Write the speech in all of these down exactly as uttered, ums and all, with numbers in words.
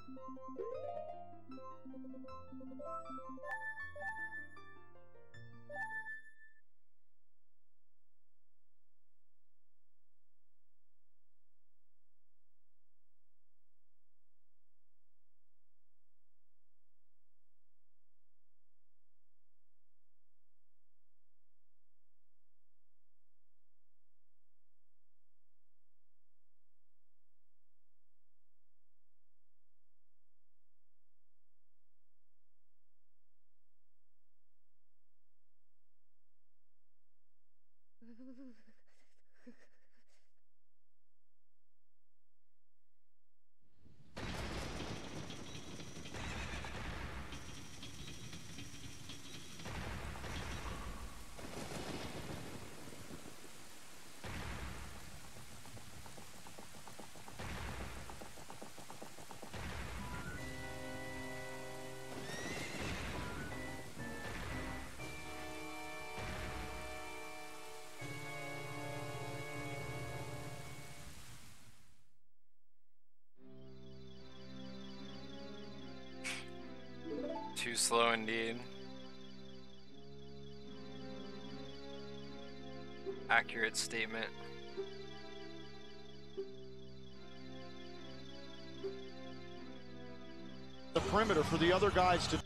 Too slow indeed. Accurate statement. The perimeter for the other guys to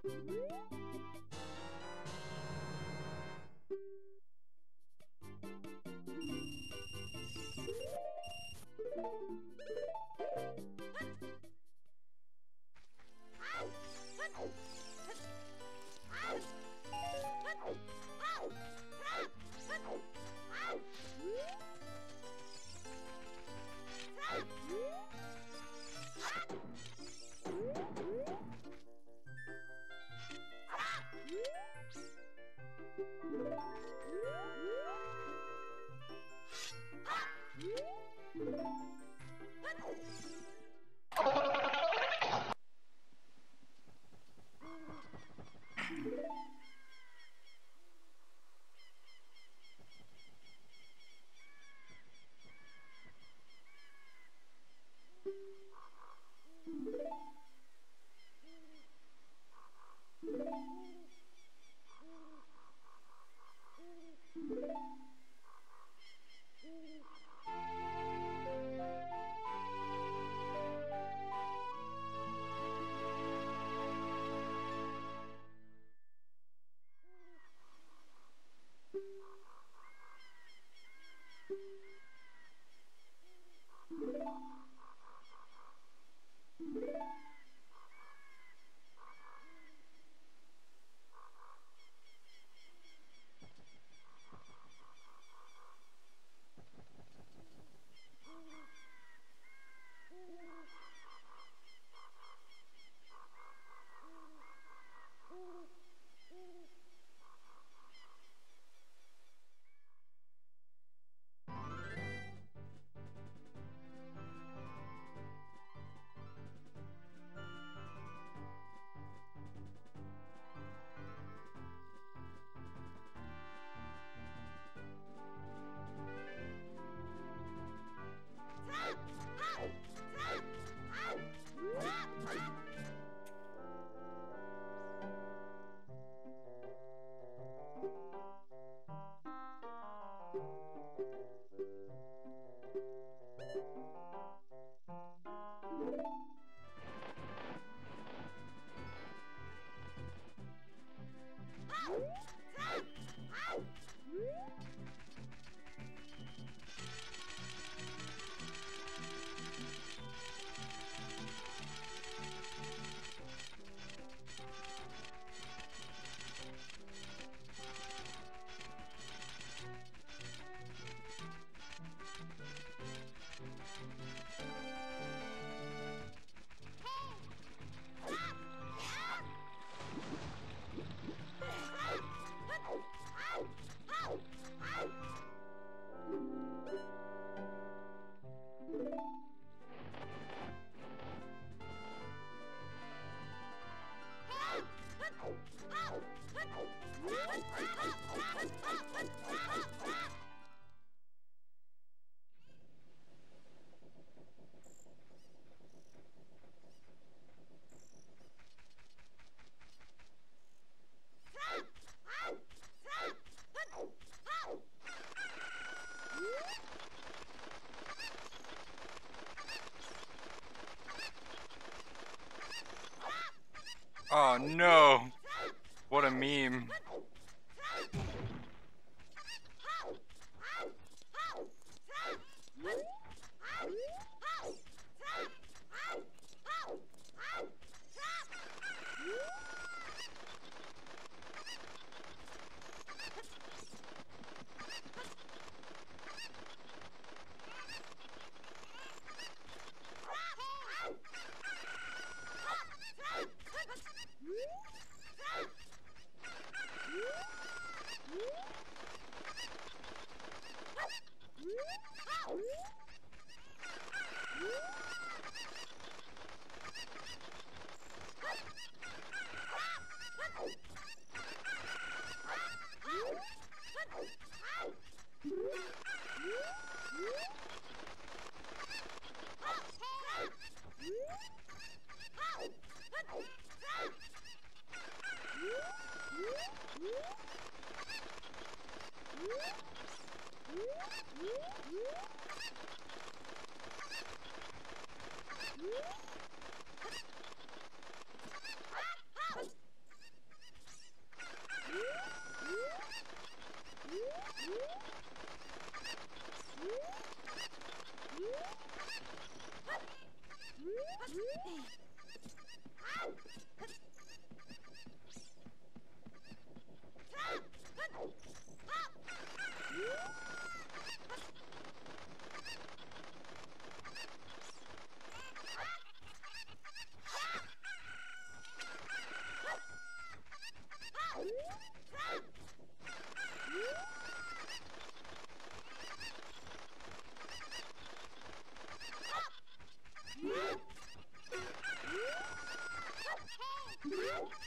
Oh no! What a meme.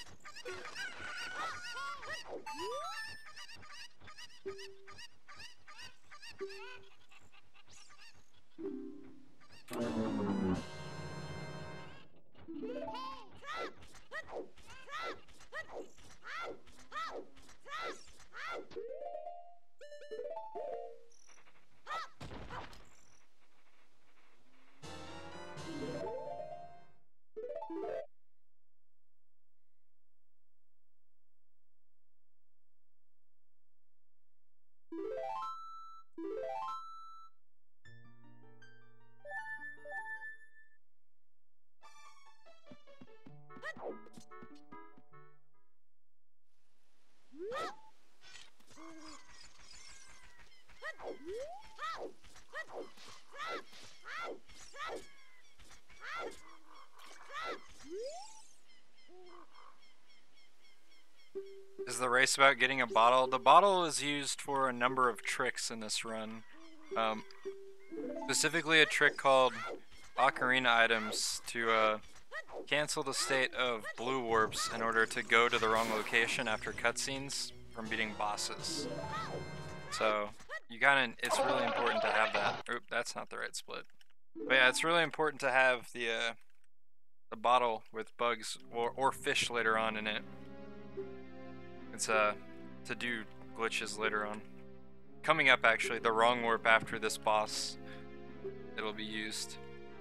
Is the race about getting a bottle? The bottle is used for a number of tricks in this run. Um, specifically a trick called Ocarina items to uh, cancel the state of blue warps in order to go to the wrong location after cutscenes from beating bosses. So you kind of, it's really important to have that. Oop, that's not the right split. But yeah, it's really important to have the uh, the bottle with bugs or, or fish later on in it. It's uh, to do glitches later on. Coming up, actually, the wrong warp after this boss, it'll be used.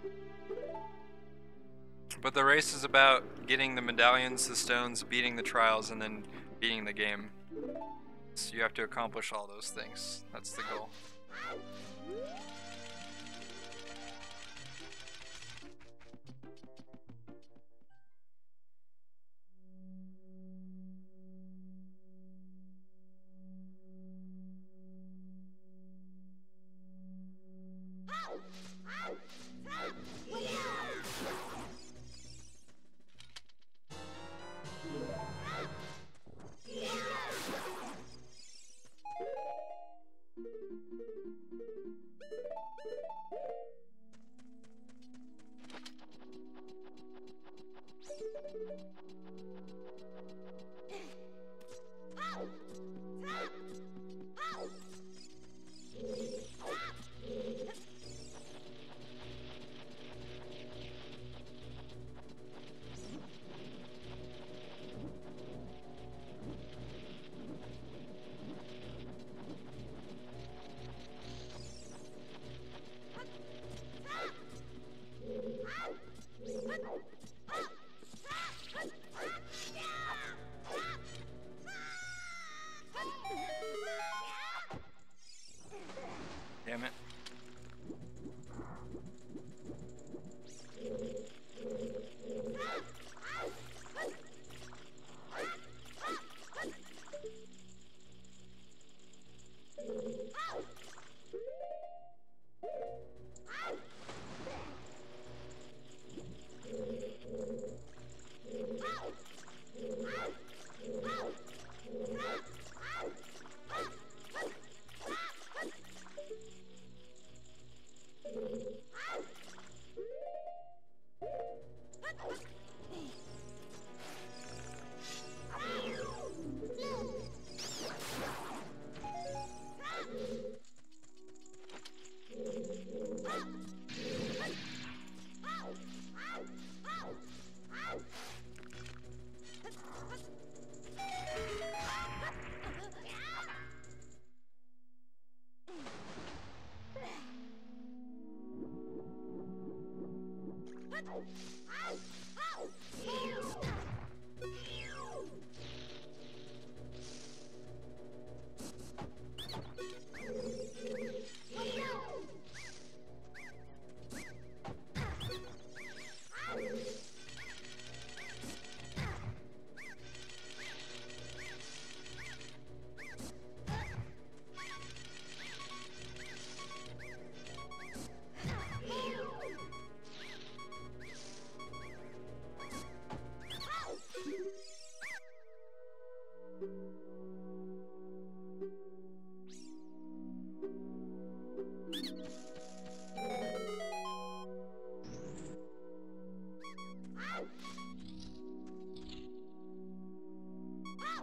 But the race is about getting the medallions, the stones, beating the trials, and then beating the game. So you have to accomplish all those things. That's the goal. Damn it.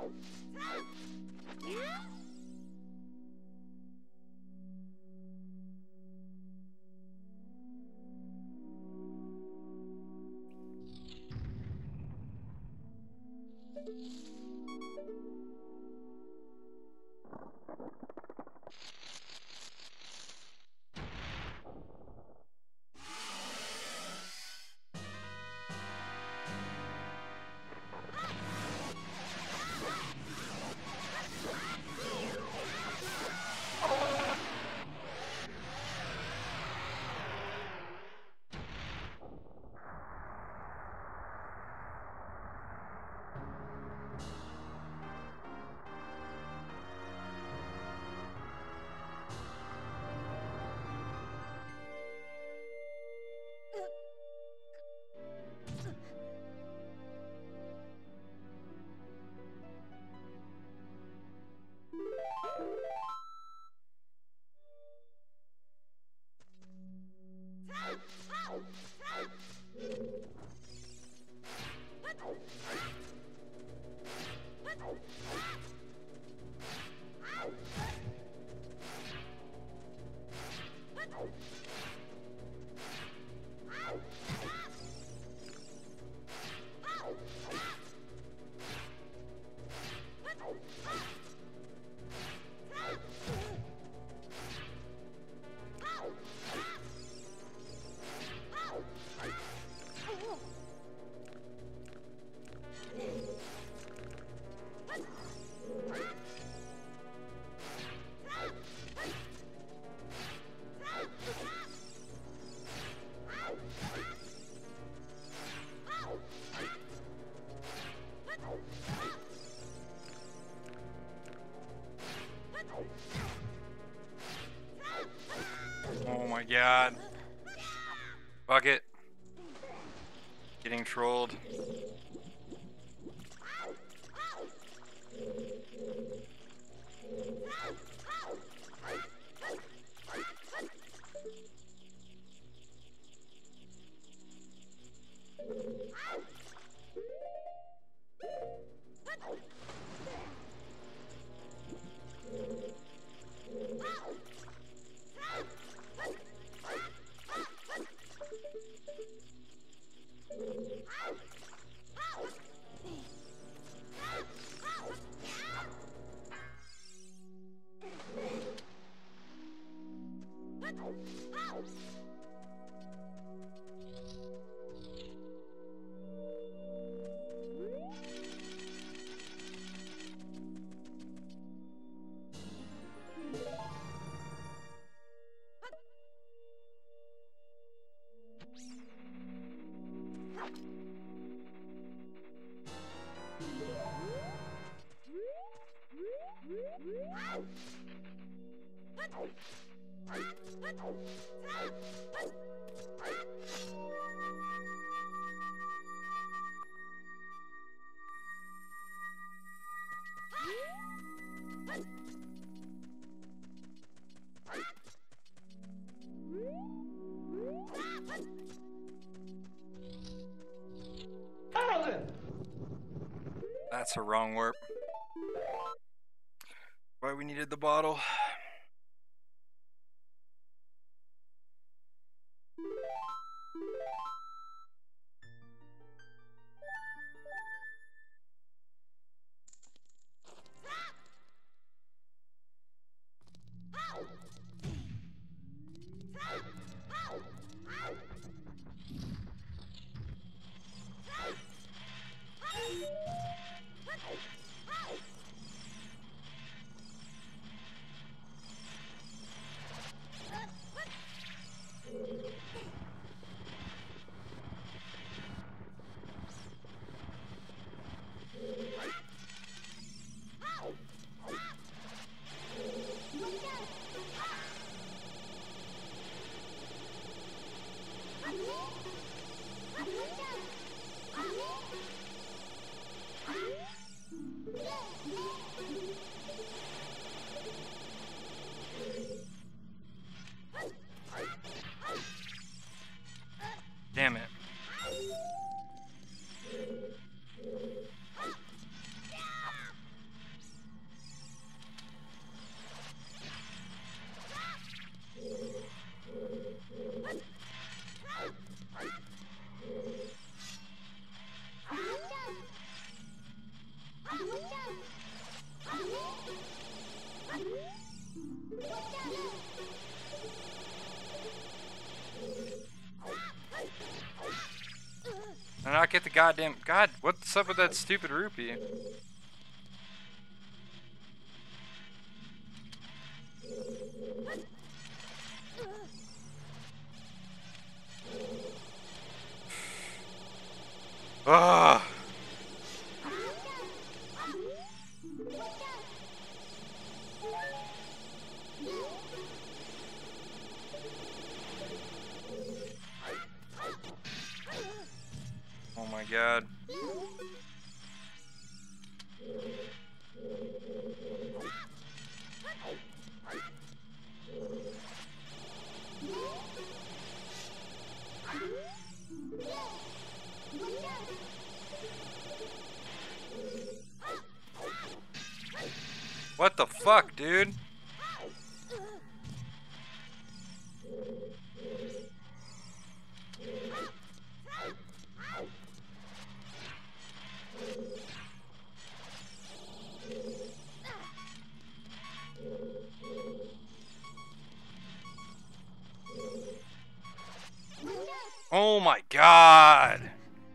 Oh my god. Fuck it. Getting trolled. That's a wrong warp. Why we needed the bottle. get the goddamn... God, what's up with that stupid rupee? Ugh. Oh my god. What the fuck, dude? Oh my god!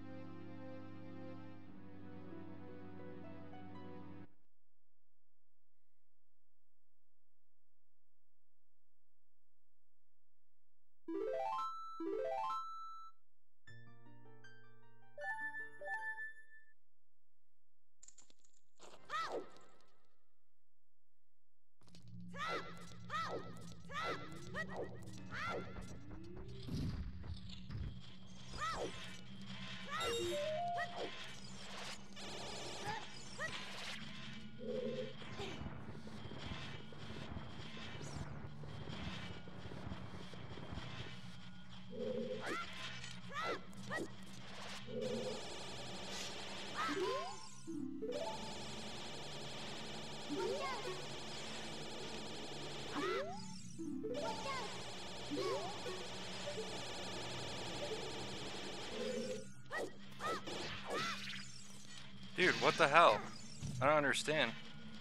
Dude, what the hell? I don't understand.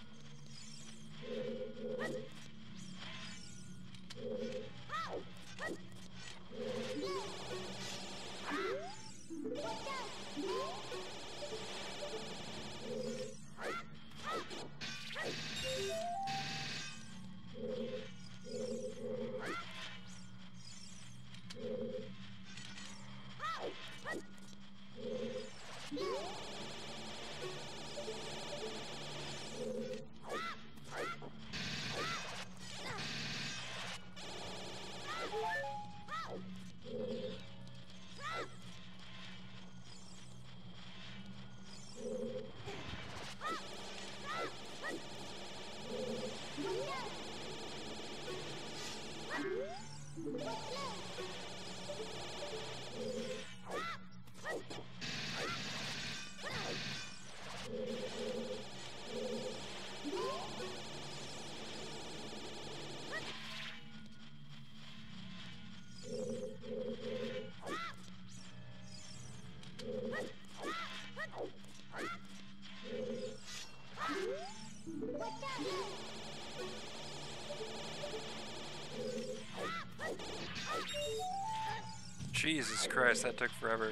Jesus Christ, that took forever.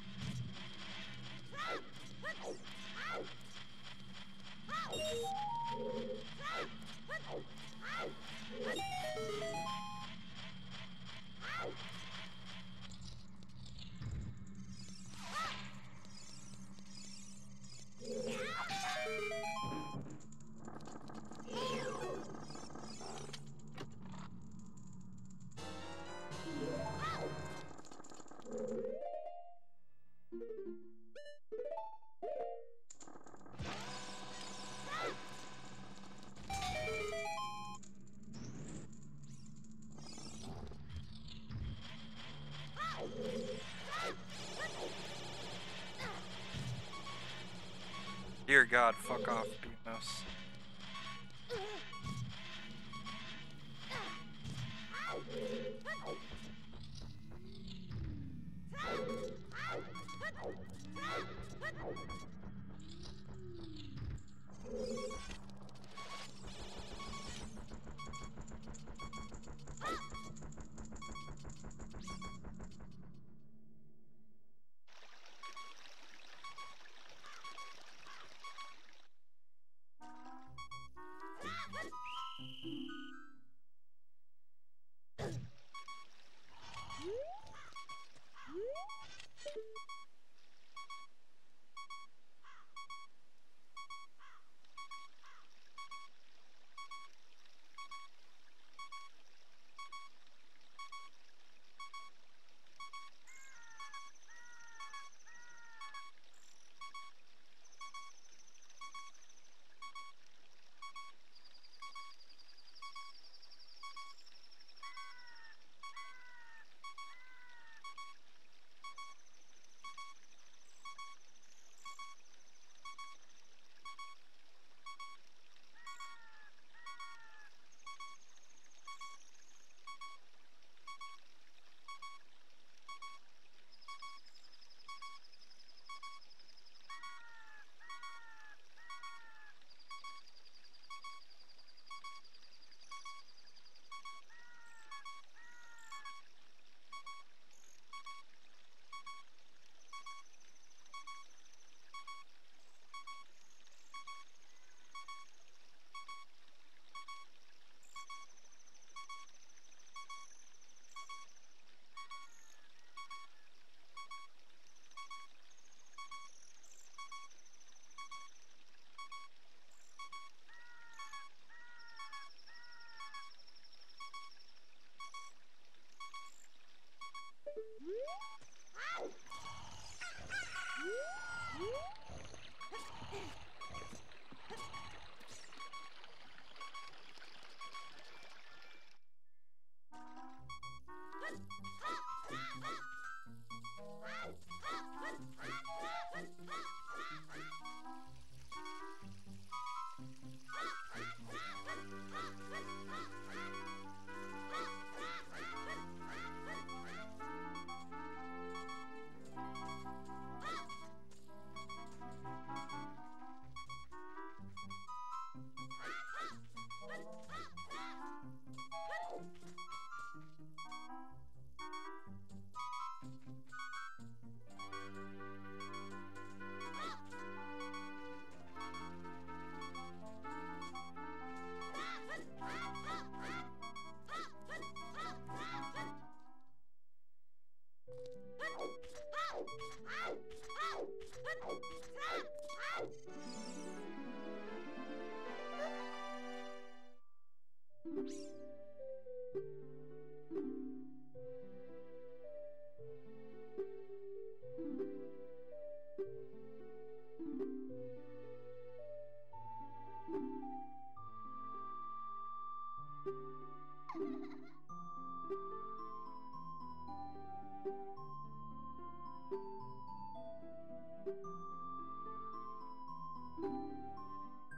Dear God, fuck off, Beamos.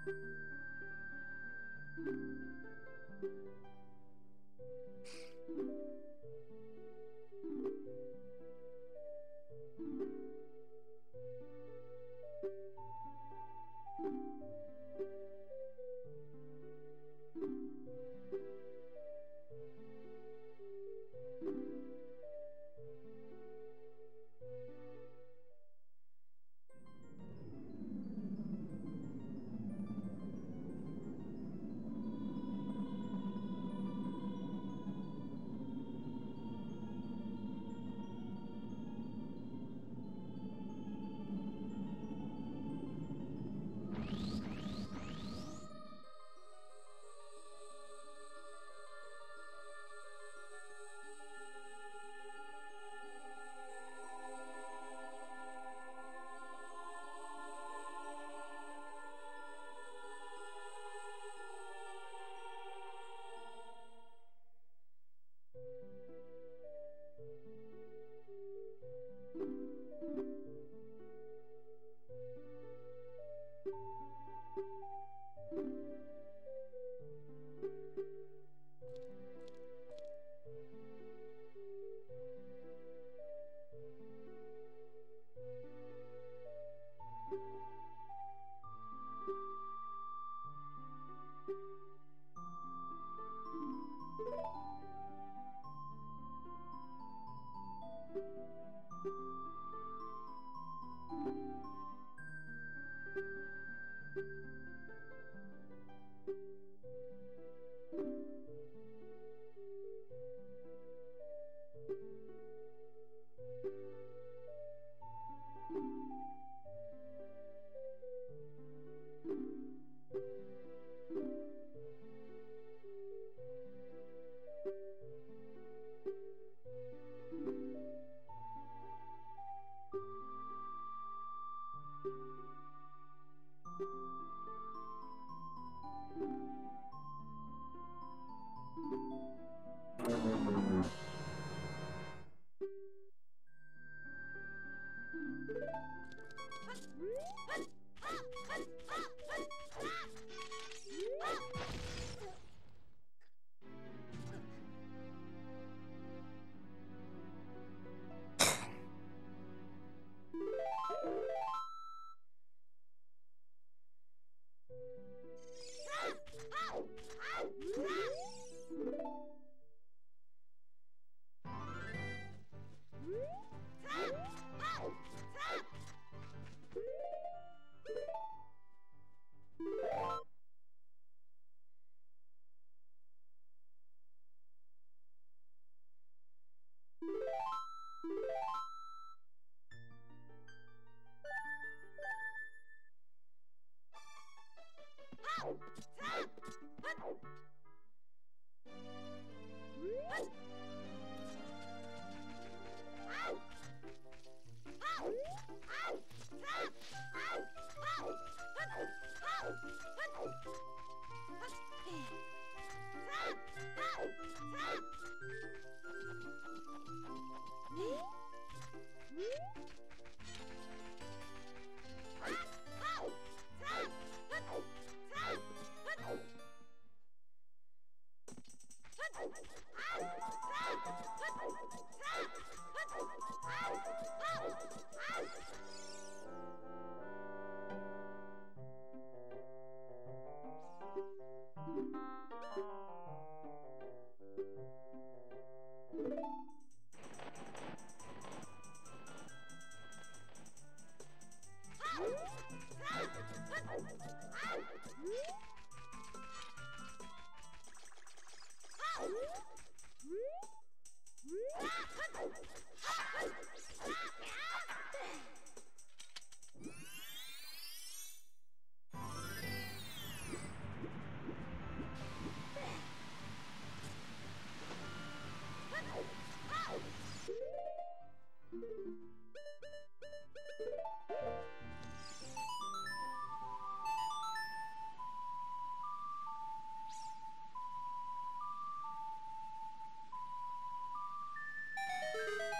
you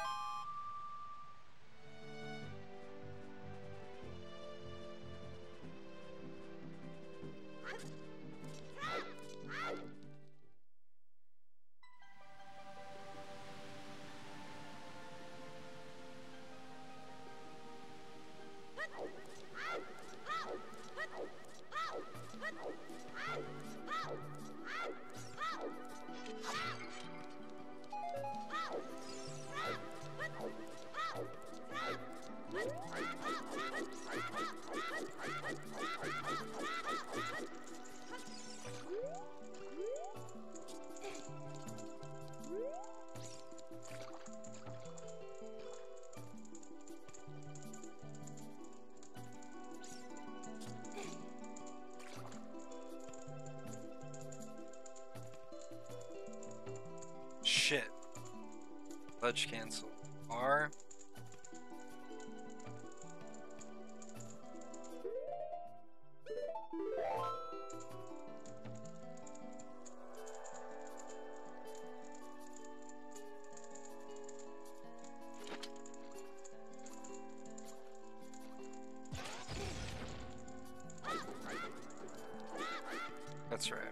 Shit. Pledge cancel. R. That's right.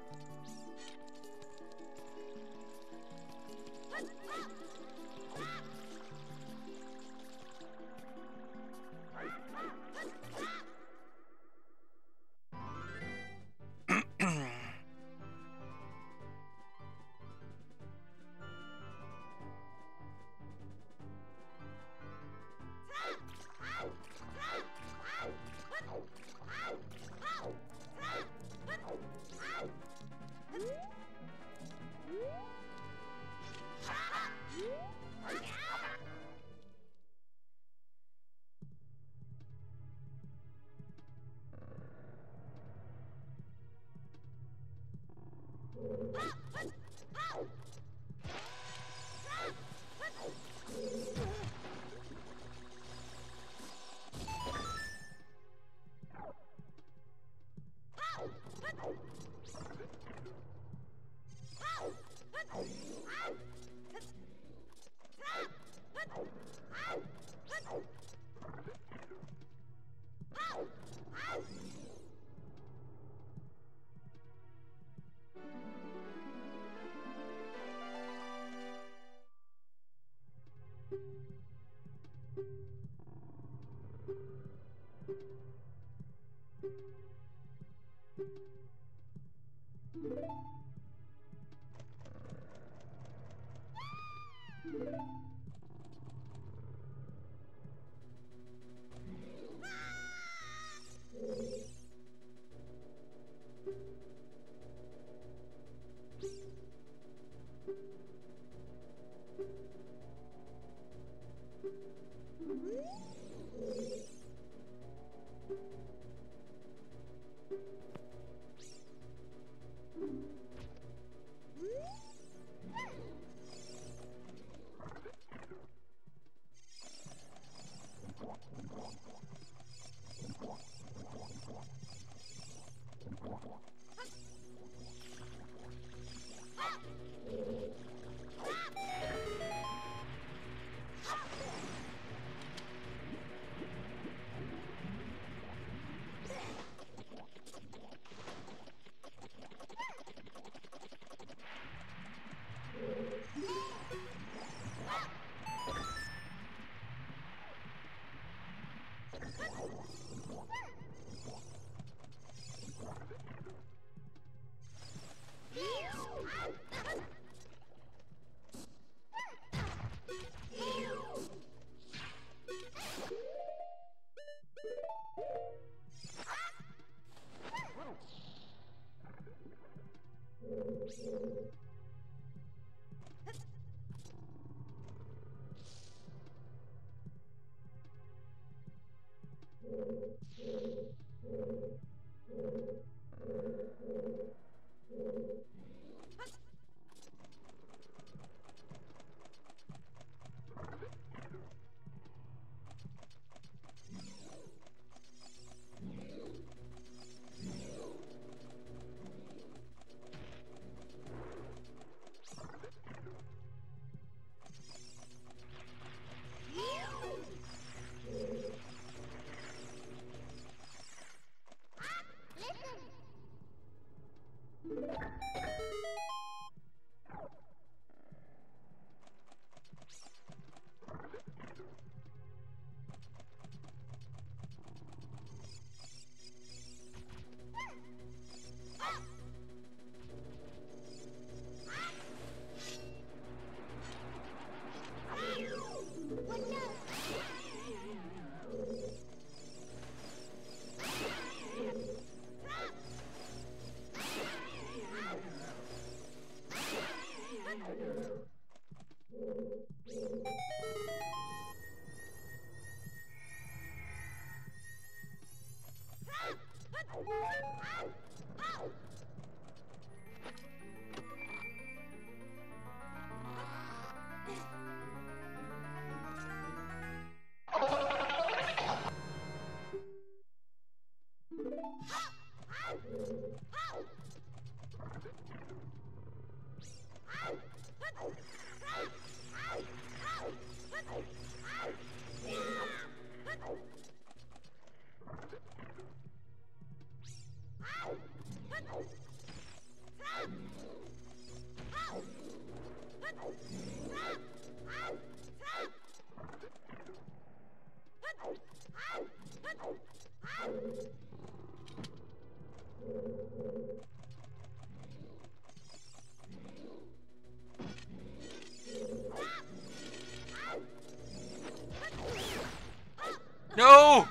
No!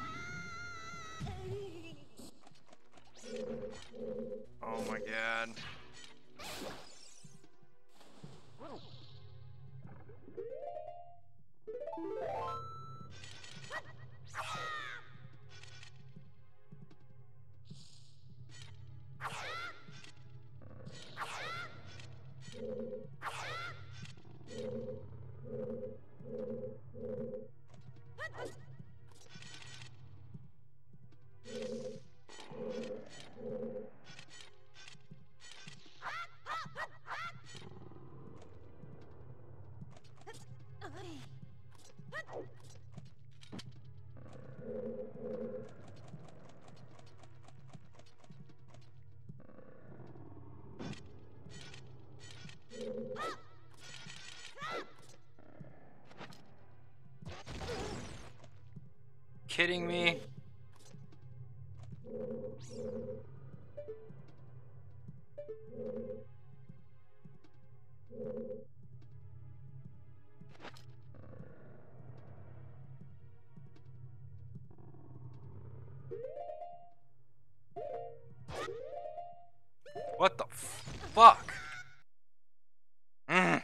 Oh my god. Kidding me? What the fuck? Mm.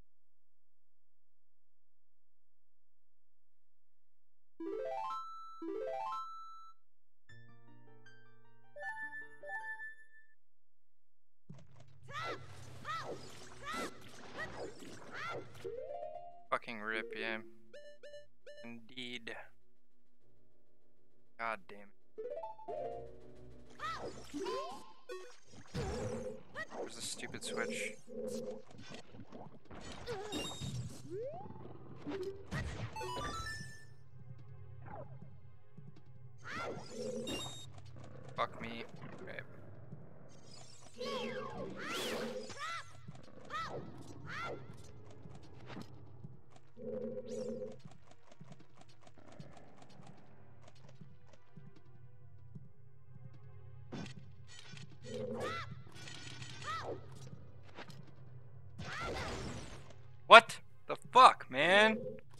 Fucking rip, yeah. Indeed. God damn it. Where's the stupid switch? Fuck me. Okay. What the fuck, man?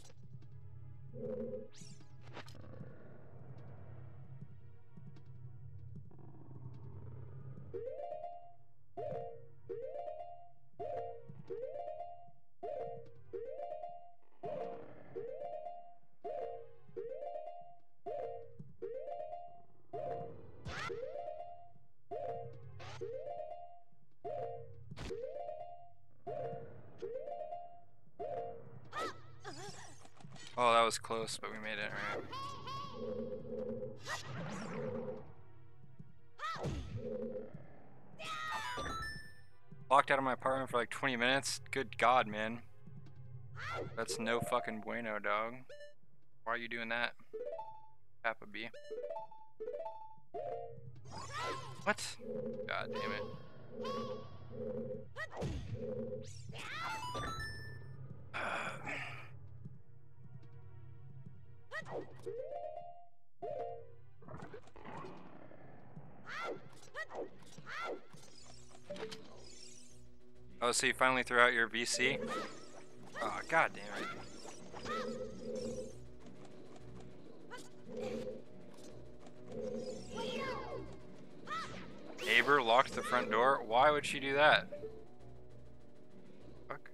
Oh, that was close, but we made it, alright. Locked out of my apartment for like twenty minutes? Good God, man. That's no fucking bueno, dog. Why are you doing that? Kappa B. What? God damn it. Oh, so you finally threw out your V C? Oh, god damn it. Neighbor locked the front door? Why would she do that? Fuck.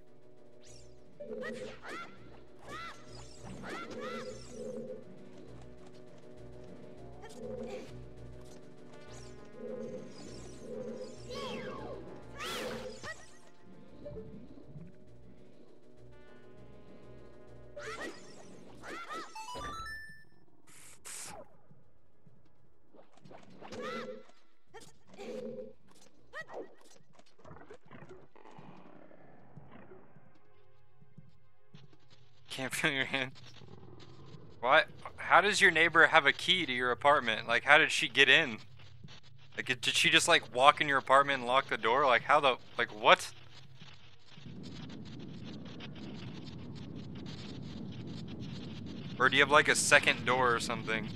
can't feel your hand. What? How does your neighbor have a key to your apartment? Like, how did she get in? Like, did she just, like, walk in your apartment and lock the door? Like, how the... Like, what? Or do you have, like, a second door or something?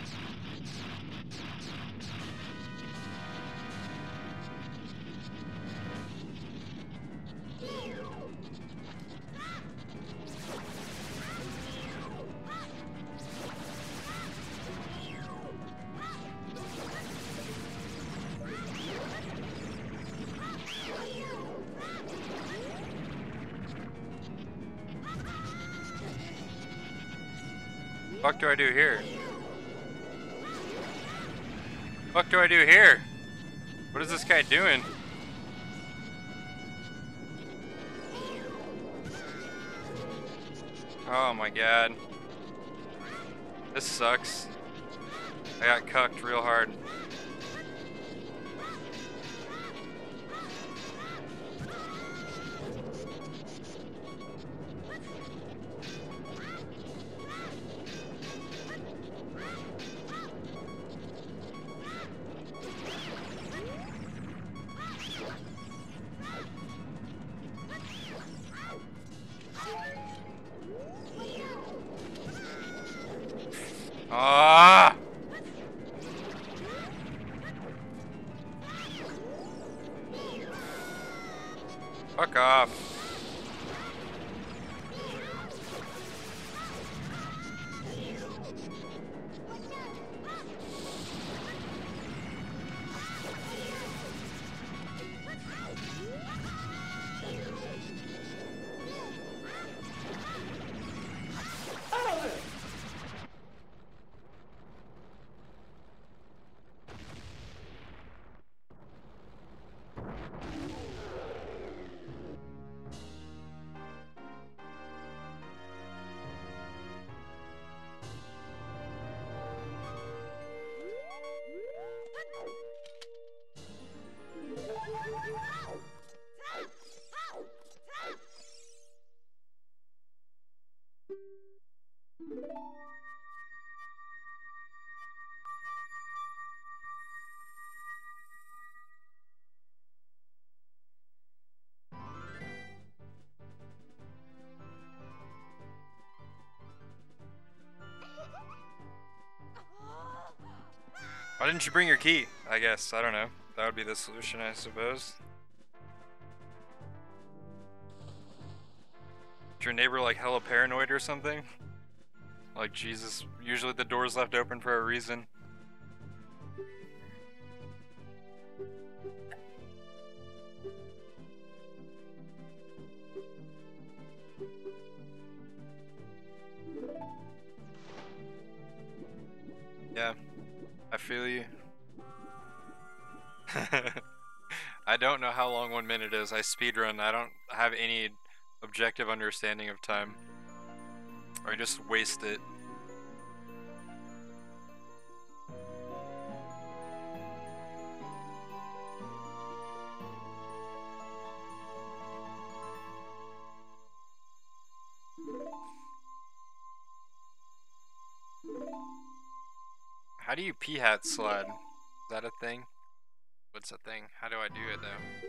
What the fuck do I do here? What do I do here? What is this guy doing? Oh my god. This sucks. I got cucked real hard. Ah! Fuck off. Why didn't you bring your key? I guess, I don't know. That would be the solution, I suppose. Is your neighbor like hella paranoid or something? Like, Jesus, usually the door's left open for a reason. Yeah, I feel you. I don't know how long one minute is. I speedrun. I don't have any objective understanding of time. Or I just waste it. How do you pea hat slide? Is that a thing? What's a thing? How do I do it though?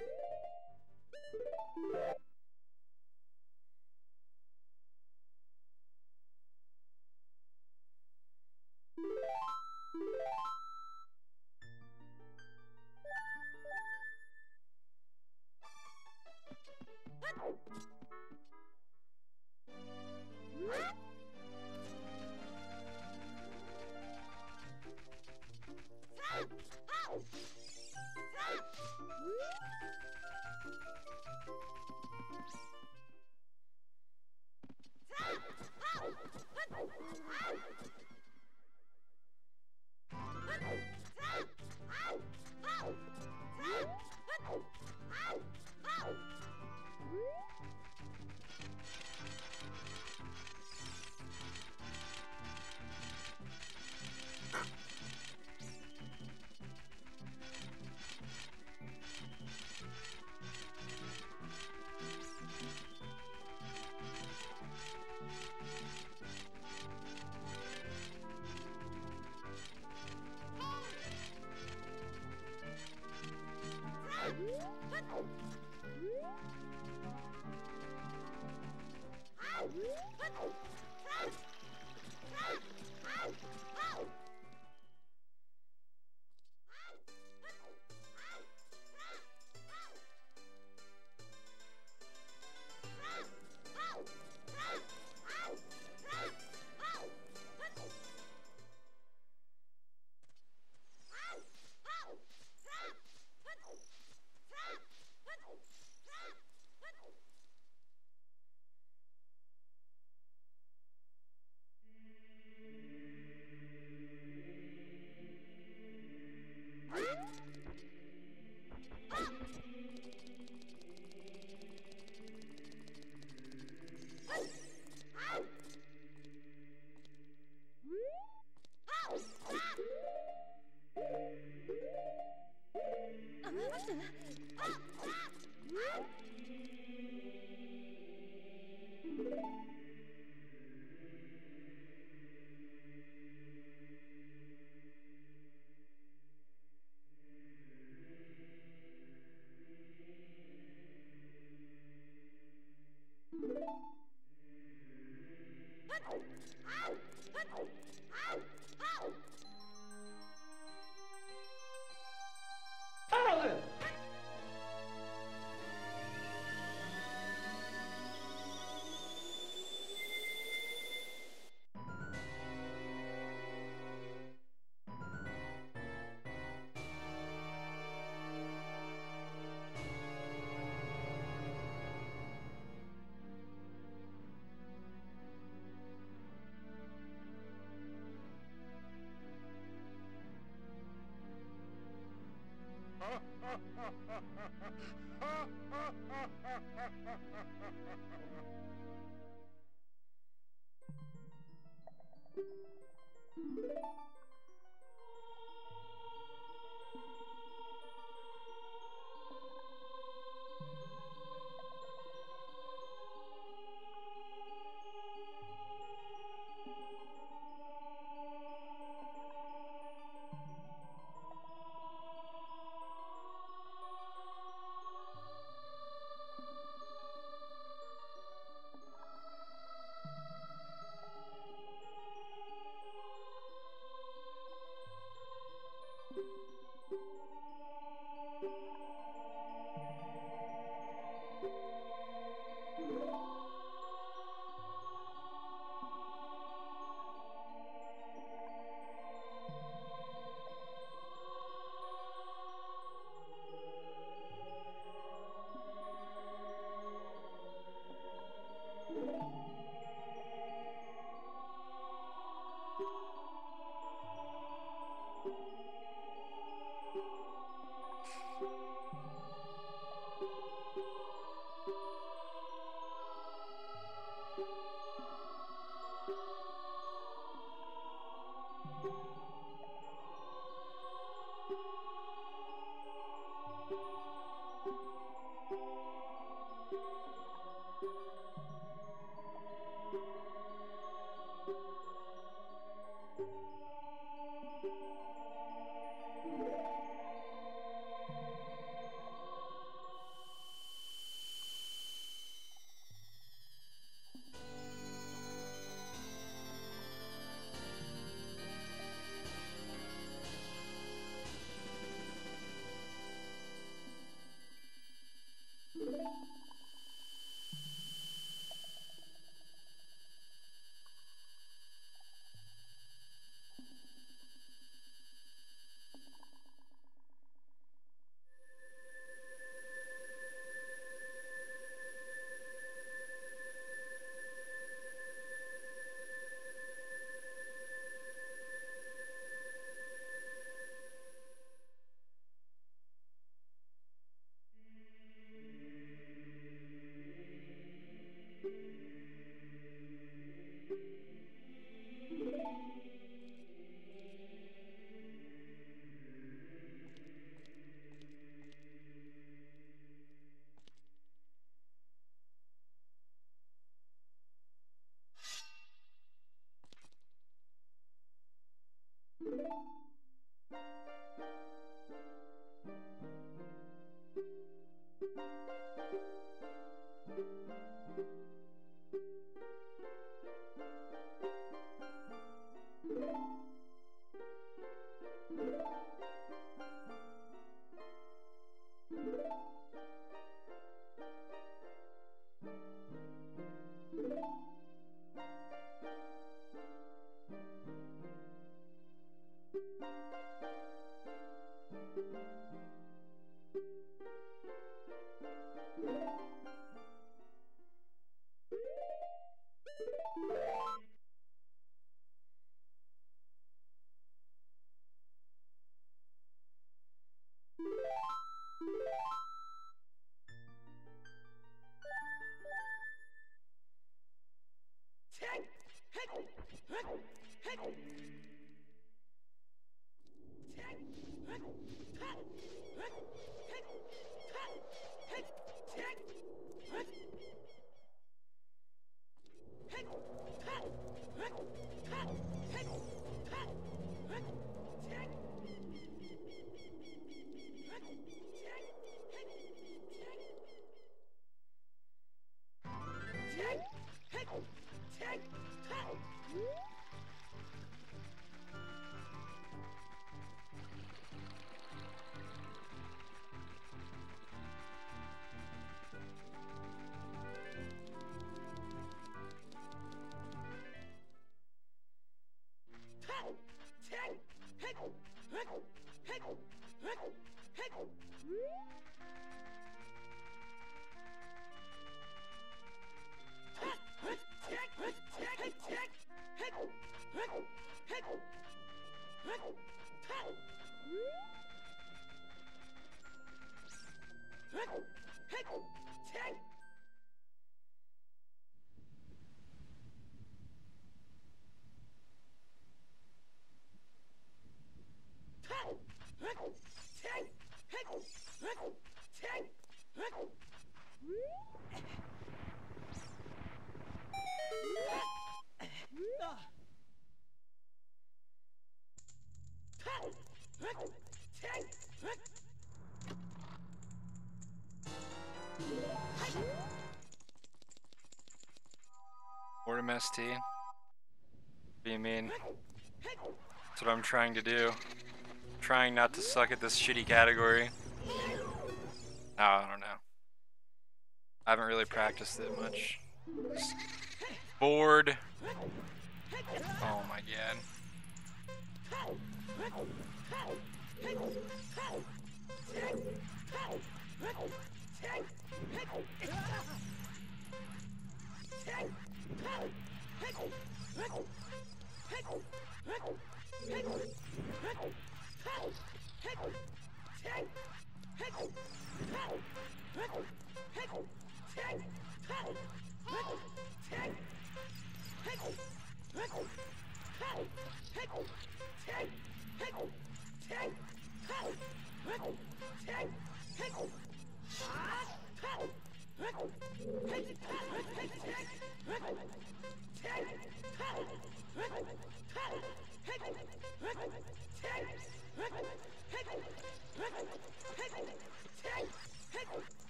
Mortem S T? What do you mean? That's what I'm trying to do. I'm trying not to suck at this shitty category. Oh, I don't know. I haven't really practiced it much. Just bored. Oh my god.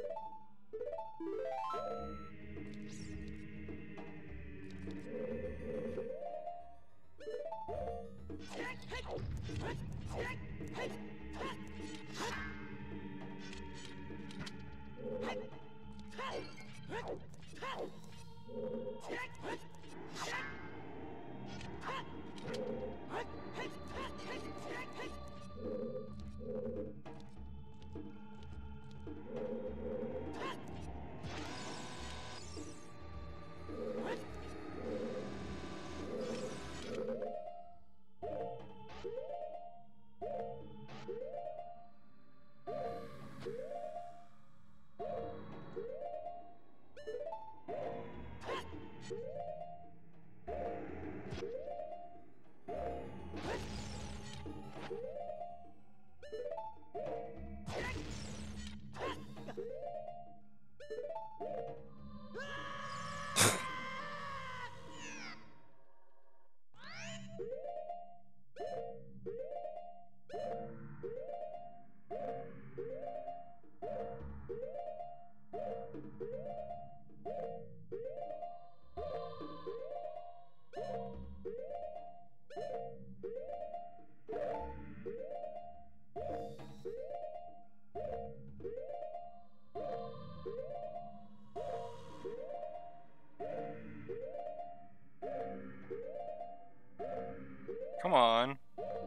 Come on.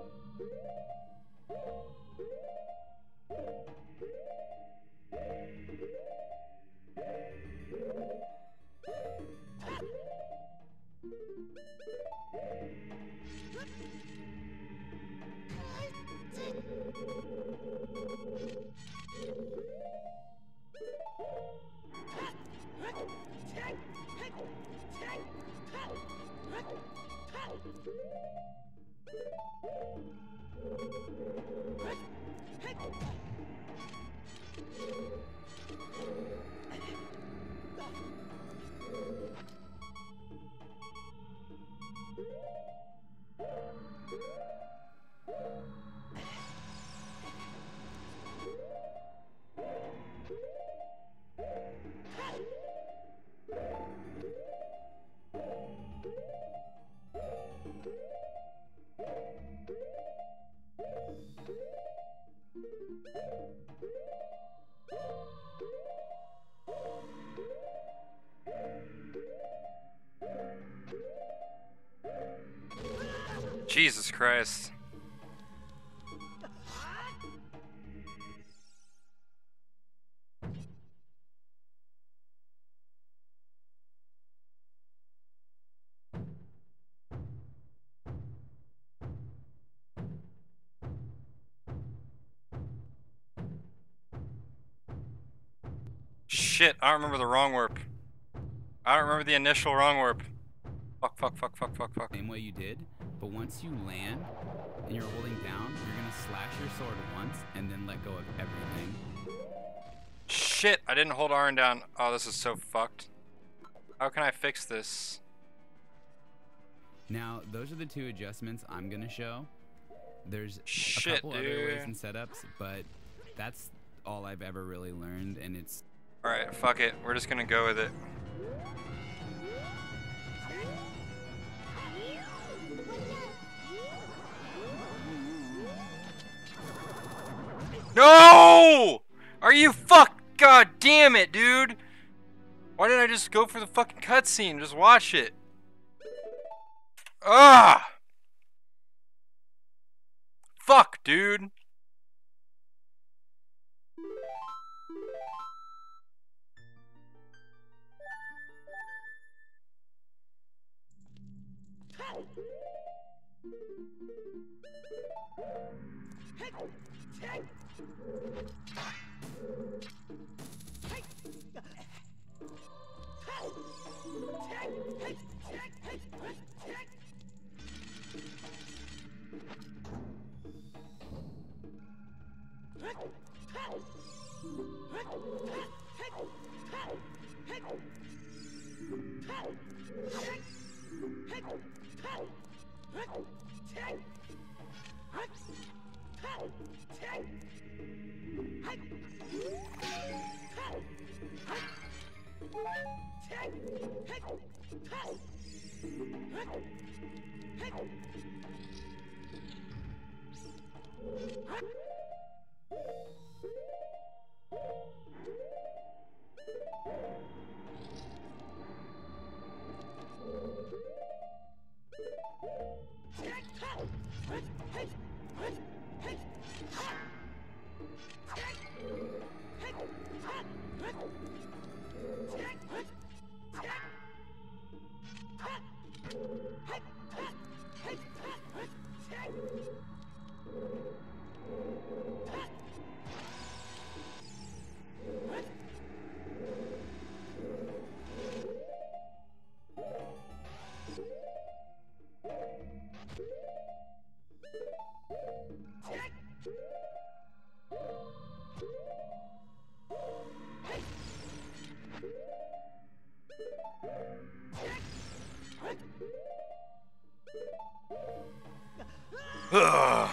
Jesus Christ. Shit, I don't remember the wrong warp. I don't remember the initial wrong warp. Fuck, fuck, fuck, fuck, fuck, fuck. Same way you did, but once you land and you're holding down, you're gonna slash your sword once and then let go of everything. Shit, I didn't hold Arn down. Oh, this is so fucked. How can I fix this? Now, those are the two adjustments I'm gonna show. There's Shit, a couple dude. other ways and setups, but that's all I've ever really learned, and it's... Alright, fuck it. We're just gonna go with it. No! Are you fuck? God damn it, dude! Why didn't I just go for the fucking cutscene? Just watch it. Ah! Fuck, dude. Ugh.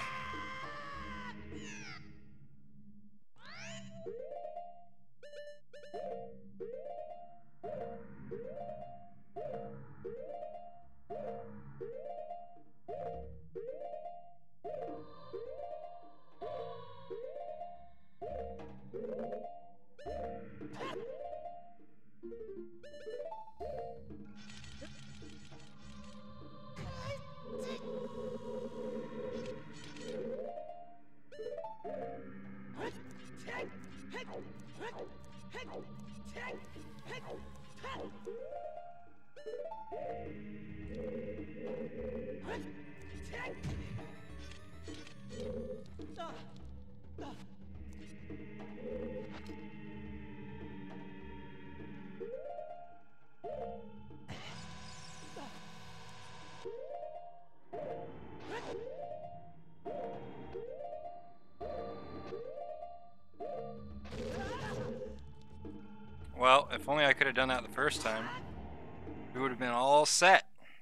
Well, if only I could have done that the first time, we would have been all set.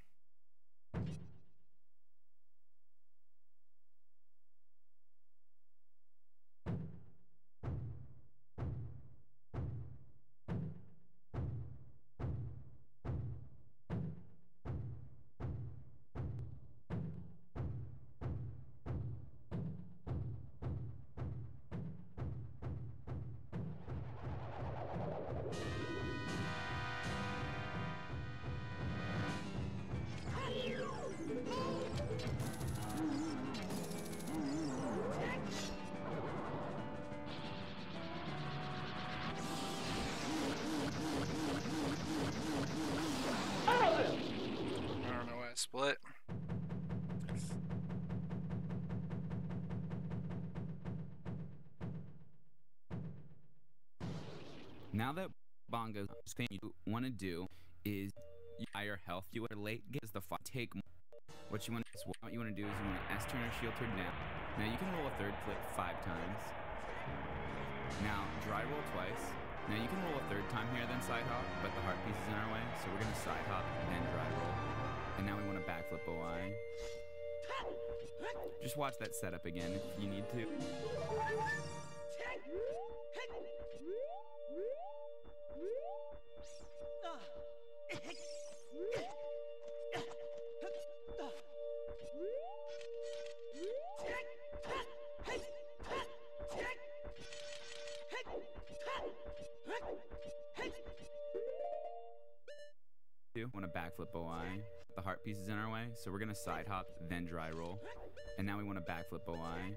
Split. Now that Bongo's thing you want to do is you higher health. You are late gives the fight take more. What you want is what you want to do is you want to S turn or shield turn down. Now you can roll a third flip five times. Now dry roll twice. Now you can roll a third time here, then side hop, but the heart piece is in our way, so we're gonna side hop then dry roll. And now we want to backflip O I. Just watch that setup again if you need to. Want to backflip O I. The heart piece is in our way, so we're gonna side hop, then dry roll. And now we want to backflip O I.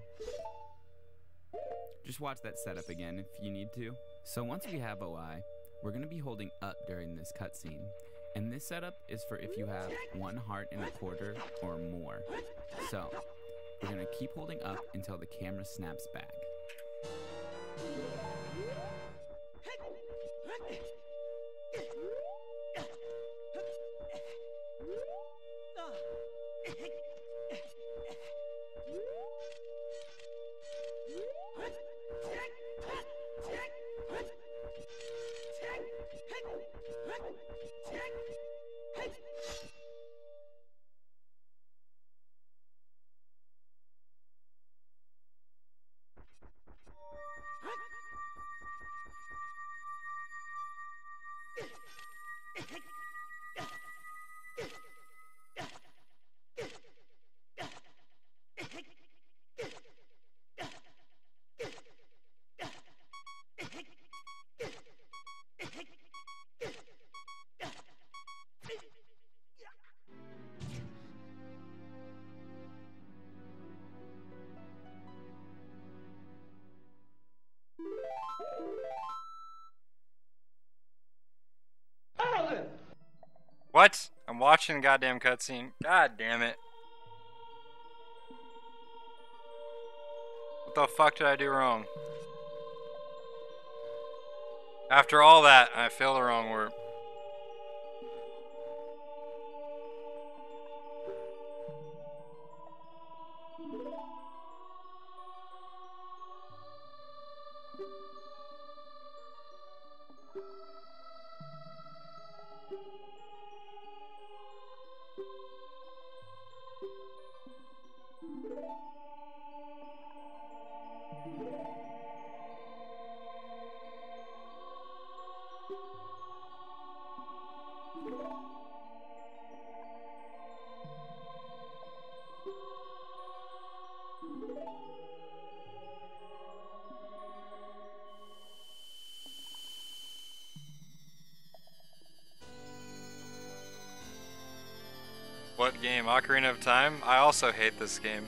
Just watch that setup again if you need to. So once we have O I, we're gonna be holding up during this cutscene. And this setup is for if you have one heart and a quarter or more. So we're gonna keep holding up until the camera snaps back. What? I'm watching the goddamn cutscene. God damn it. What the fuck did I do wrong? After all that, I failed the wrong word. What game? Ocarina of Time? I also hate this game.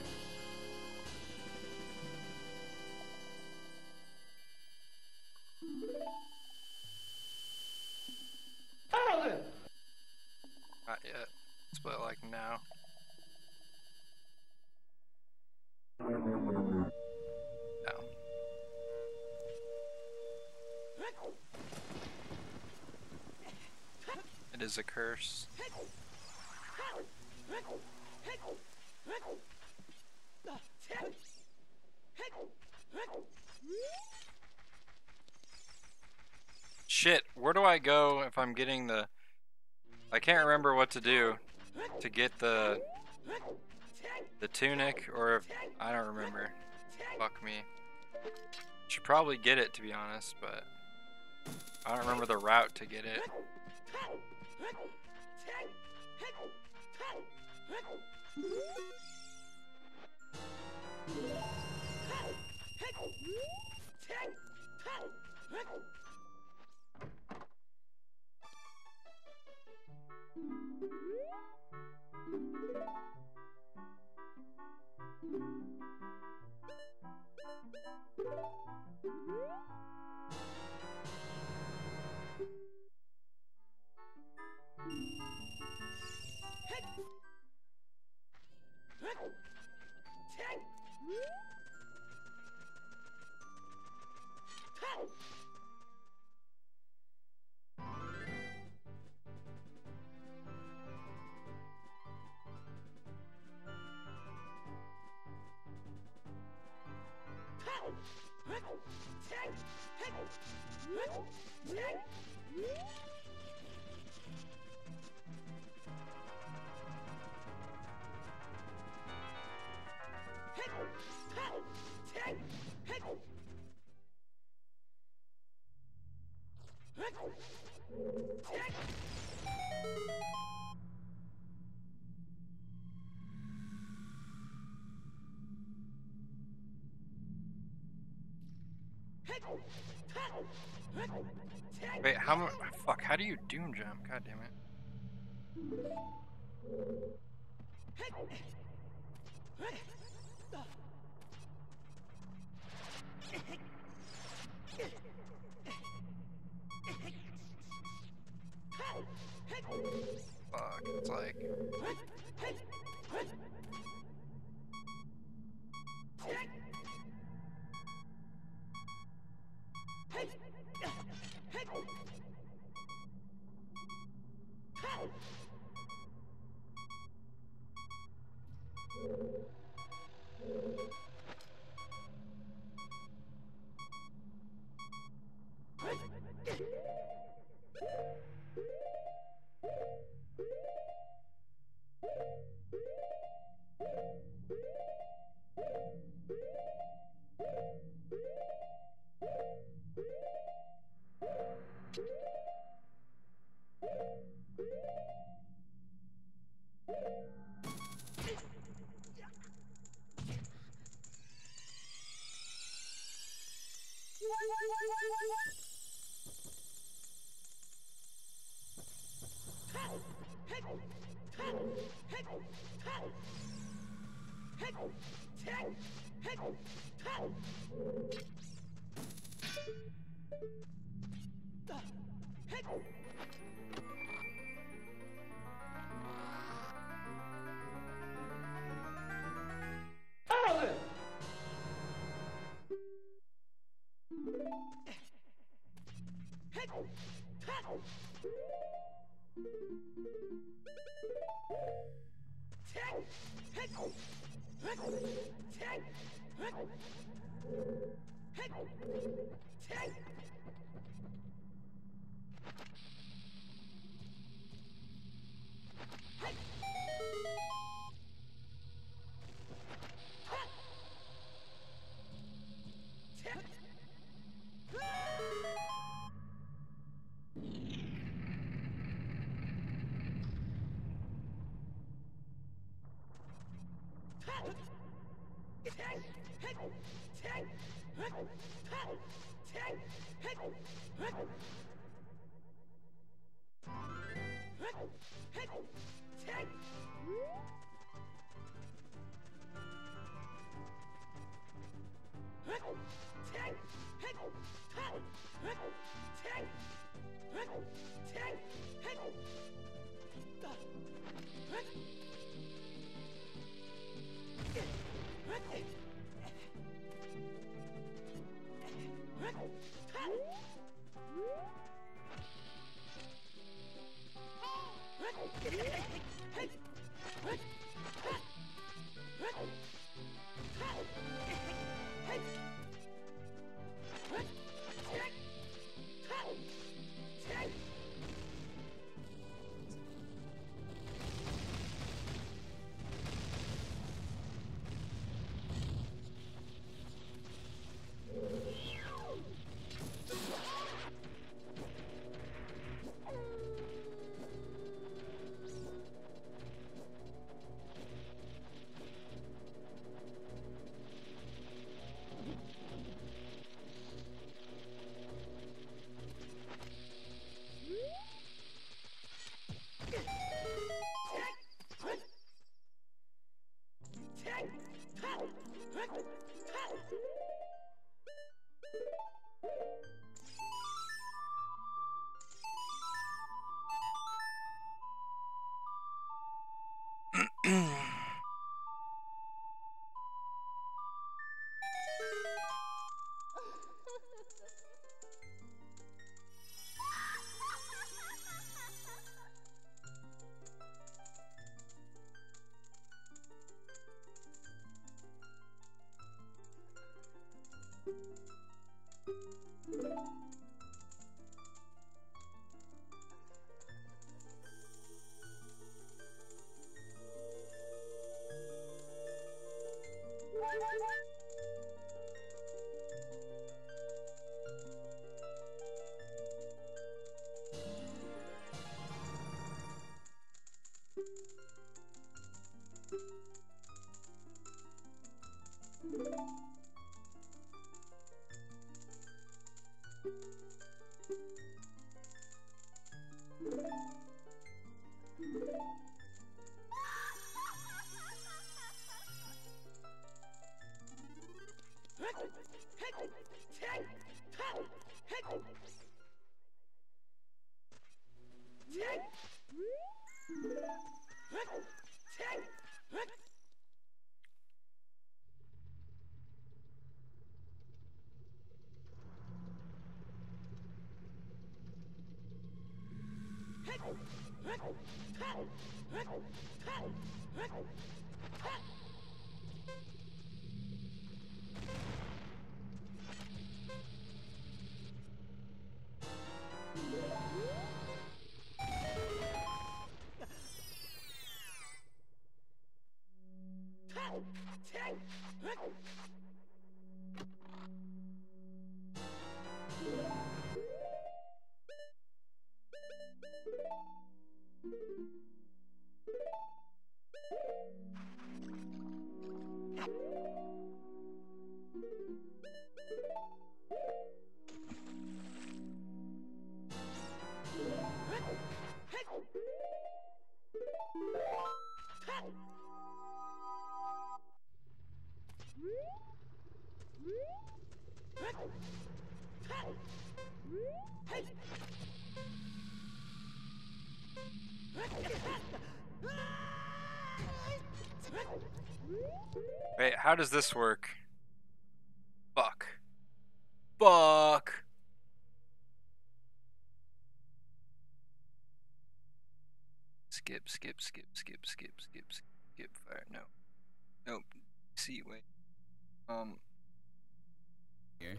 Not yet. But like now. Down. It is a curse. Shit, where do I go if I'm getting the... I can't remember what to do to get the... the tunic, or if... I don't remember. Fuck me. Should probably get it, to be honest, but... I don't remember the route to get it. Wait, how mu- fuck, how do you doom jump? God damn it. Fuck, it's like... Wait, how does this work? Fuck. Fuck. skip, skip, skip, skip, skip, skip, skip, fire. No. Nope. See, wait. Um. Here.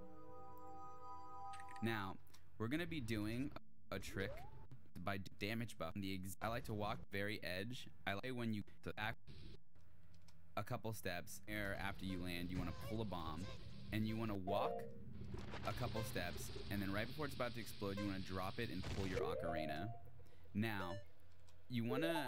Now, we're gonna be doing a trick by damage buff. The ex I like to walk very edge. I like when you act a couple steps, or after you land, you want to pull a bomb, and you want to walk a couple steps, and then right before it's about to explode, you want to drop it and pull your ocarina. Now, you want to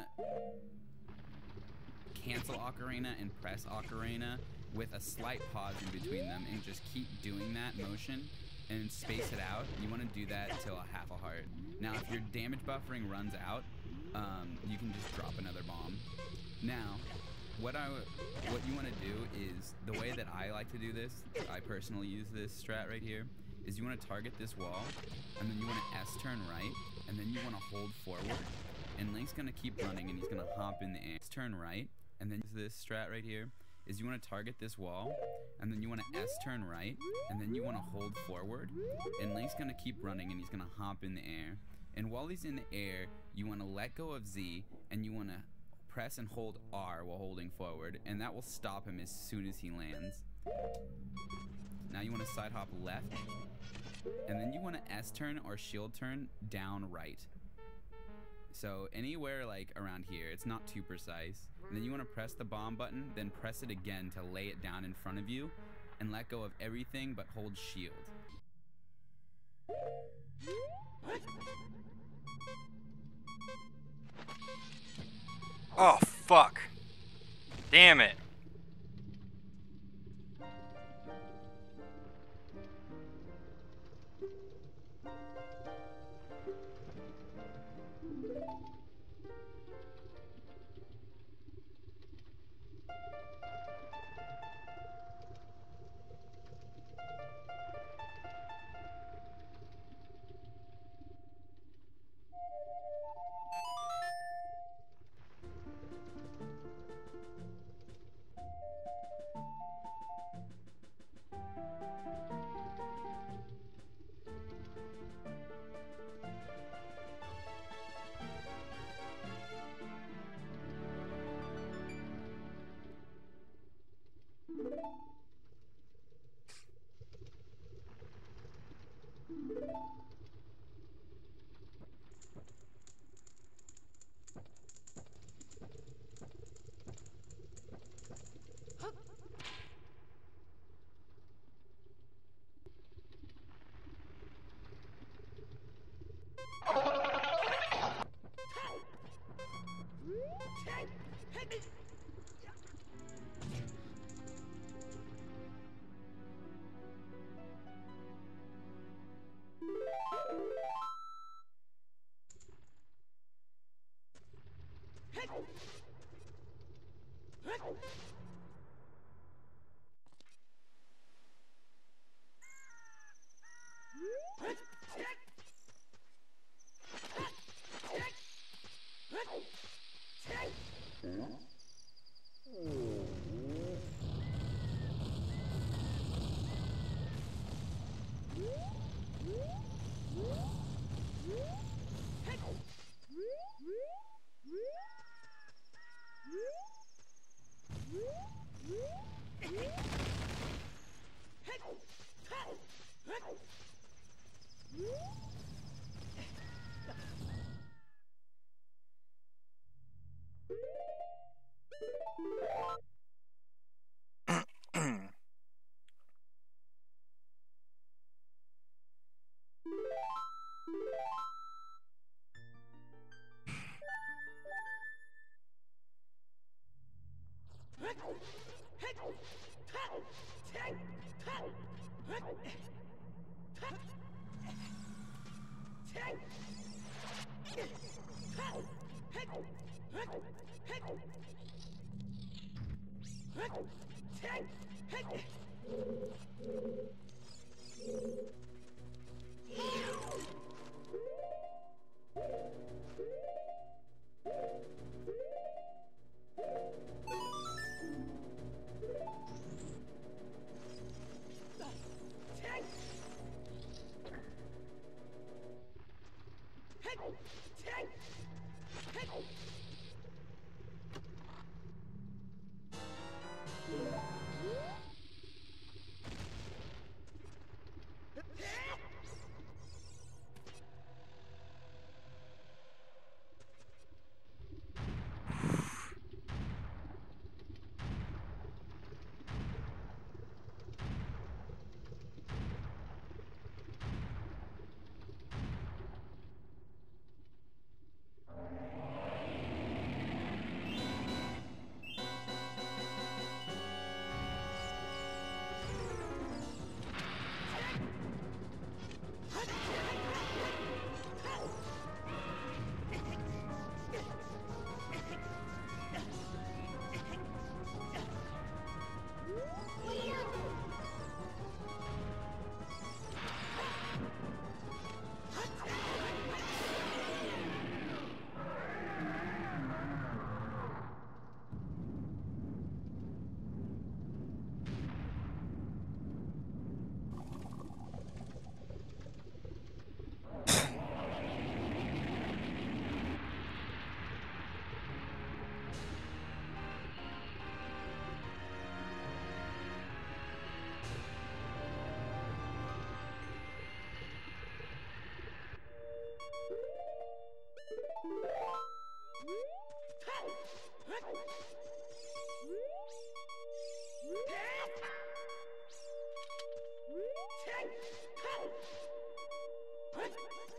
cancel ocarina and press ocarina with a slight pause in between them, and just keep doing that motion and space it out. You want to do that until a half a heart. Now, if your damage buffering runs out, um, you can just drop another bomb. Now, what I what you want to do is, the way that I like to do this, I personally use this strat right here, is you want to target this wall, and then you want to S turn right, and then you want to hold forward, and Link's gonna keep running, and he's gonna hop in the air. S turn right, and then this strat right here is you want to target this wall, and then you want to S turn right, and then you want to hold forward, and Link's gonna keep running, and he's gonna hop in the air. And while he's in the air, you want to let go of Z, and you want to press and hold R while holding forward, and that will stop him as soon as he lands. Now you want to side hop left, and then you want to S turn or shield turn down right. So anywhere like around here, it's not too precise. And then you want to press the bomb button, then press it again to lay it down in front of you, and let go of everything but hold shield. Oh, fuck. Damn it. Hey!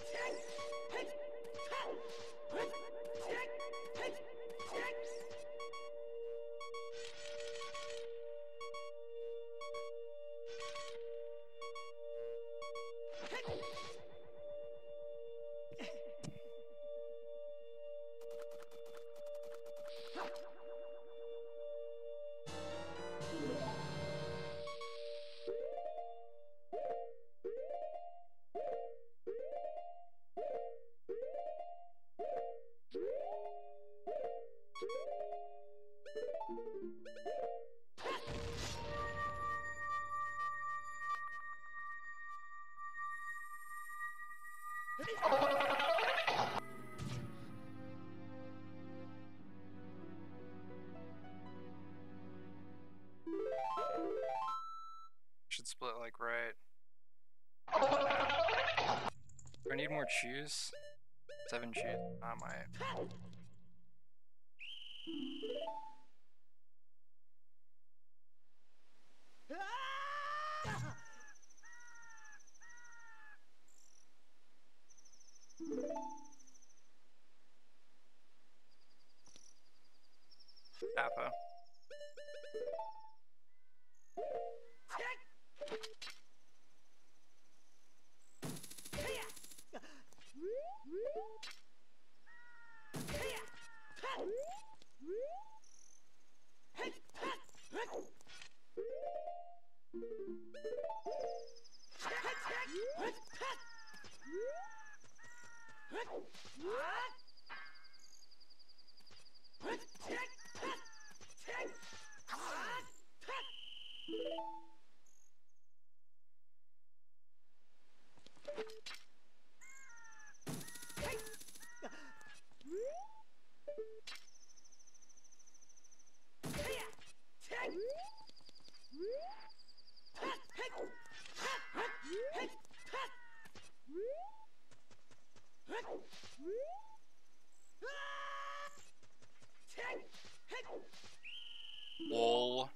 Should split like right. Do I need more chews? Seven chews. I might. Appa. Lol.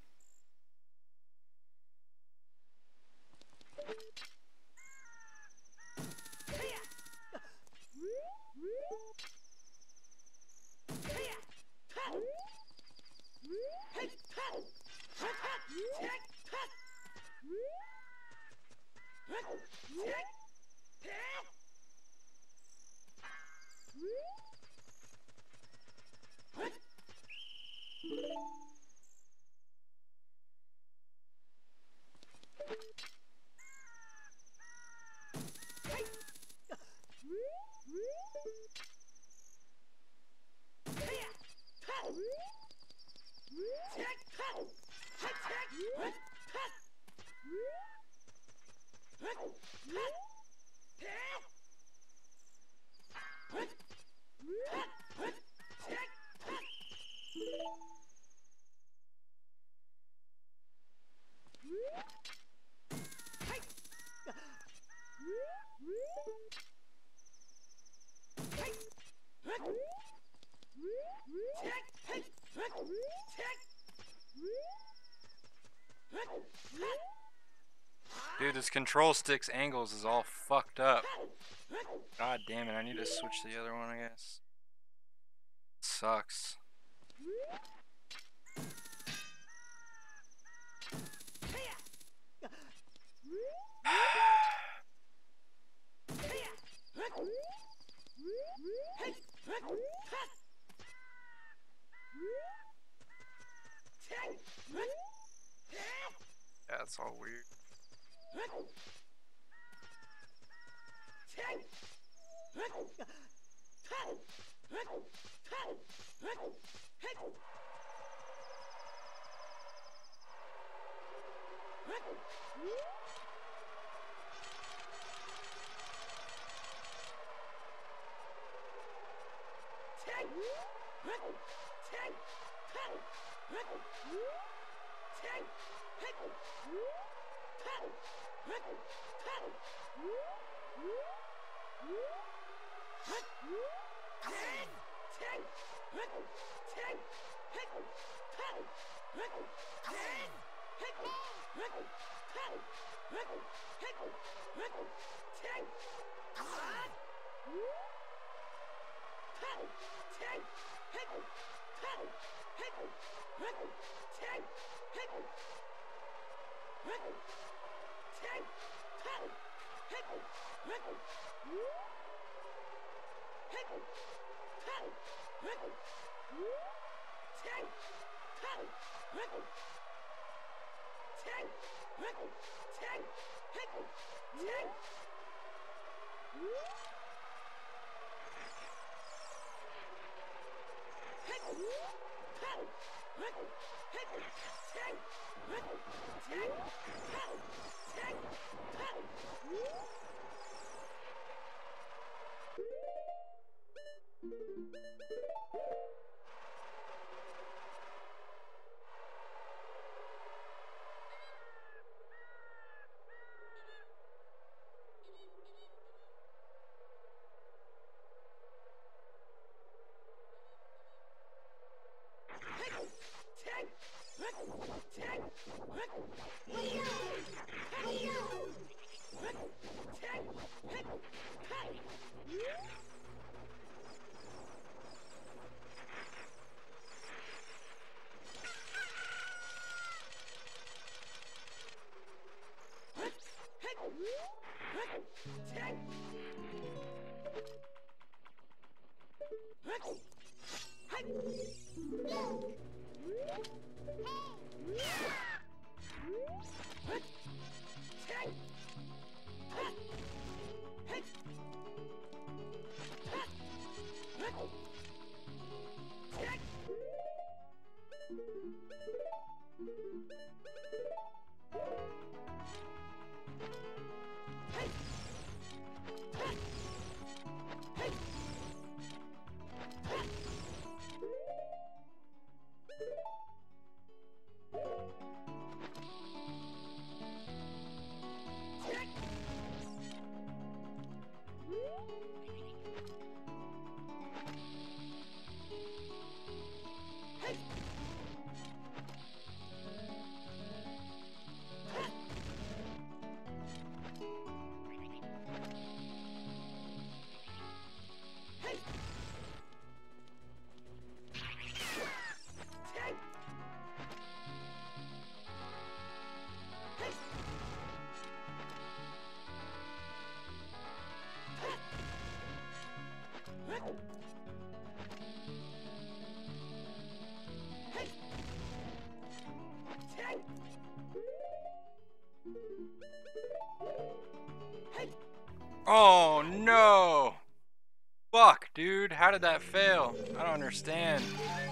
Dude, this control stick's angles is all fucked up. God damn it, I need to switch to the other one, I guess. Sucks. Yeah, it's all weird. Oh no! Fuck, dude, how did that fail? I don't understand.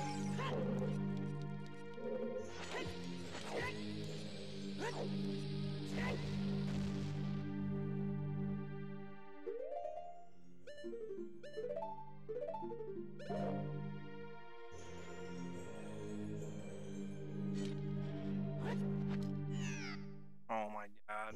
Oh my god.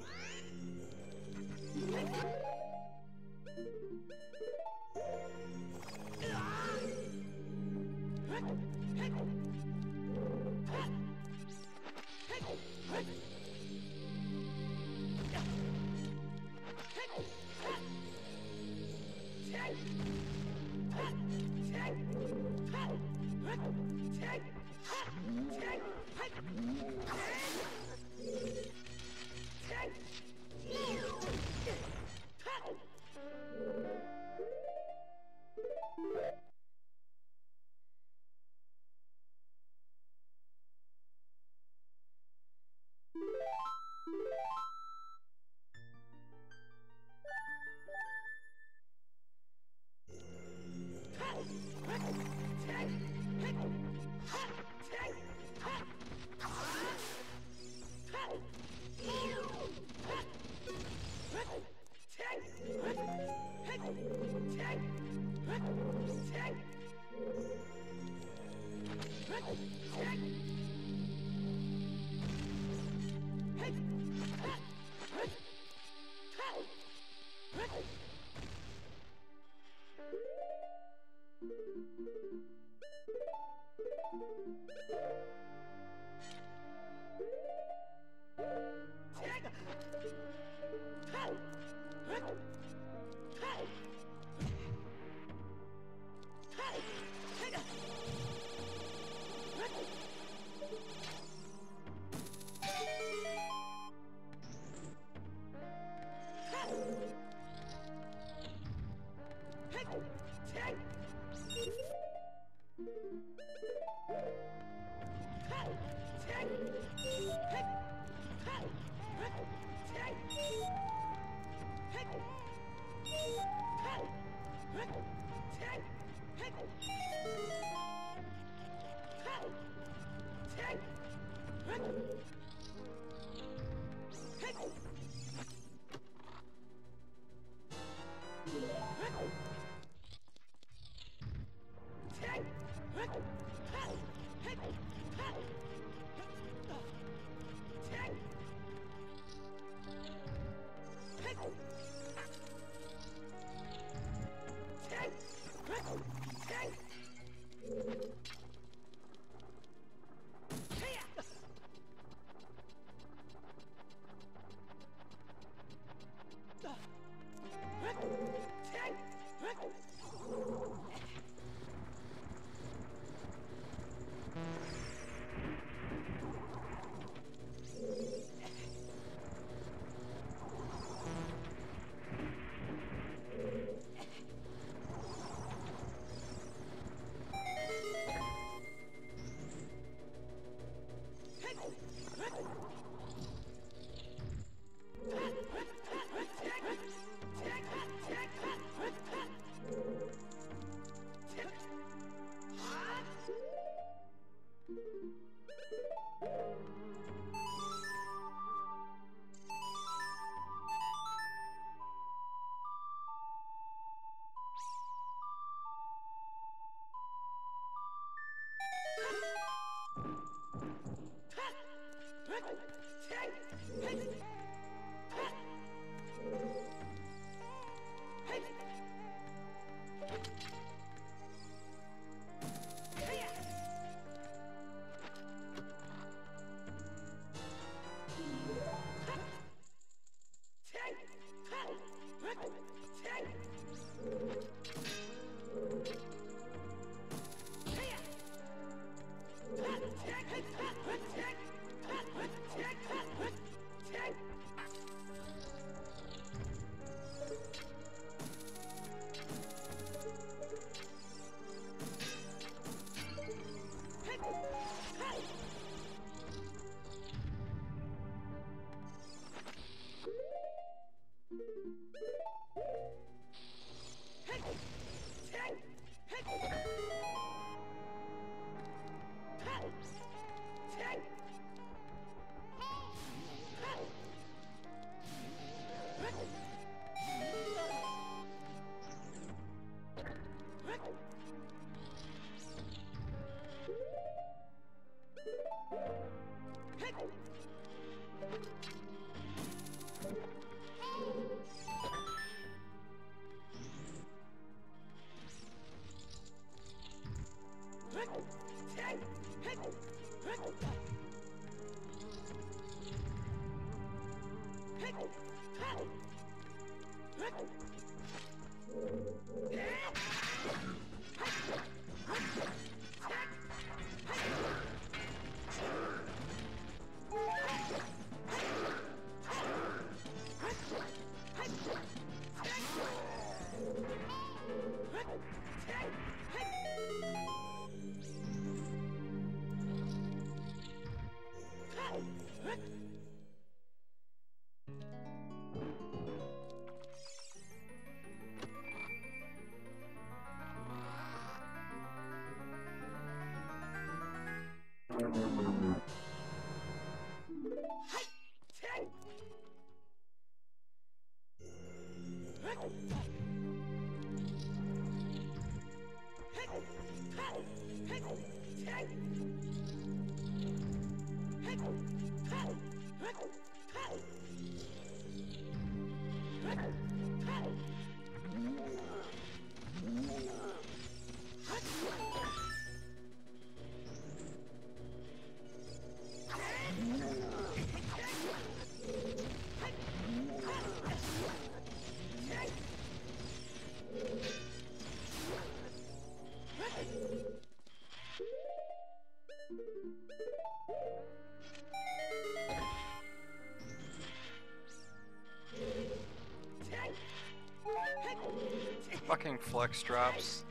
getting flex drops.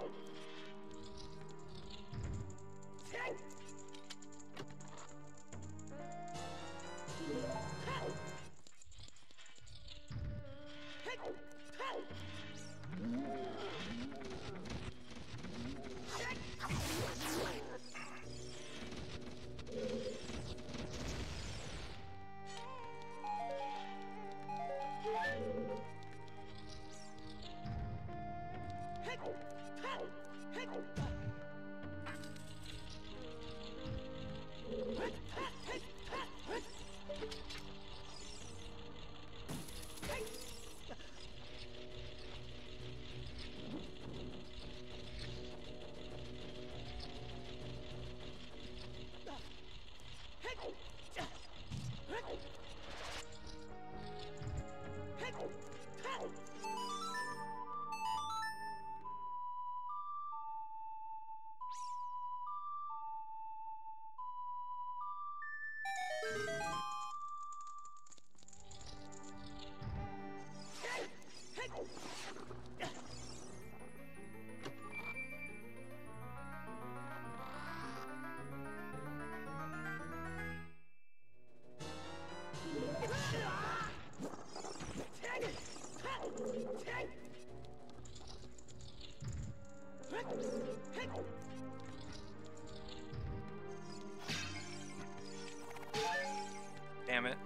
Damn it.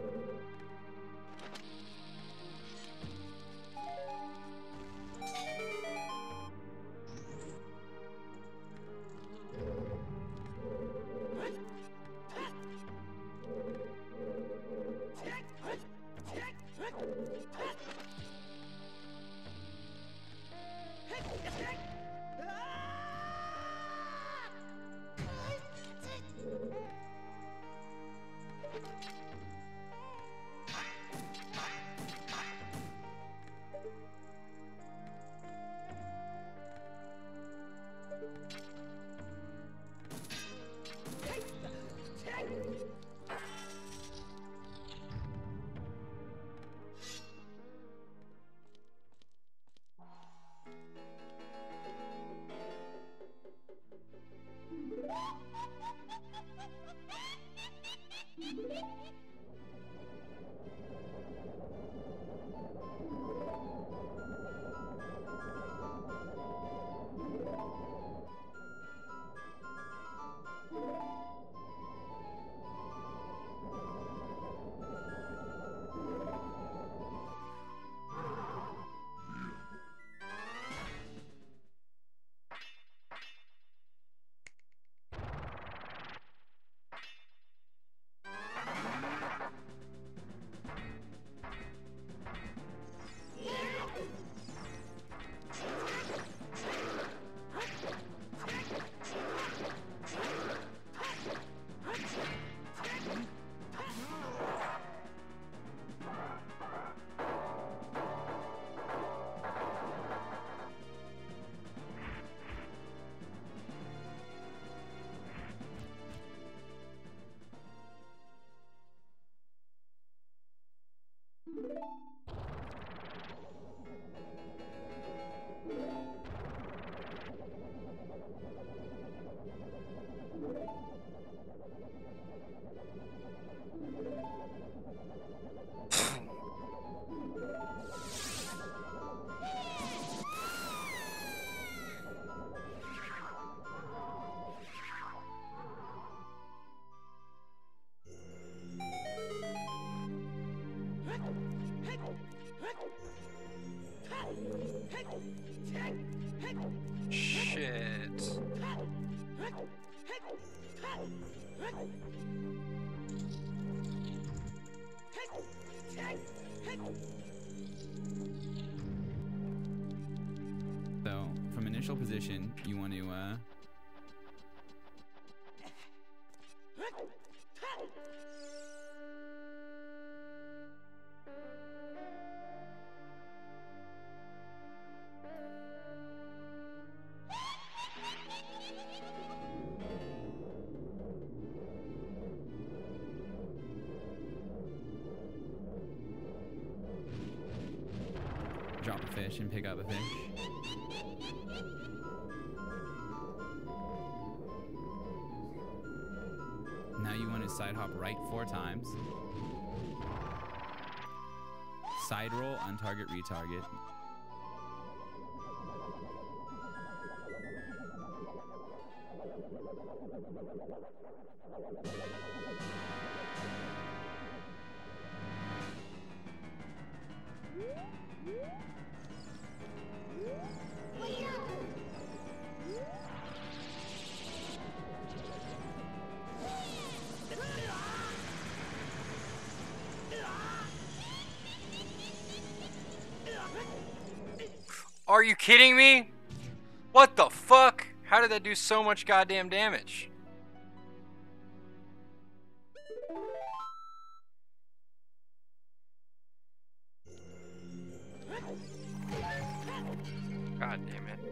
Shit. So, from initial position, you want to, uh... drop fish and pick up a fish. Now you want to side hop right four times. Side roll, untarget, retarget. Are you kidding me? What the fuck? How did that do so much goddamn damage? God damn it.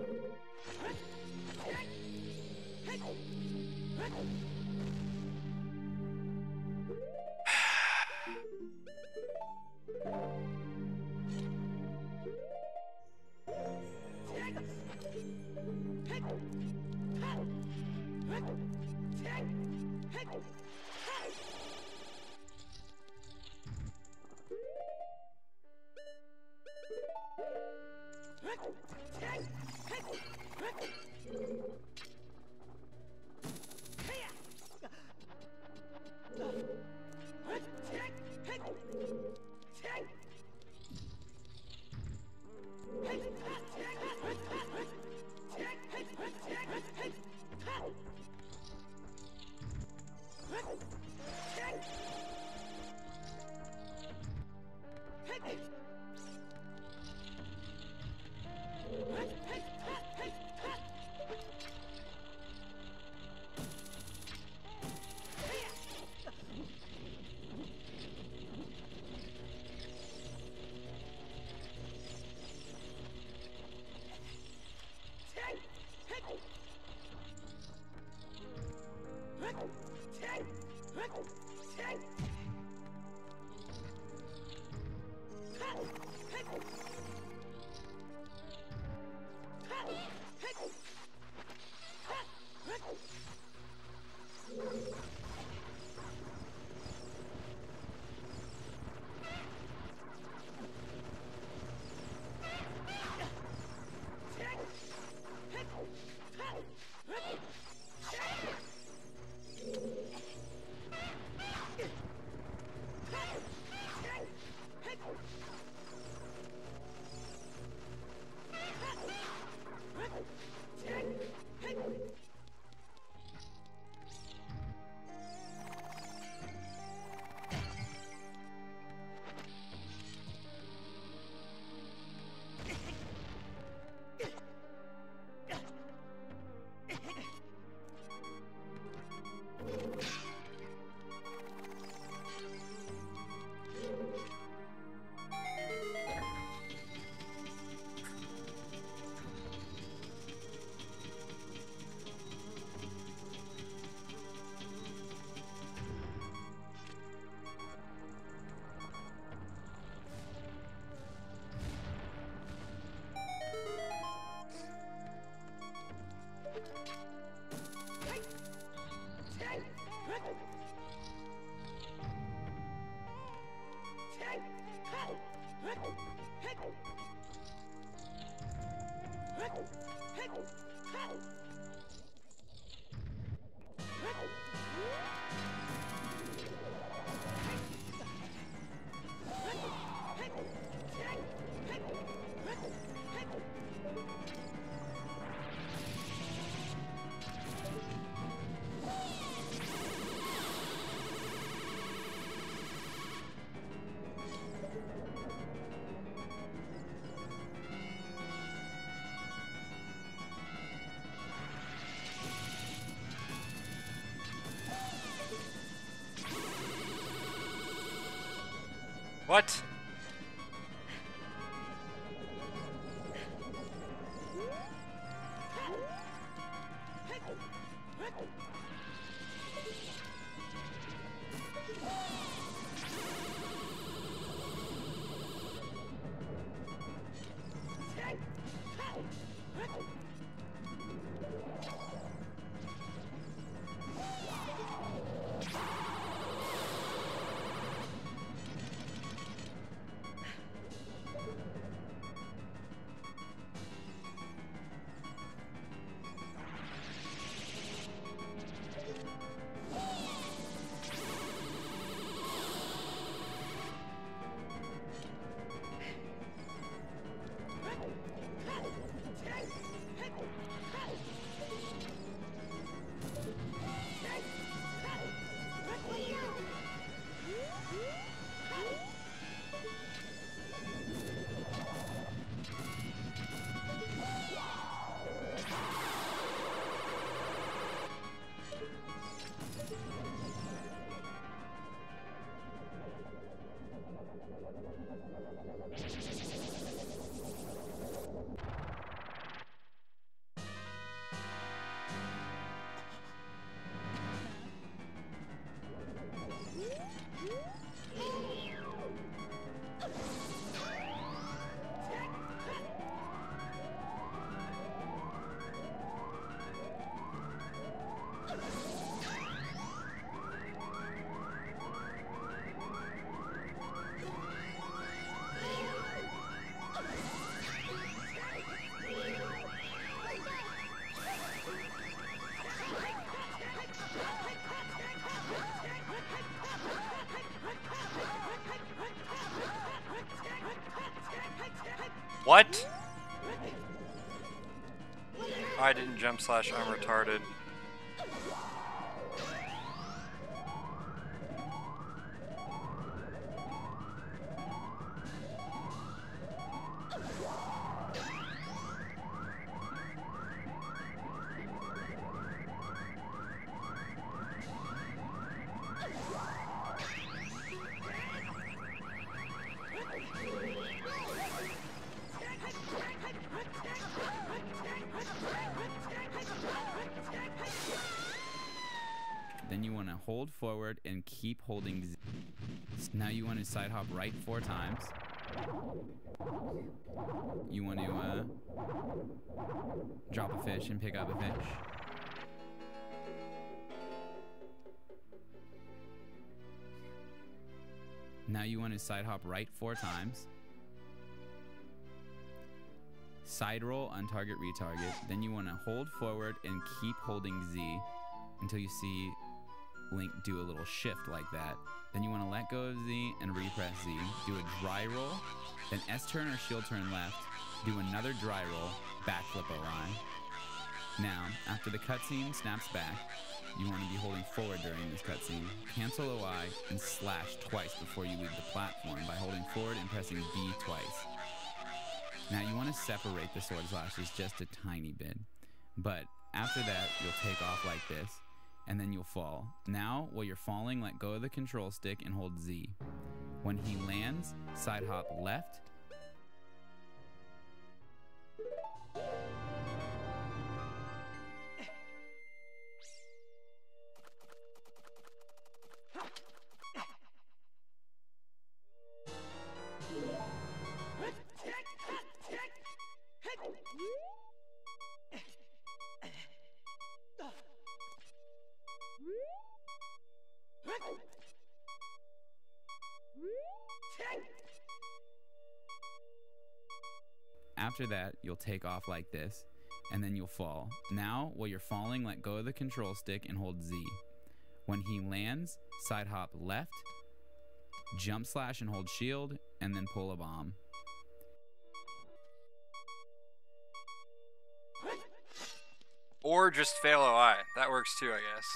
What? What? I didn't jump slash, I'm retarded. Then you want to hold forward and keep holding Z. Now you want to side hop right four times. You want to uh, drop a fish and pick up a fish. Now you want to side hop right four times. Side roll on target retarget. Then you want to hold forward and keep holding Z until you see Link do a little shift like that. Then you want to let go of Z and repress Z. Do a dry roll, then S turn or shield turn left. Do another dry roll, backflip O I. Now, after the cutscene snaps back, you want to be holding forward during this cutscene. Cancel O I and slash twice before you leave the platform by holding forward and pressing B twice. Now you want to separate the sword slashes just a tiny bit, but after that you'll take off like this, and then you'll fall. Now, while you're falling, let go of the control stick and hold Z. When he lands, side hop left. After that, you'll take off like this, and then you'll fall. Now, while you're falling, let go of the control stick and hold Z. When he lands, side hop left, jump slash and hold shield, and then pull a bomb. Or just fail O I. That works too, I guess.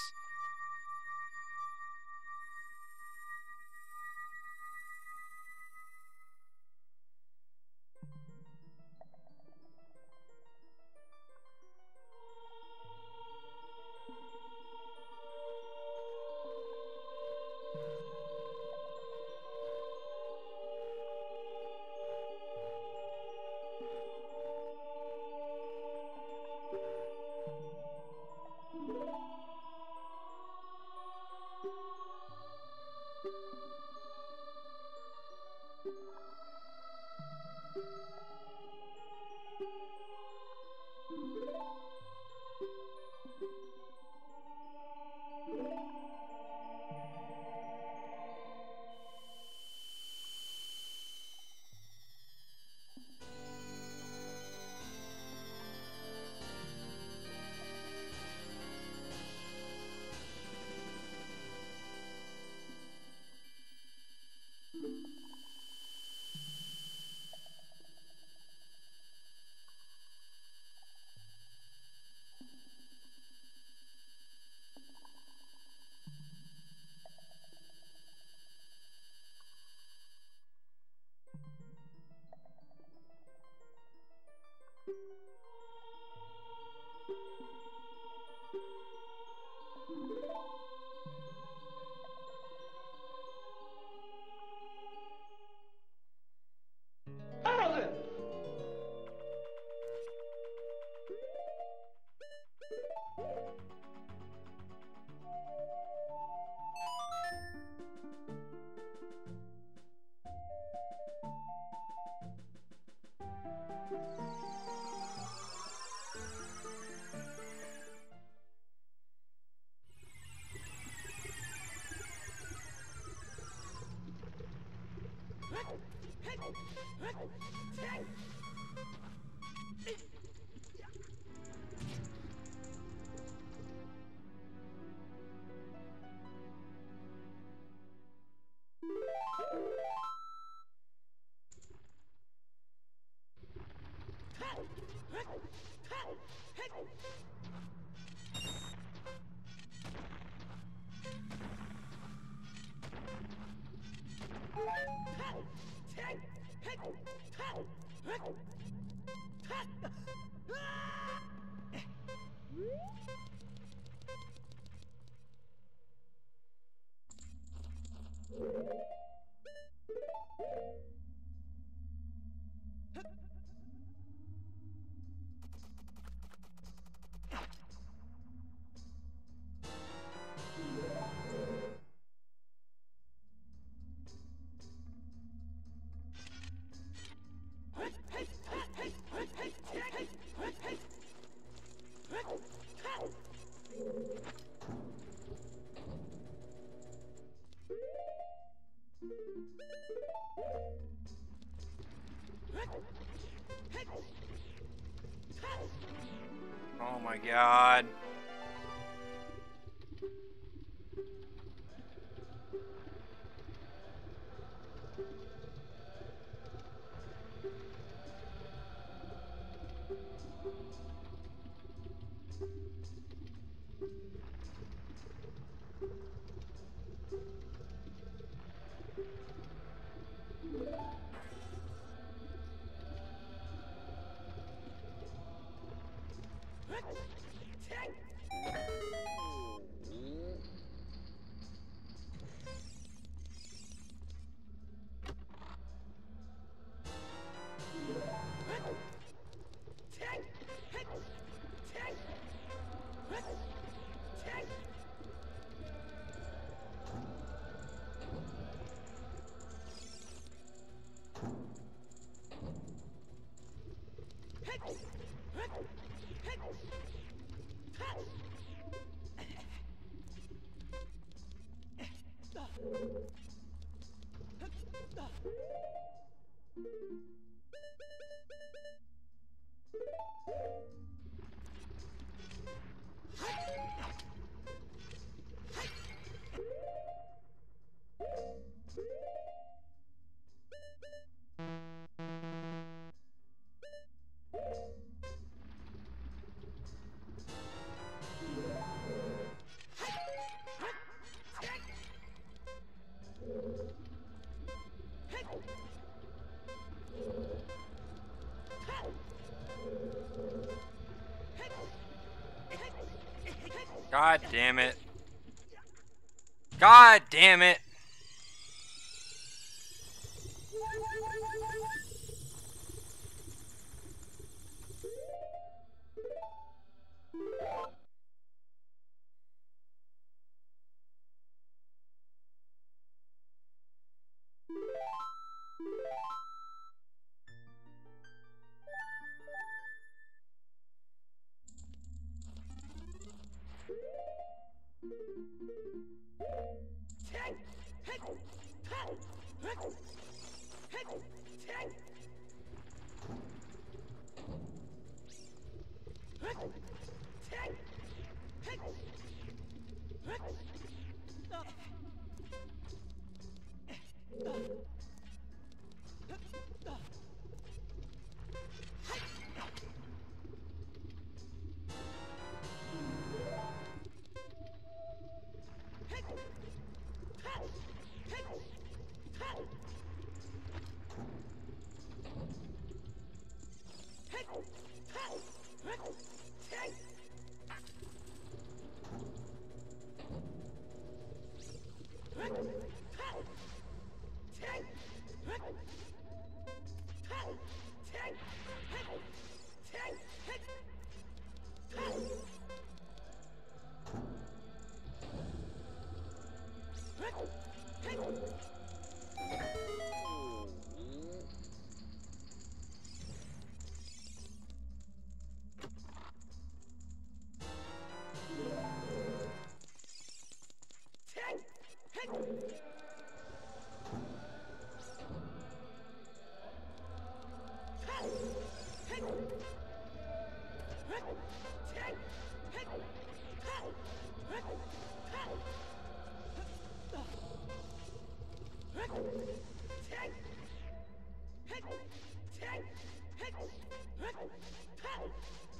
Oh my god. God damn it. God damn it.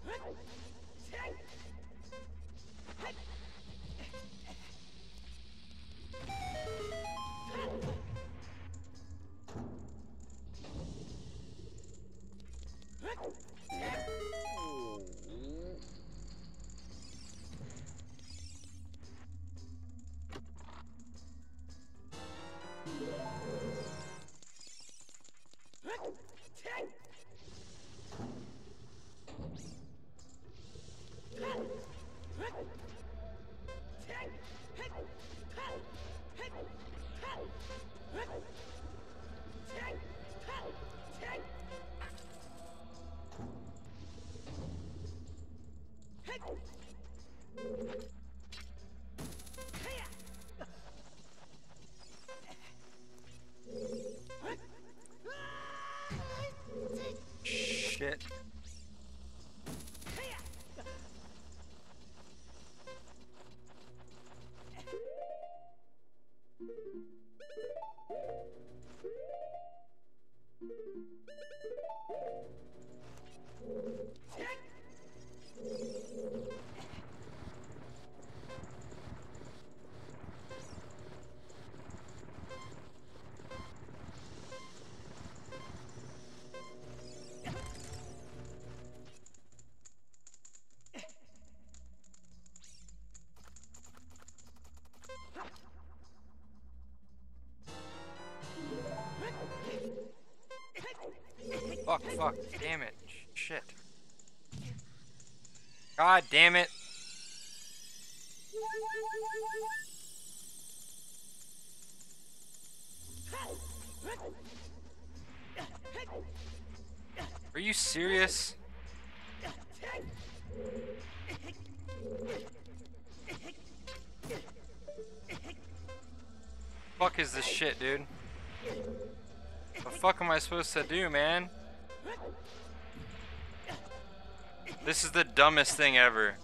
Shit. Fuck, fuck, damn it. Shit. God damn it. Are you serious? Fuck is this shit, dude? What the fuck am I supposed to do, man? This is the dumbest thing ever.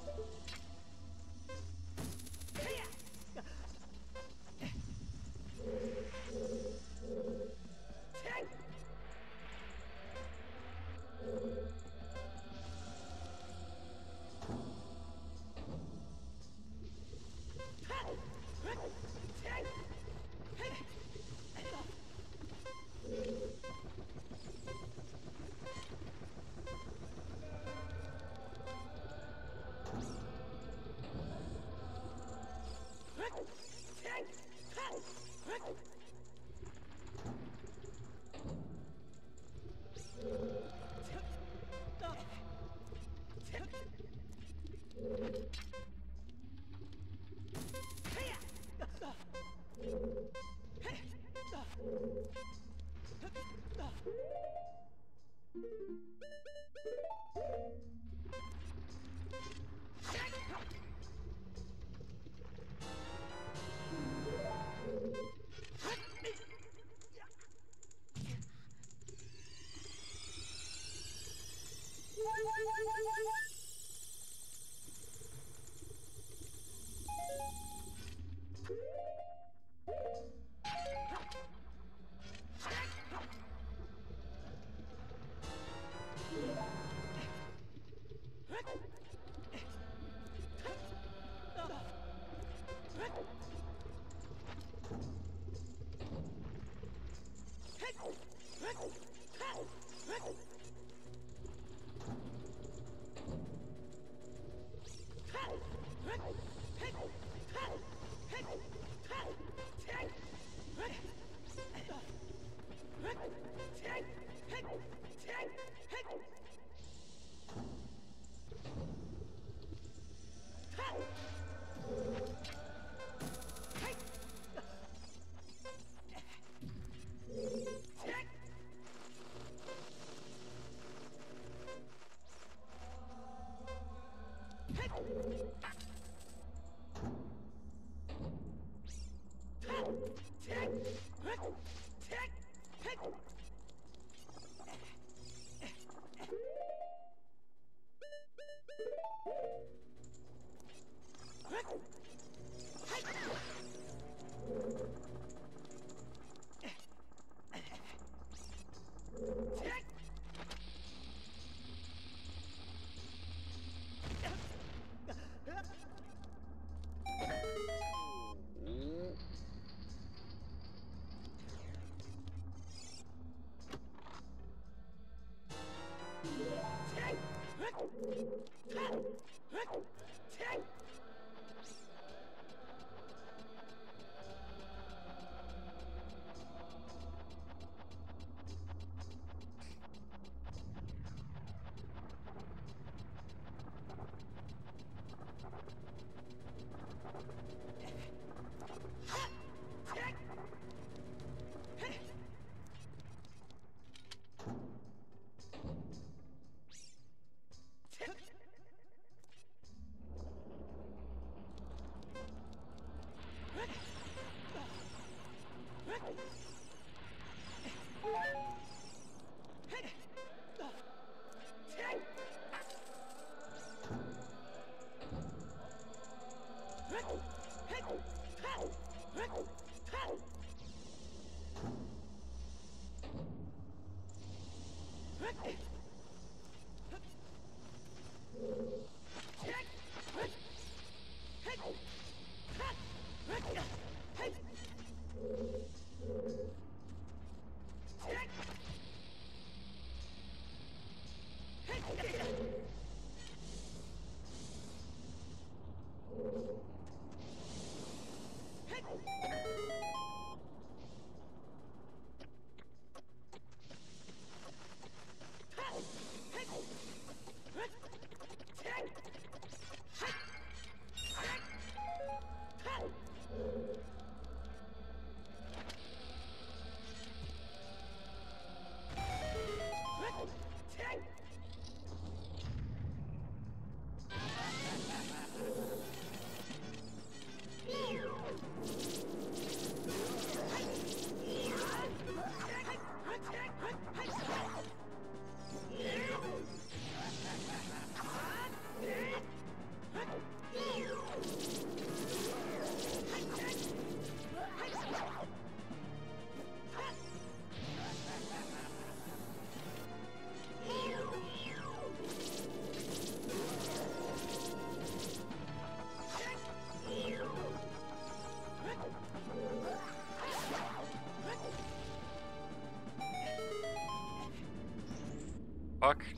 Fuck.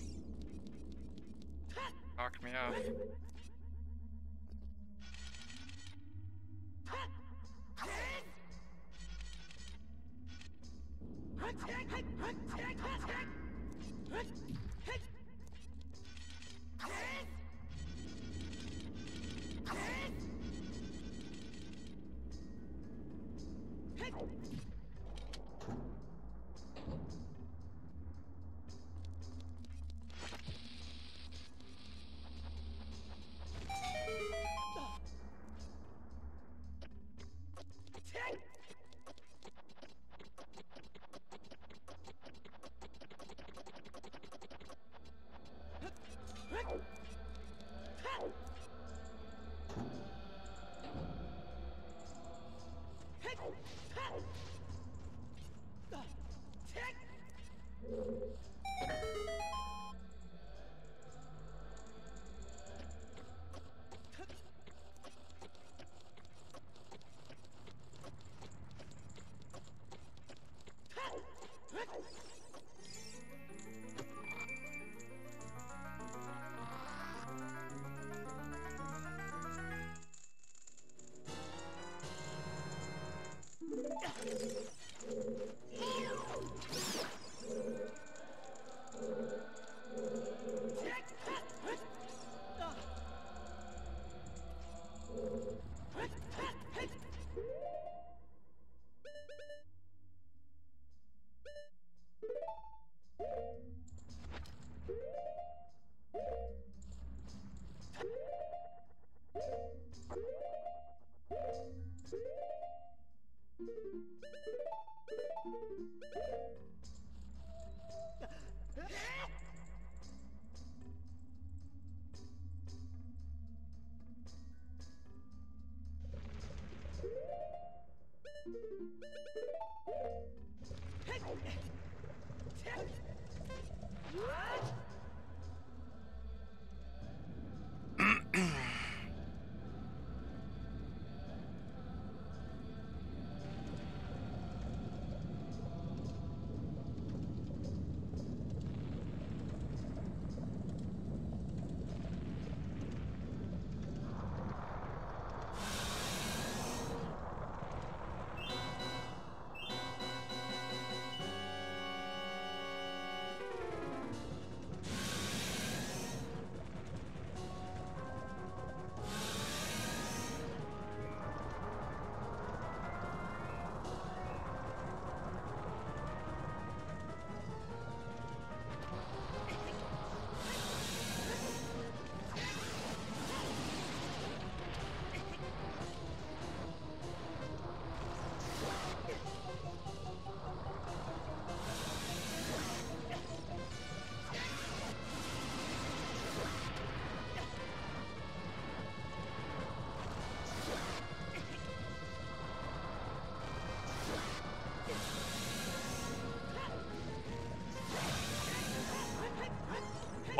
Knocked me off.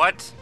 What?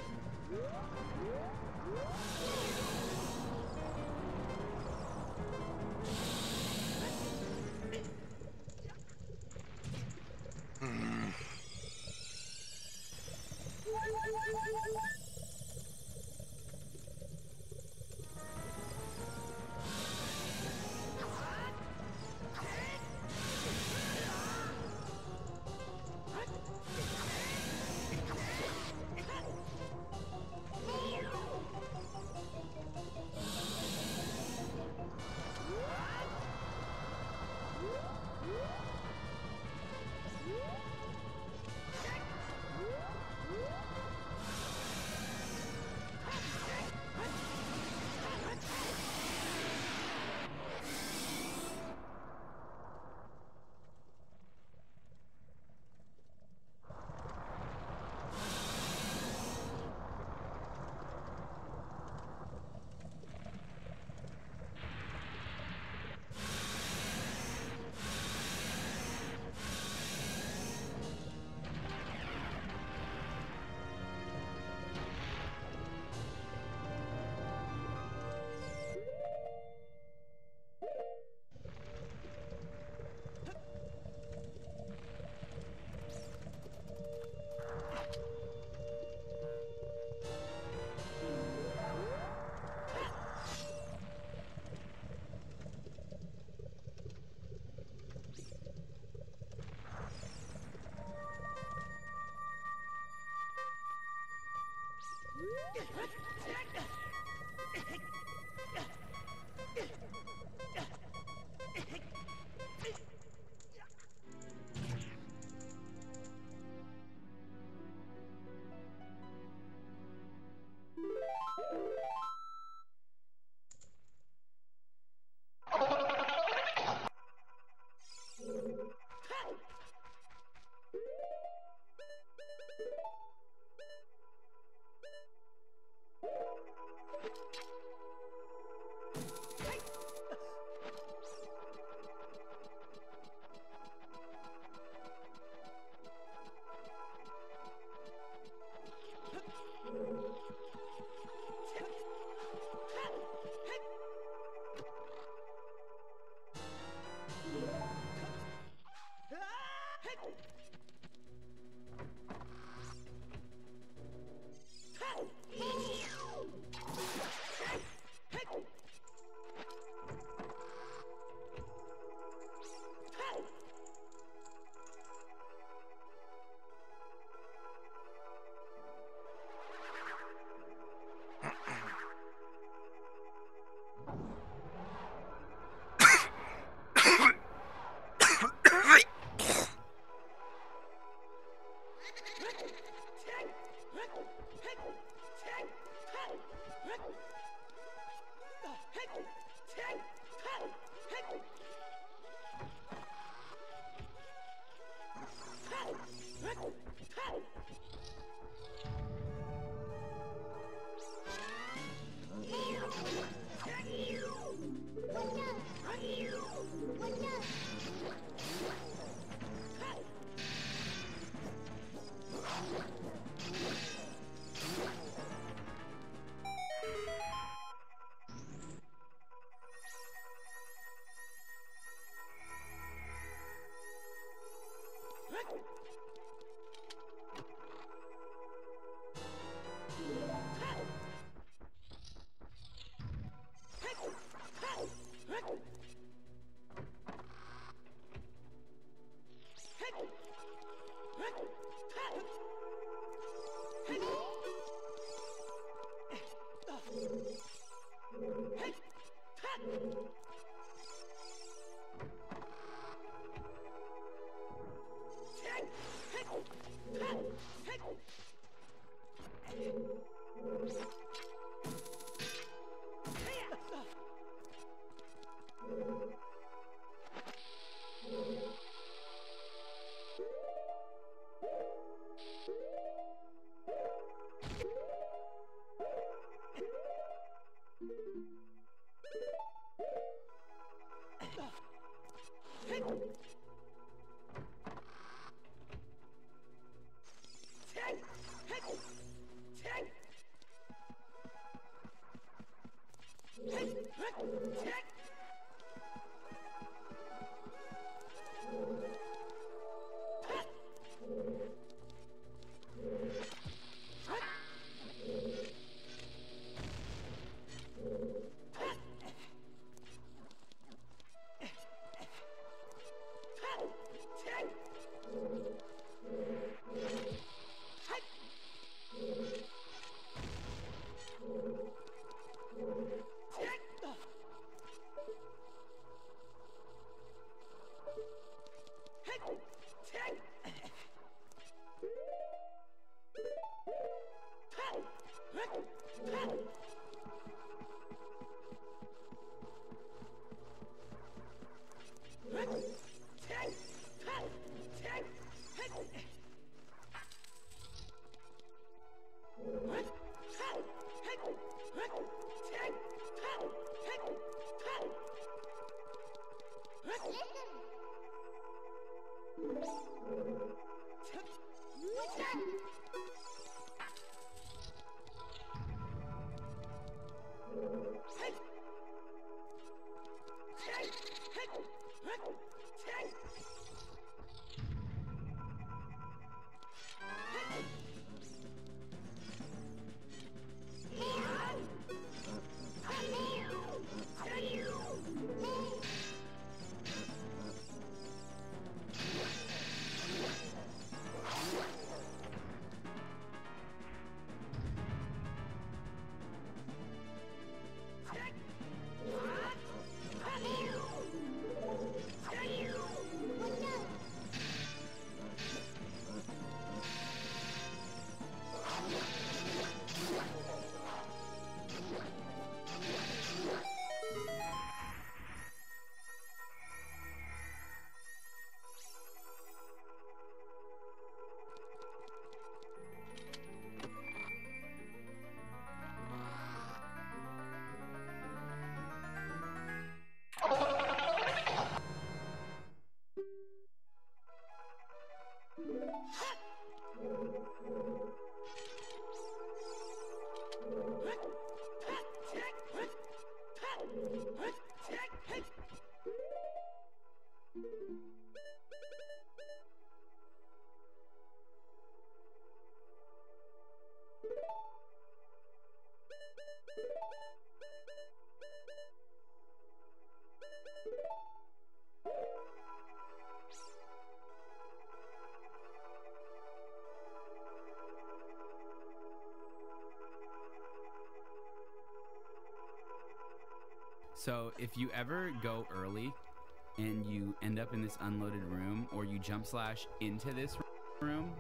So if you ever go early and you end up in this unloaded room, or you jump slash into this room,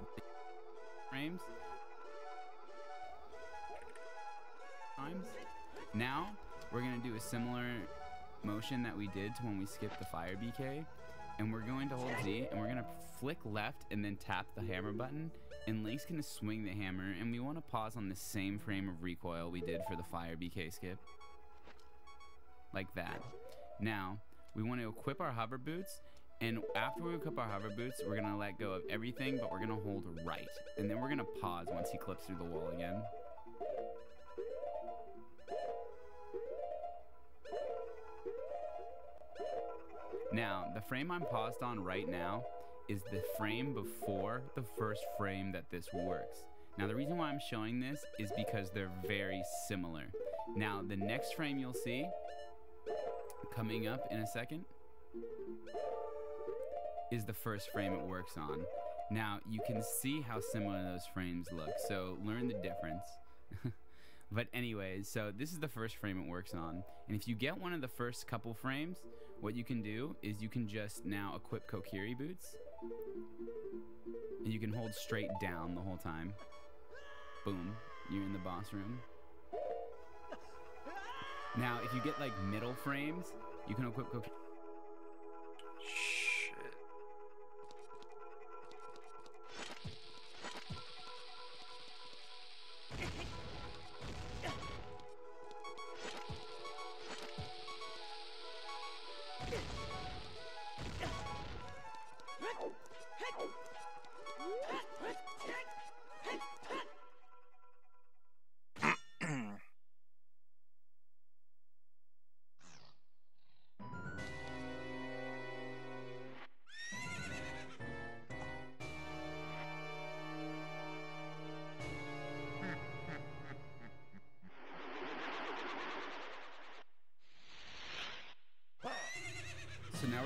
frames, times, now we're gonna do a similar motion that we did to when we skipped the fire B K, and we're going to hold Z and we're gonna flick left and then tap the hammer button, and Link's gonna swing the hammer, and we want to pause on the same frame of recoil we did for the fire B K skip. Like that. Now, we want to equip our hover boots, and after we equip our hover boots, we're going to let go of everything, but we're going to hold right. And then we're going to pause once he clips through the wall again. Now, the frame I'm paused on right now is the frame before the first frame that this works. Now, the reason why I'm showing this is because they're very similar. Now, the next frame you'll see coming up in a second is the first frame it works on. Now, you can see how similar those frames look, so learn the difference. But anyways, so this is the first frame it works on. And if you get one of the first couple frames, what you can do is you can just now equip Kokiri boots. And you can hold straight down the whole time. Boom, you're in the boss room. Now, if you get like middle frames, you can equip Kokiri. Shit.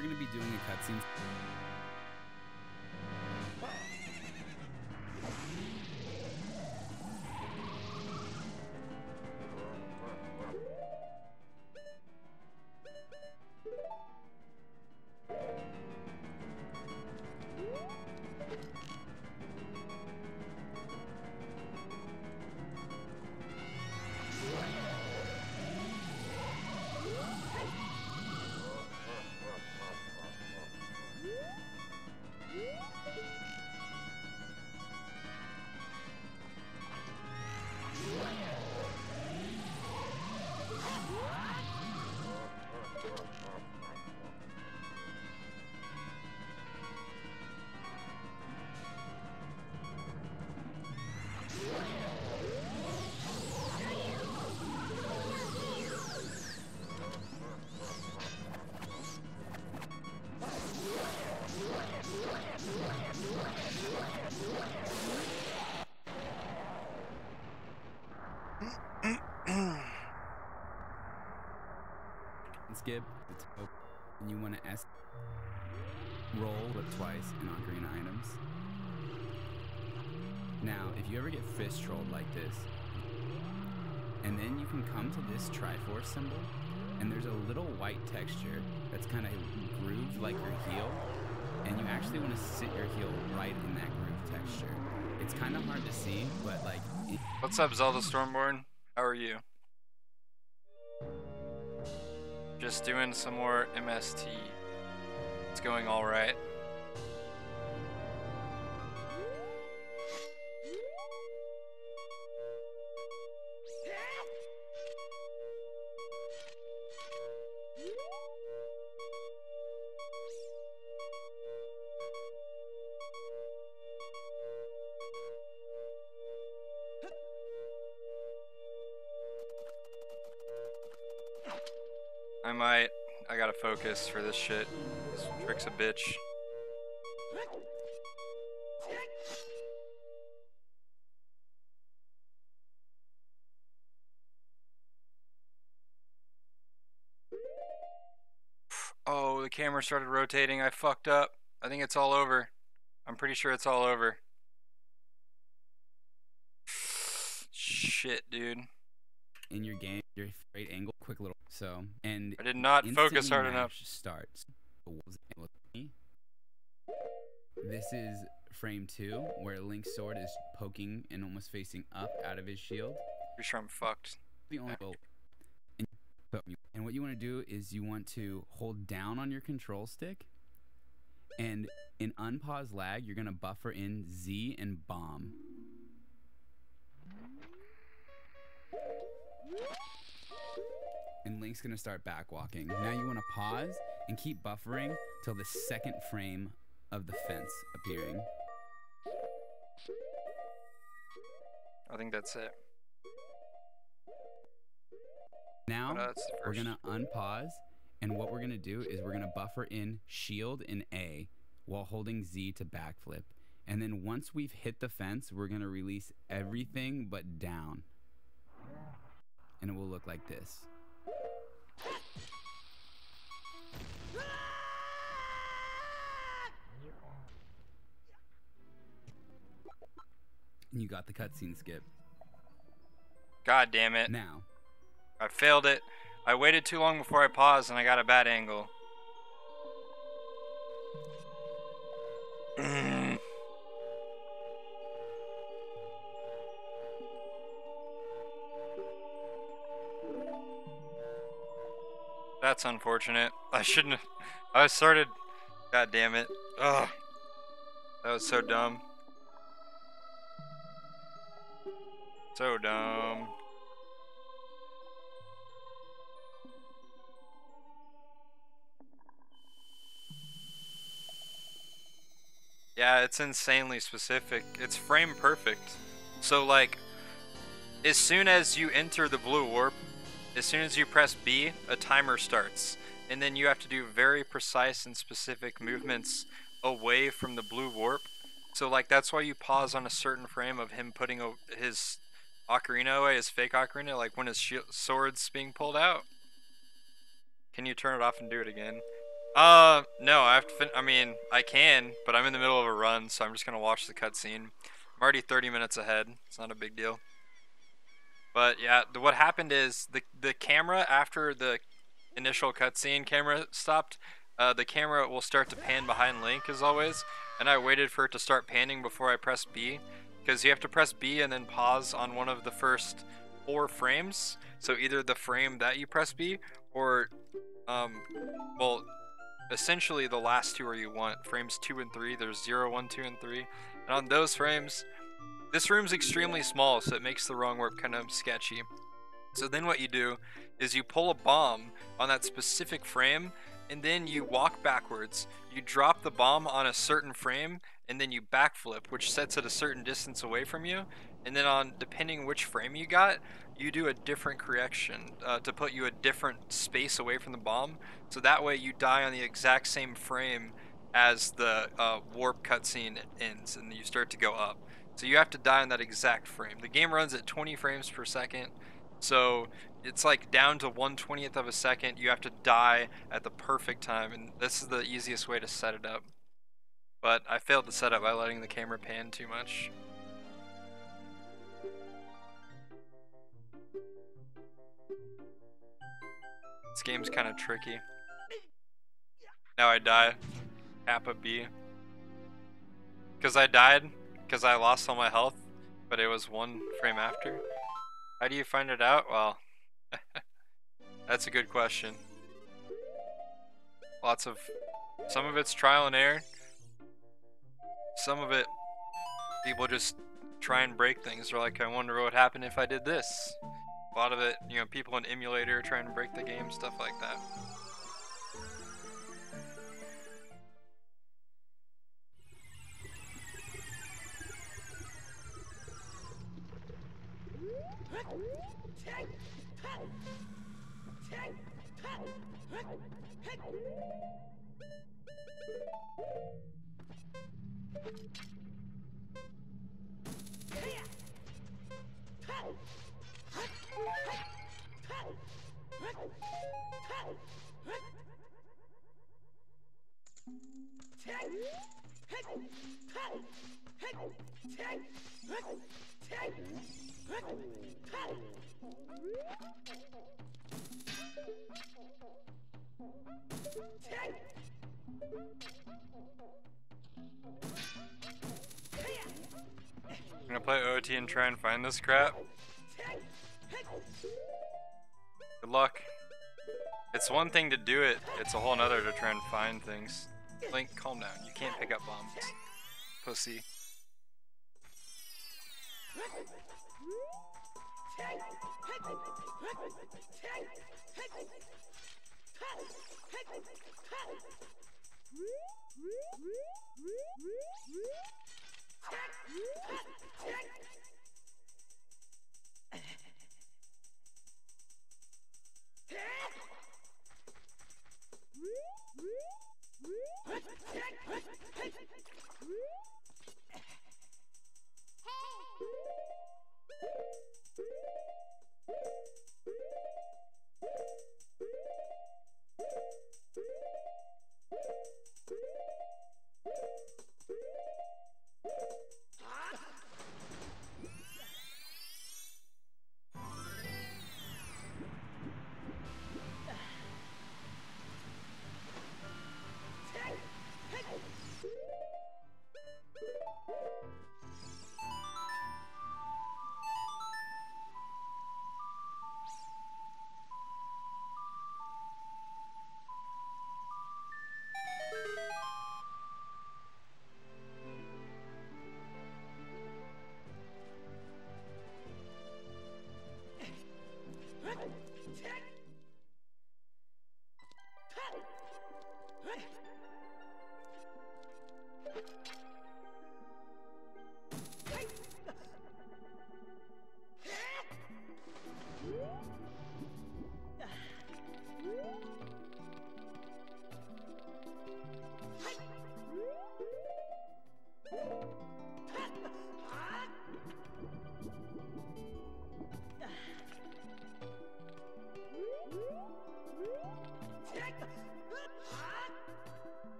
we're gonna be doing a cutscene. Skip the top, and you want to S roll it twice in Ocarina items. Now, if you ever get fist trolled like this, and then you can come to this Triforce symbol, and there's a little white texture that's kind of grooved like your heel, and you actually want to sit your heel right in that groove texture. It's kind of hard to see, but like. What's up, Zelda Stormborn? How are you? Just doing some more M S T. It's going all right. I might. I gotta focus for this shit. This trick's a bitch. Oh, the camera started rotating. I fucked up. I think it's all over. I'm pretty sure it's all over. Shit, dude. In your game, your right angle, quick little so and I did not focus hard enough. Starts. This is frame two, where Link's sword is poking and almost facing up out of his shield. Pretty sure I'm fucked. The only and, and what you want to do is you want to hold down on your control stick, and in unpause lag, you're gonna buffer in Z and bomb. And Link's gonna start backwalking. Now you want to pause and keep buffering till the second frame of the fence appearing. I think that's it. Now oh, no, that's the we're first. gonna unpause, and what we're gonna do is we're gonna buffer in shield and A while holding Z to backflip. And then once we've hit the fence, we're gonna release everything but down. And it will look like this. You got the cutscene, Skip. God damn it. Now. I failed it. I waited too long before I paused and I got a bad angle. That's unfortunate. I shouldn't have. I started. God damn it. Ugh. That was so dumb. So dumb. Yeah, it's insanely specific. It's frame perfect. So like, as soon as you enter the blue warp, as soon as you press B, a timer starts. And then you have to do very precise and specific movements away from the blue warp. So like, that's why you pause on a certain frame of him putting a, his ocarina away, his fake ocarina, like when his shield, sword's being pulled out. Can you turn it off and do it again? Uh, no, I have to fin- I mean, I can, but I'm in the middle of a run, so I'm just gonna watch the cutscene. I'm already thirty minutes ahead. It's not a big deal. But yeah, the, what happened is the the camera after the initial cutscene camera stopped, uh, the camera will start to pan behind Link as always, and I waited for it to start panning before I pressed B, because you have to press B and then pause on one of the first four frames. So either the frame that you press B, or um, well, essentially the last two are you want frames two and three. There's zero, one, two, and three, and on those frames, this room's extremely small, so it makes the wrong warp kind of sketchy. So then what you do is you pull a bomb on that specific frame, and then you walk backwards. You drop the bomb on a certain frame, and then you backflip, which sets it a certain distance away from you. And then on depending which frame you got, you do a different correction uh, to put you a different space away from the bomb. So that way you die on the exact same frame as the uh, warp cutscene ends, and you start to go up. So you have to die on that exact frame. The game runs at twenty frames per second. So it's like down to one twentieth of a second. You have to die at the perfect time, and this is the easiest way to set it up. But I failed to set up by letting the camera pan too much. This game's kind of tricky. Now I die. Kappa B. Because I died, because I lost all my health, but it was one frame after. How do you find it out? Well, that's a good question. Lots of, some of it's trial and error. Some of it, people just try and break things. They're like, I wonder what would happen if I did this. A lot of it, you know, people in emulator trying to break the game, stuff like that. I'm gonna play O T and try and find this crap. Good luck. It's one thing to do it, it's a whole nother to try and find things. Link, calm down. You can't pick up bombs. Pussy.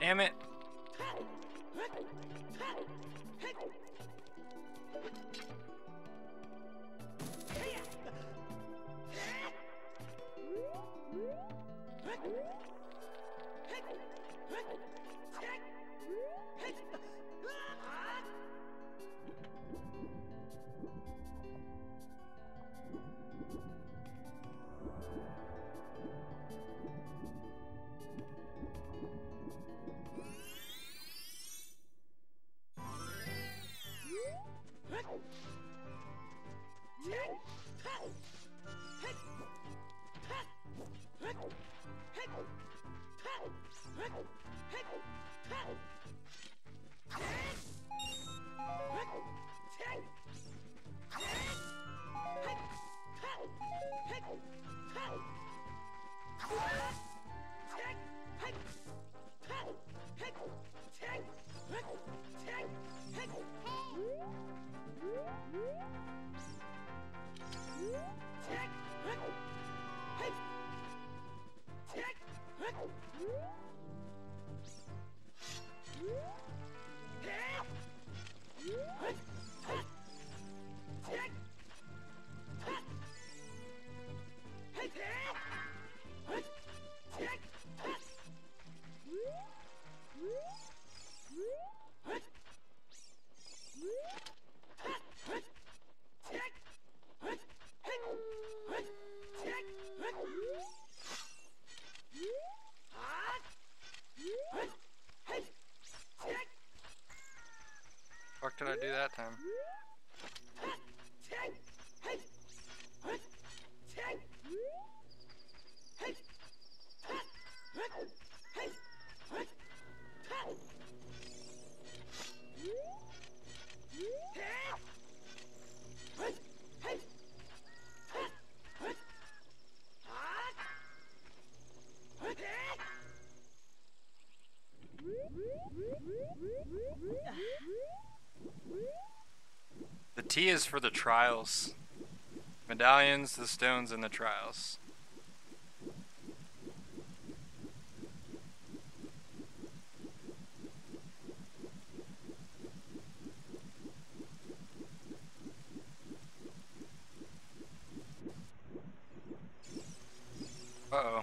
Damn it. Fuck did I do that time? The T is for the trials. Medallions, the stones, and the trials. Uh-oh.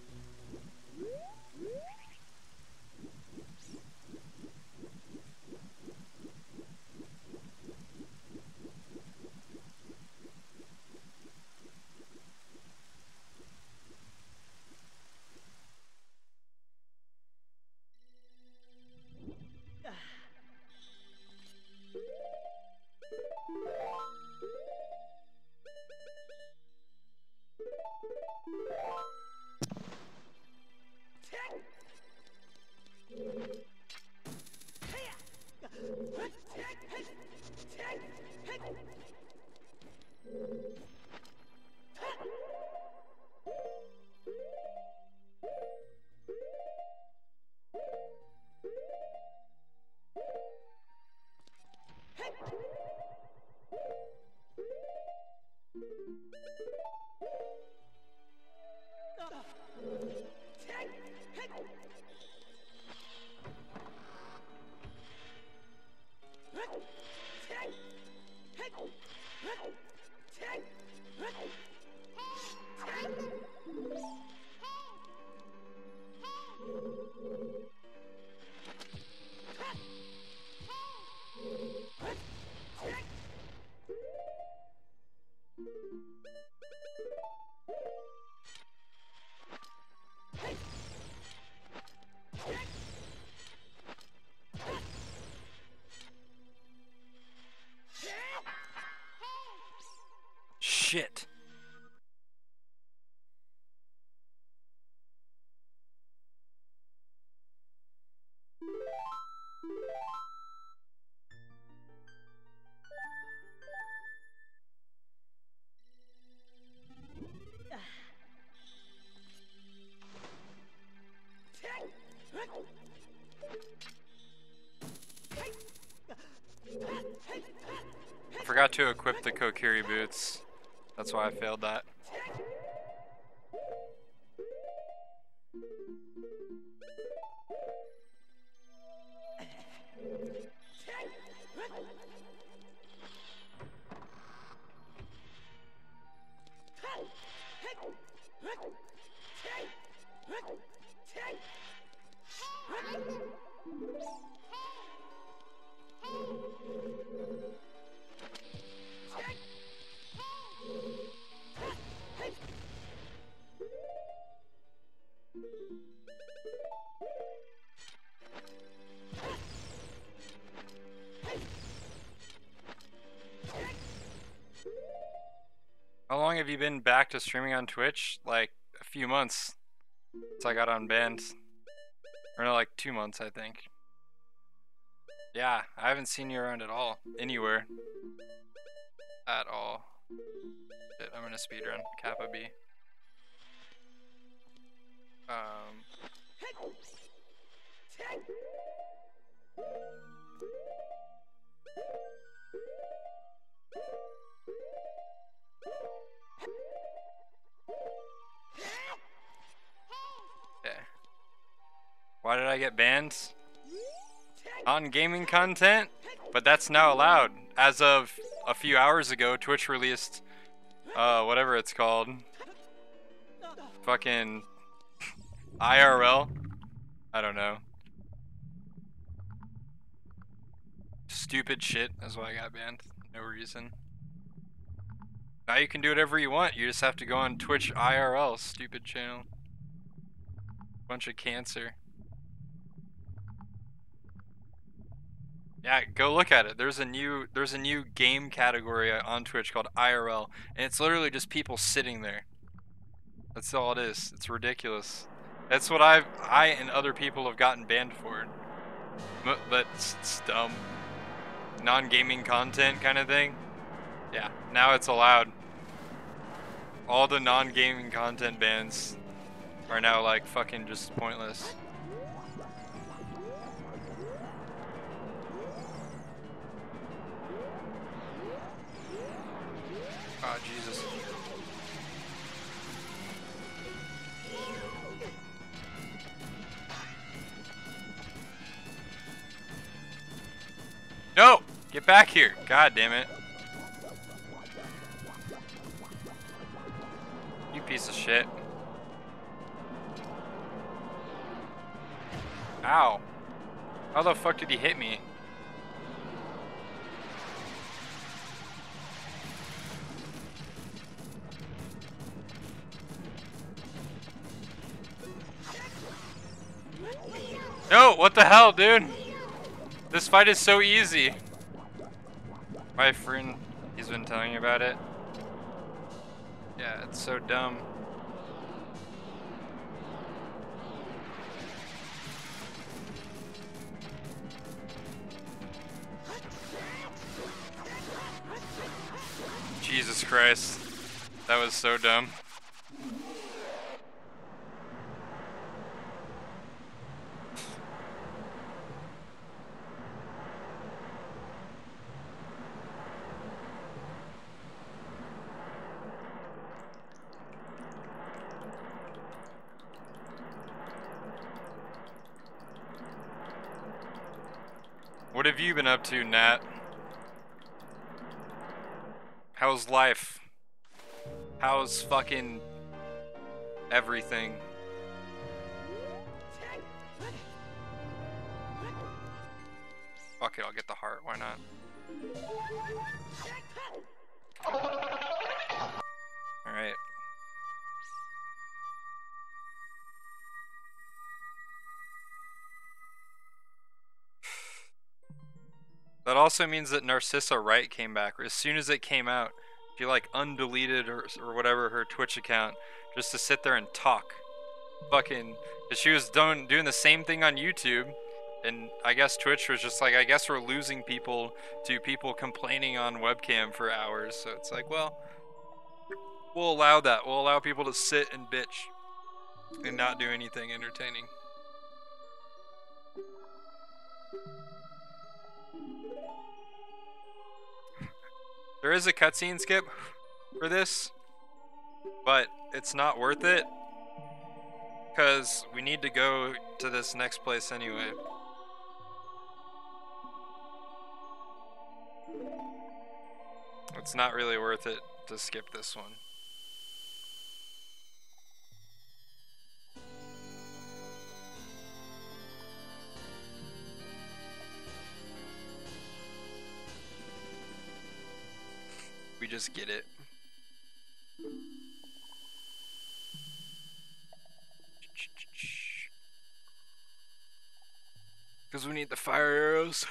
Shit. I forgot to equip the Kokiri boots. That's why I failed that. How long have you been back to streaming on Twitch? Like a few months since I got unbanned. Or no, like two months I think. Yeah, I haven't seen you around at all. Anywhere. At all. Shit, I'm gonna speedrun. Kappa B. Um... Okay. Why did I get banned? On gaming content? But that's now allowed. As of a few hours ago, Twitch released, uh, whatever it's called. Fucking I R L? I don't know. Stupid shit, that's why I got banned. No reason. Now you can do whatever you want, you just have to go on Twitch I R L, stupid channel. Bunch of cancer. Yeah, go look at it. There's a new there's a new game category on Twitch called I R L, and it's literally just people sitting there. That's all it is. It's ridiculous. That's what I've I and other people have gotten banned for. But it's, it's dumb. Non-gaming content kind of thing. Yeah, now it's allowed. All the non-gaming content bans are now like fucking just pointless. Oh, Jesus. No! Get back here! God damn it. You piece of shit. Ow. How the fuck did he hit me? No, what the hell, dude? This fight is so easy. My friend, he's been telling you about it. Yeah, it's so dumb. Jesus Christ. That was so dumb. What have you been up to, Nat? How's life? How's fucking everything? Fuck it, I'll get the heart, why not? Alright. That also means that Narcissa Wright came back. As soon as it came out, she like undeleted or, or whatever her Twitch account just to sit there and talk. Fucking, cause she was doing, doing the same thing on YouTube. And I guess Twitch was just like, I guess we're losing people to people complaining on webcam for hours. So it's like, well, we'll allow that. We'll allow people to sit and bitch and not do anything entertaining. There is a cutscene skip for this, but it's not worth it because we need to go to this next place anyway. It's not really worth it to skip this one. just get it. Because we need the fire arrows.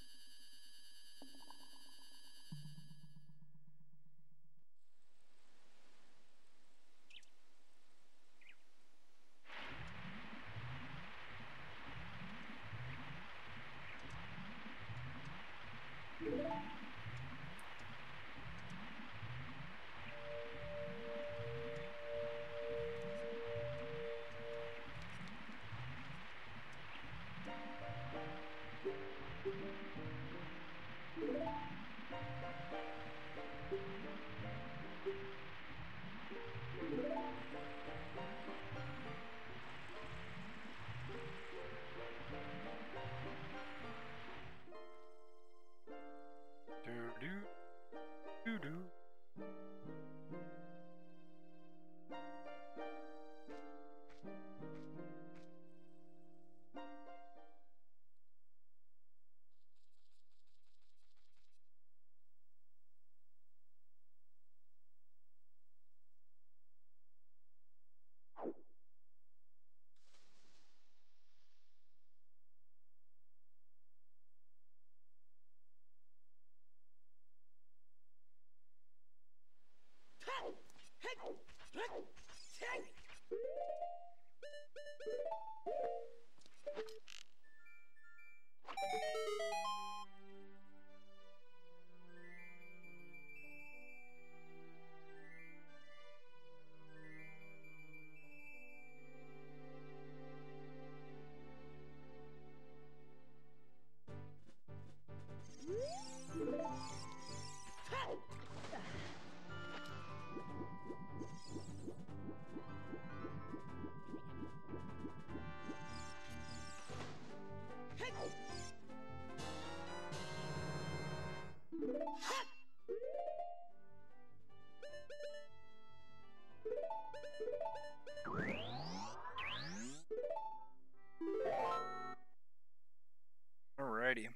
Alrighty.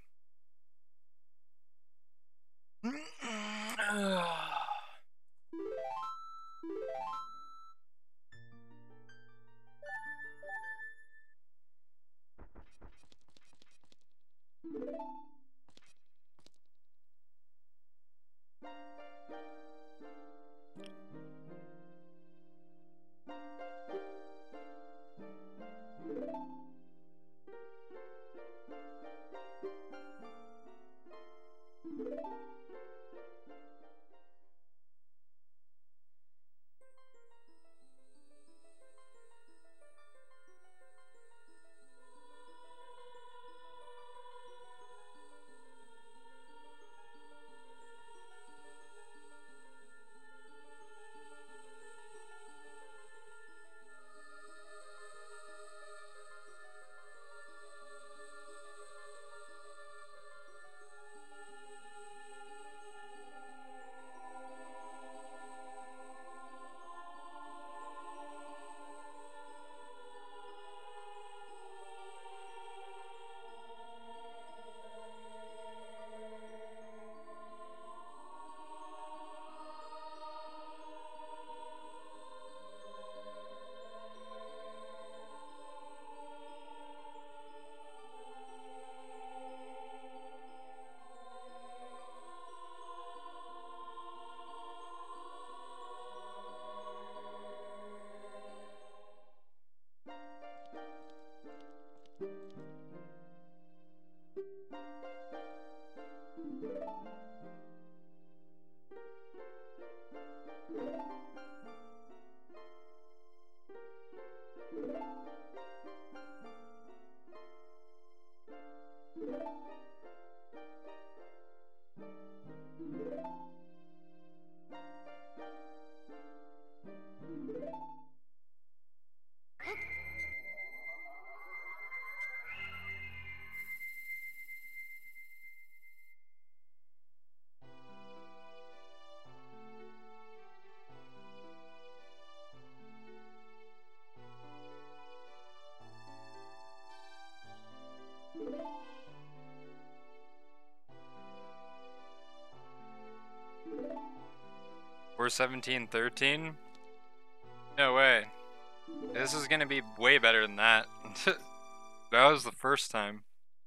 seventeen thirteen? No way. This is gonna be way better than that. That was the first time.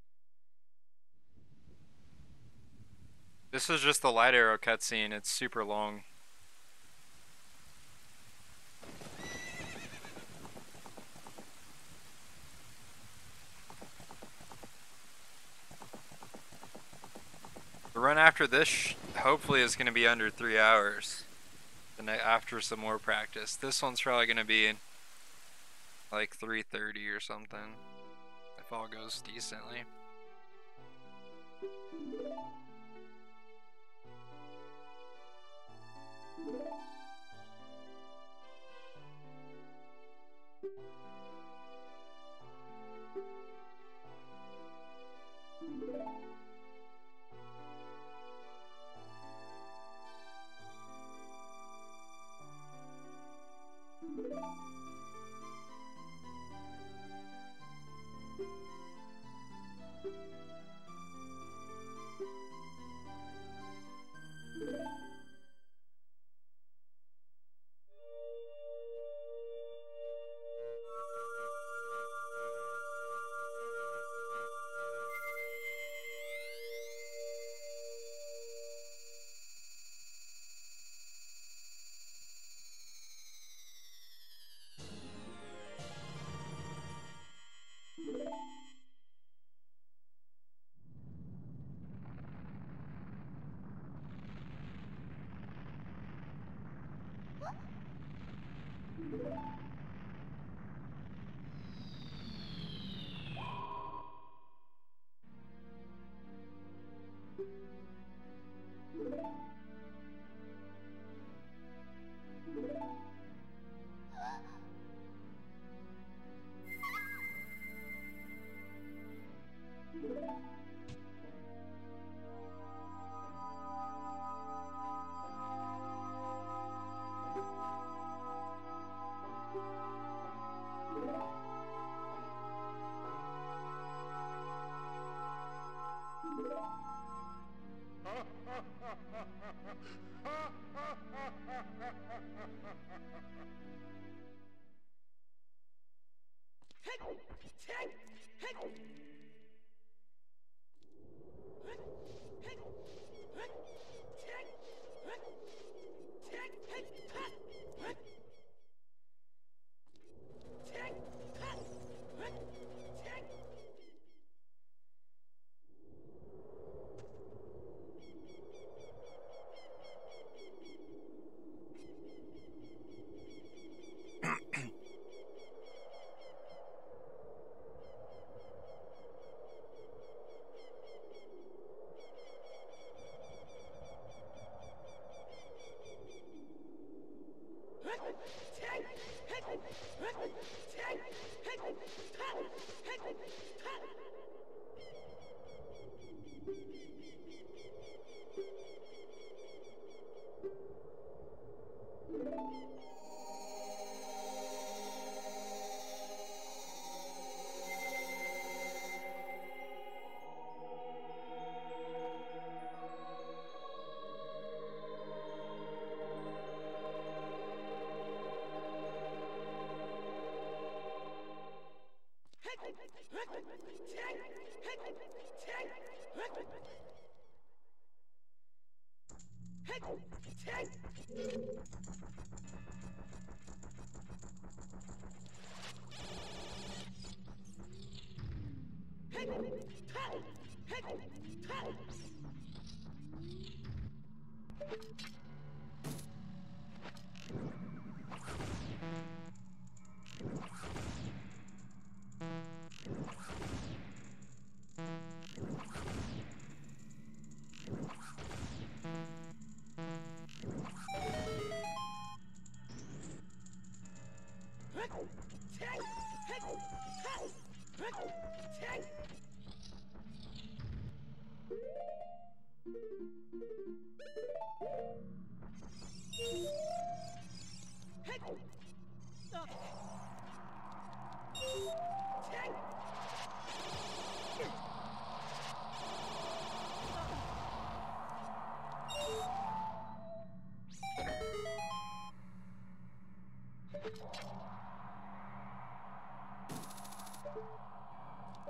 This is just the light arrow cutscene. It's super long. The run after this sh hopefully is going to be under three hours. And after some more practice. This one's probably going to be like three thirty or something. If all goes decently.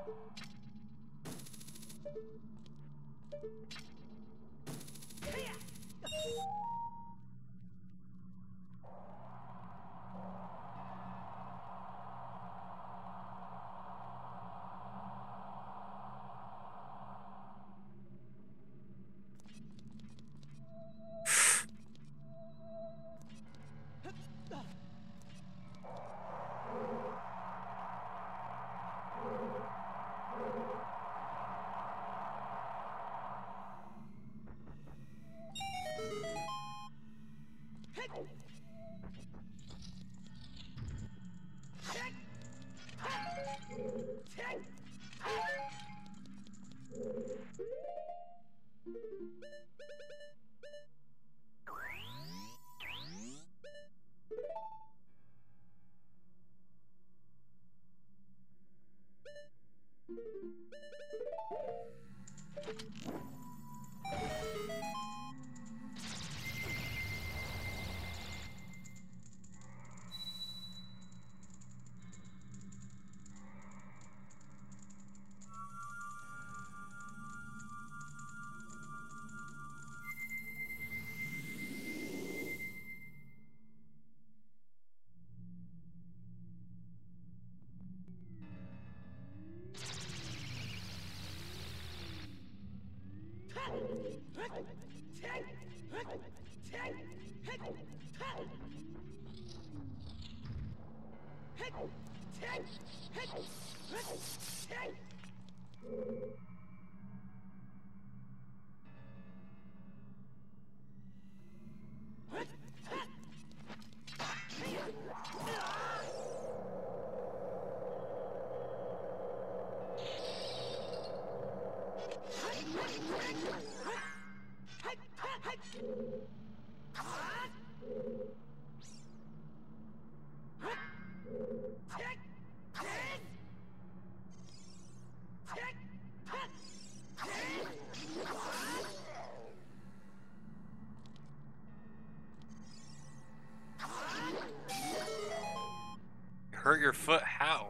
Hurt your foot? How?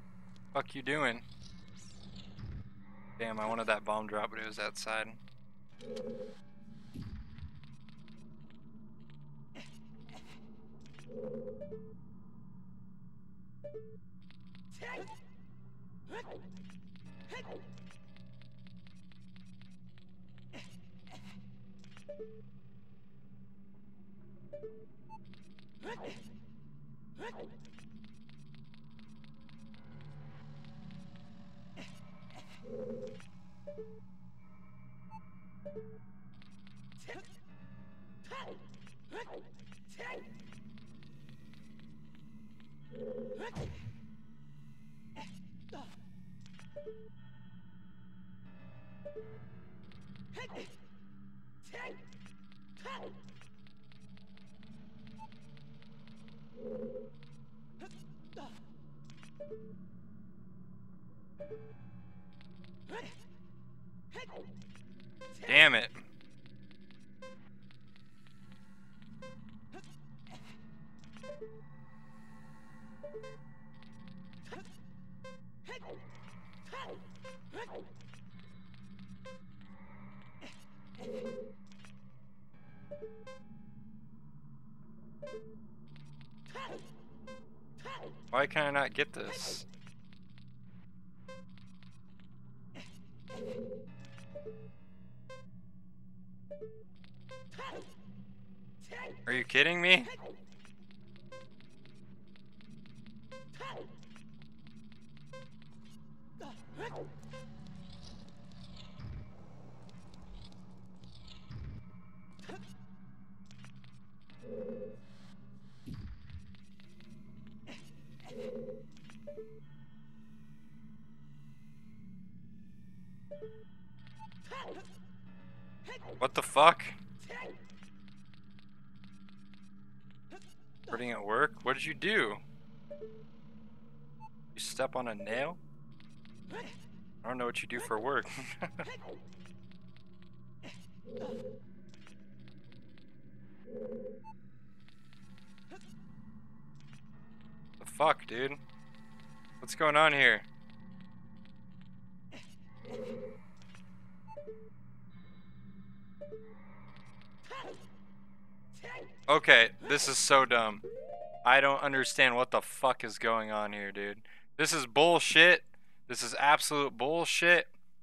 Fuck you doing? Damn, I wanted that bomb drop, but it was outside. Damn it. Why can I not get this? Are you kidding me? What the fuck? Hurting at work? What did you do? You step on a nail? I don't know what you do for work. The fuck, dude? What's going on here? Okay, this is so dumb. I don't understand what the fuck is going on here, dude. This is bullshit. This is absolute bullshit.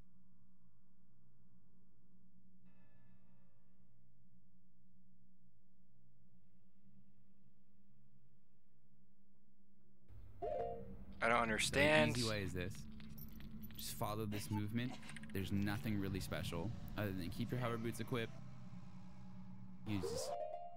I don't understand. The easy way is this. Just follow this movement. There's nothing really special other than keep your hover boots equipped. Use this.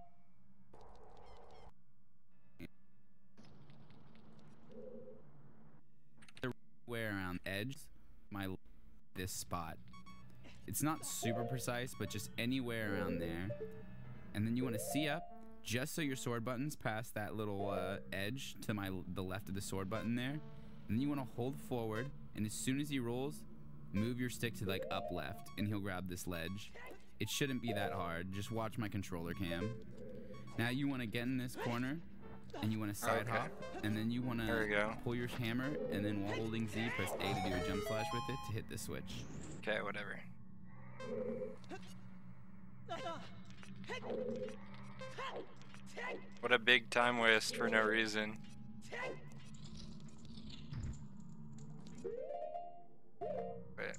The way around the edge, my this spot. It's not super precise, but just anywhere around there. And then you want to see up, just so your sword button's past that little uh, edge to my the left of the sword button there. And then you want to hold forward, and as soon as he rolls, move your stick to like up left, and he'll grab this ledge. It shouldn't be that hard. Just watch my controller cam. Now you want to get in this corner, and you want to side Okay. hop, and then you want There we to go. pull your hammer, and then while holding Z, press A to do a jump slash with it to hit the switch. Okay, whatever. What a big time waste for no reason. Wait.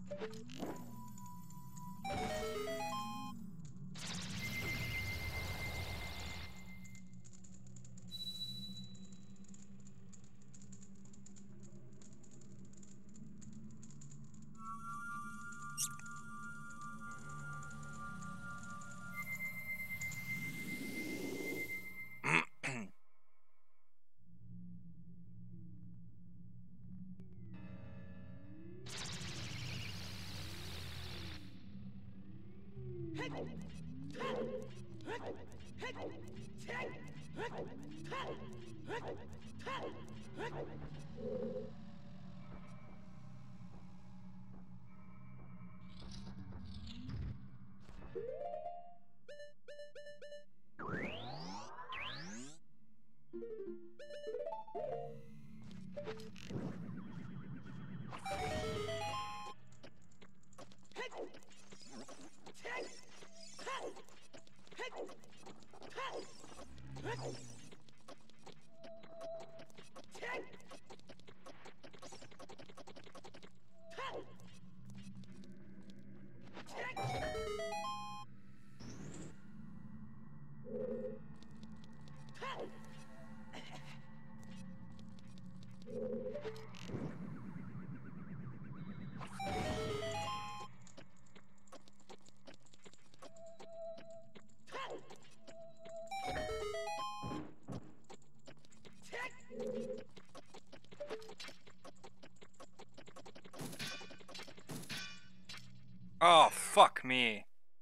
Oh, fuck me.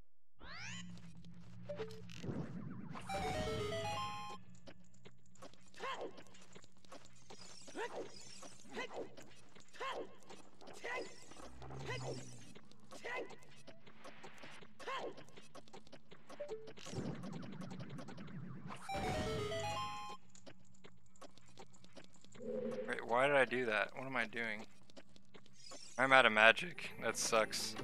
Wait, why did I do that? What am I doing? I'm out of magic. That sucks.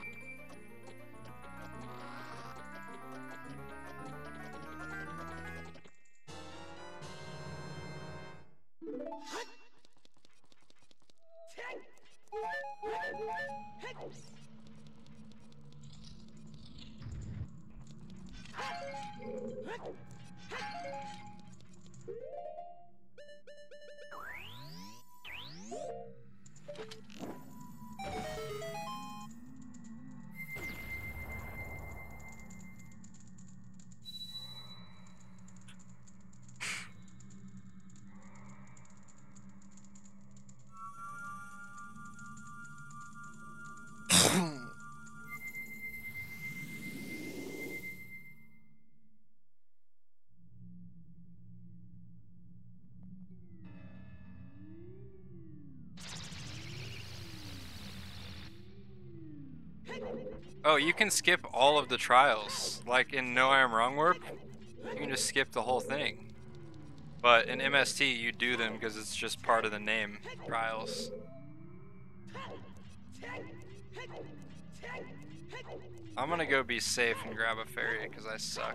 Oh, you can skip all of the trials. Like in No I Am Wrong Warp, you can just skip the whole thing. But in M S T, you do them because it's just part of the name, trials. I'm gonna go be safe and grab a fairy because I suck.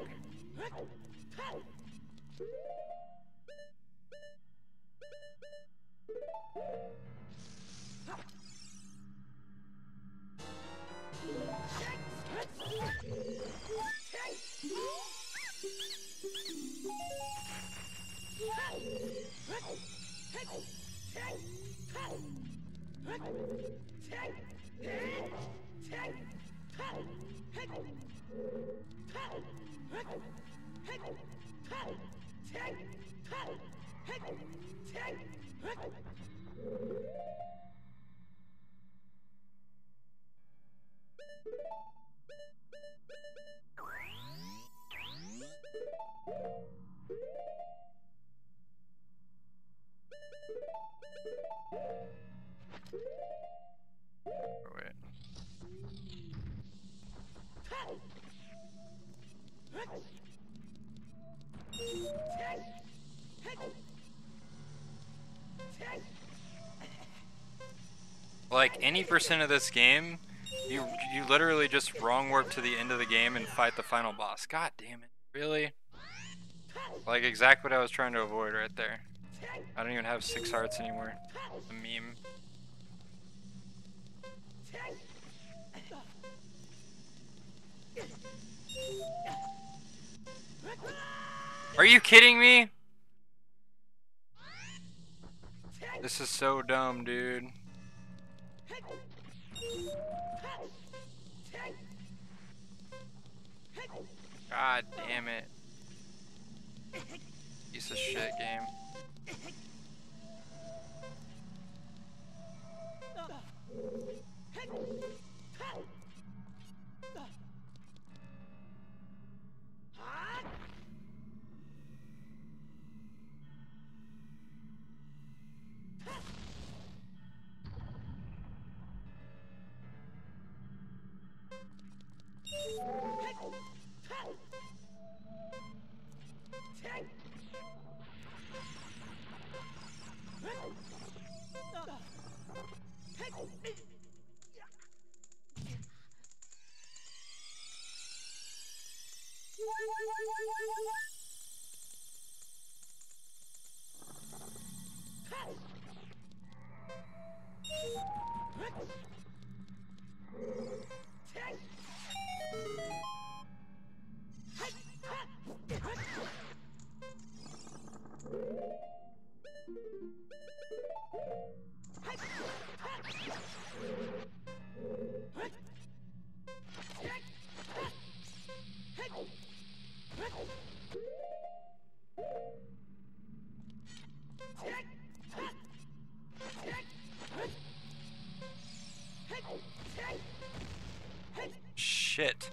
Oh, wait. Like any percent of this game, you you literally just wrong warp to the end of the game and fight the final boss. God damn it. Really? Like exactly what I was trying to avoid right there. I don't even have six hearts anymore. A meme. Are you kidding me? This is so dumb, dude. God damn it. Piece of shit game. Shit.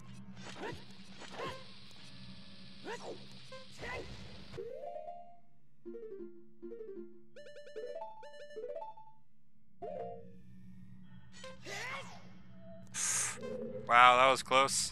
Wow, that was close.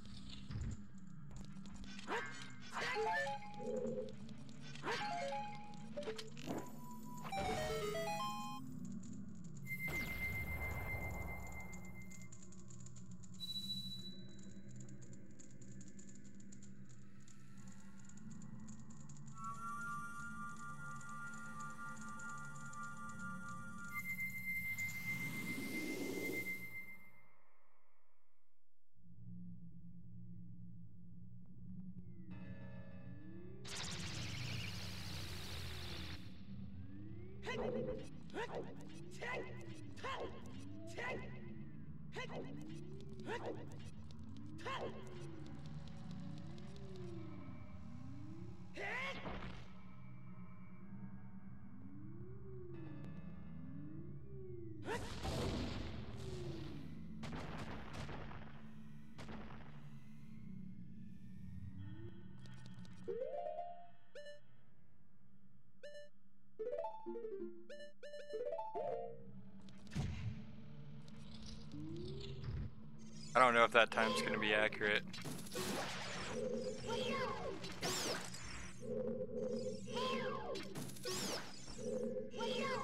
I don't know if that time's gonna be accurate.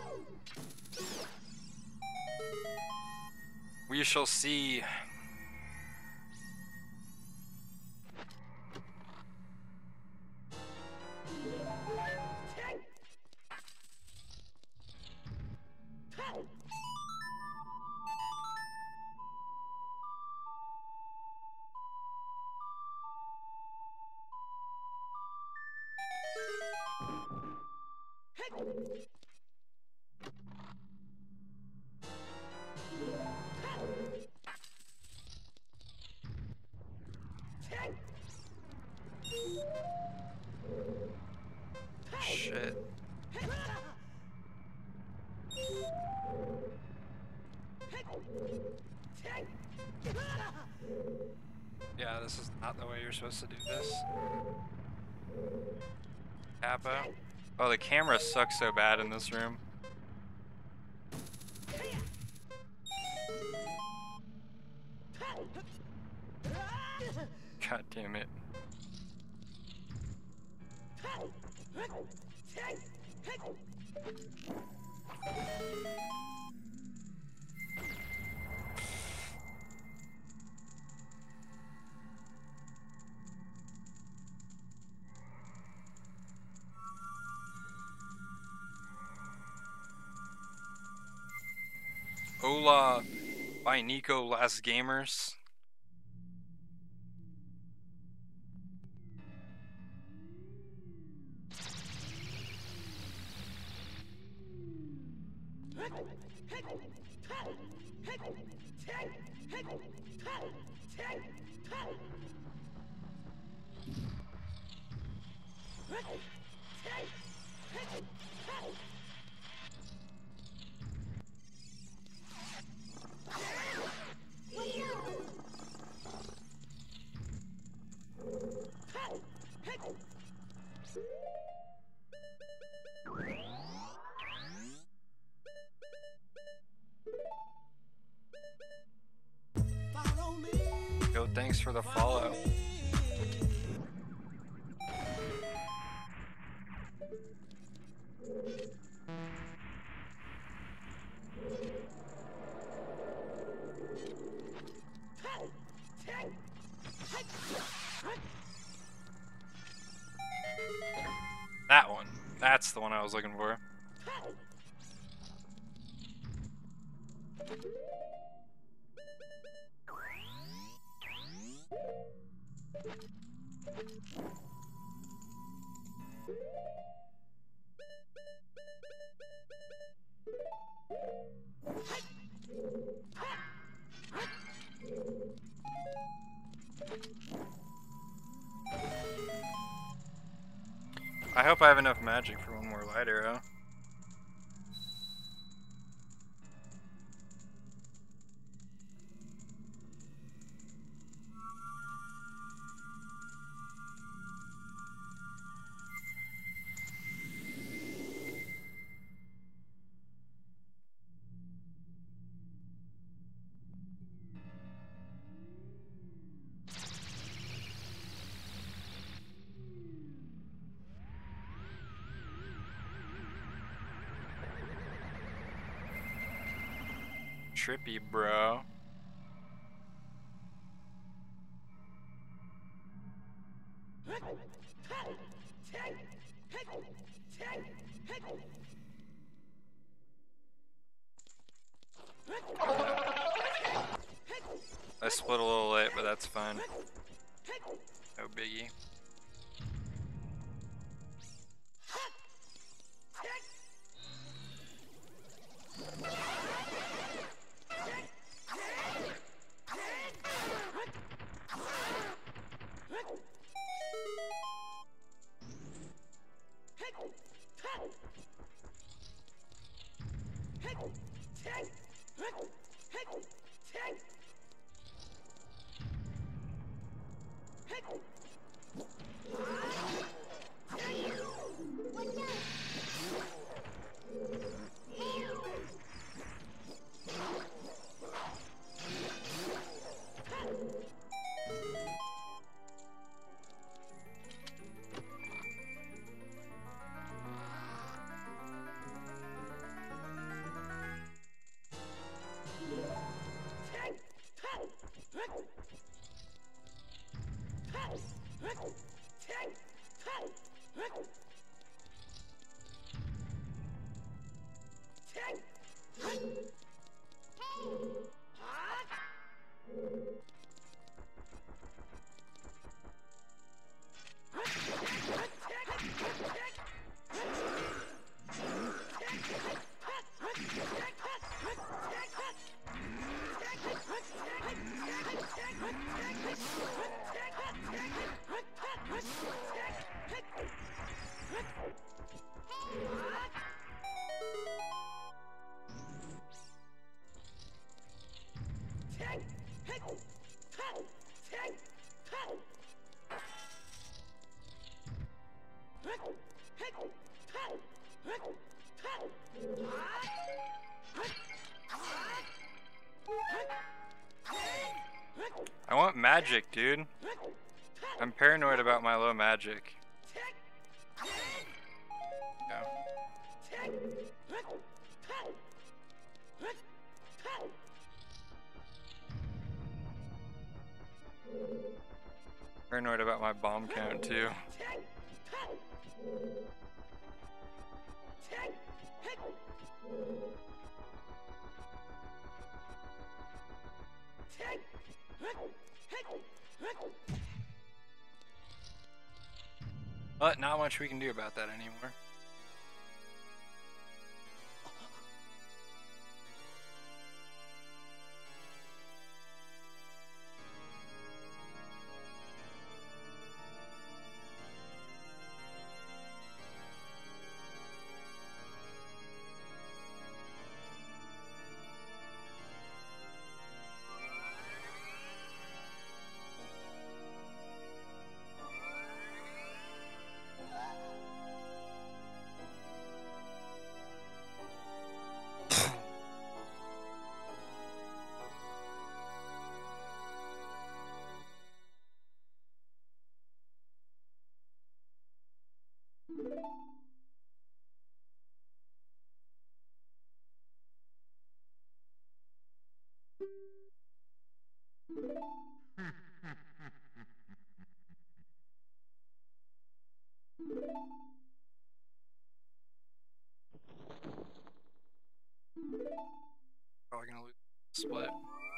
We shall see. this is not the way you're supposed to do this. Kappa. Oh, the camera sucks so bad in this room. God damn it. Hola by Nico Last Gamers. Yo, thanks for the follow. That one. That's the one I was looking for. I hope I have enough magic for one more light arrow. Trippy, bro. I split a little late, but that's fine. No biggie. want magic, dude. I'm paranoid about my low magic. Yeah. Paranoid about my bomb count too. But not much we can do about that anymore. Probably gonna lose the split.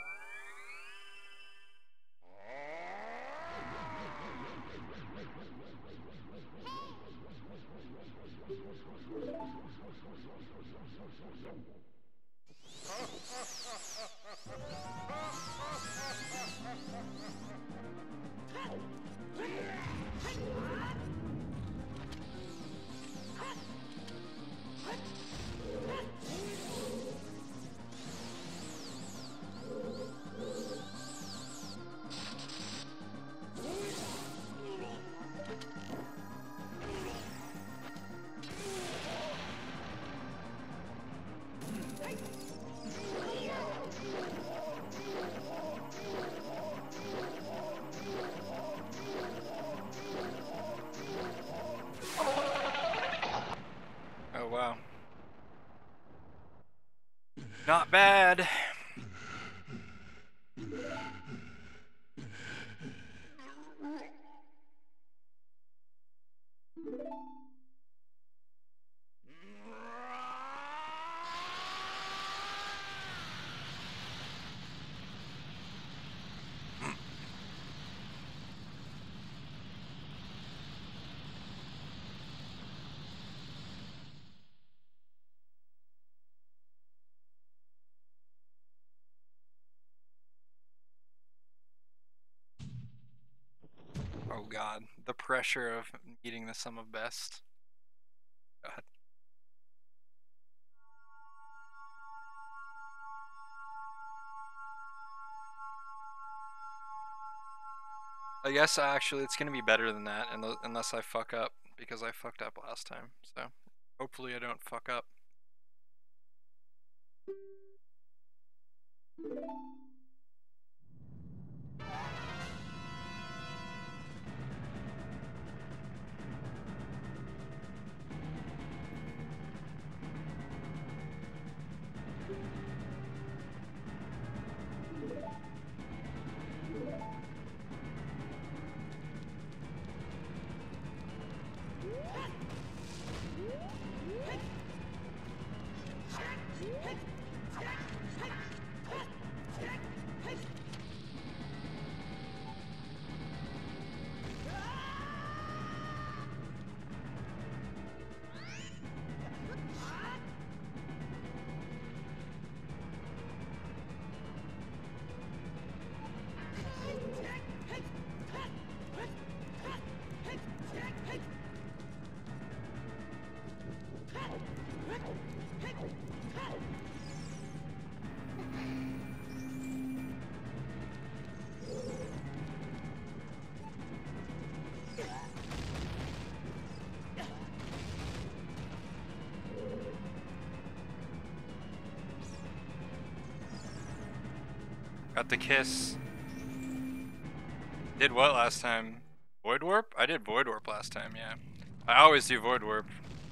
Oh wow. Not bad. Oh god, the pressure of meeting the sum of best. God. I guess actually it's gonna be better than that, unless I fuck up, because I fucked up last time. So hopefully I don't fuck up. Got the kiss. Did what last time? Void Warp? I did Void Warp last time, yeah. I always do Void Warp.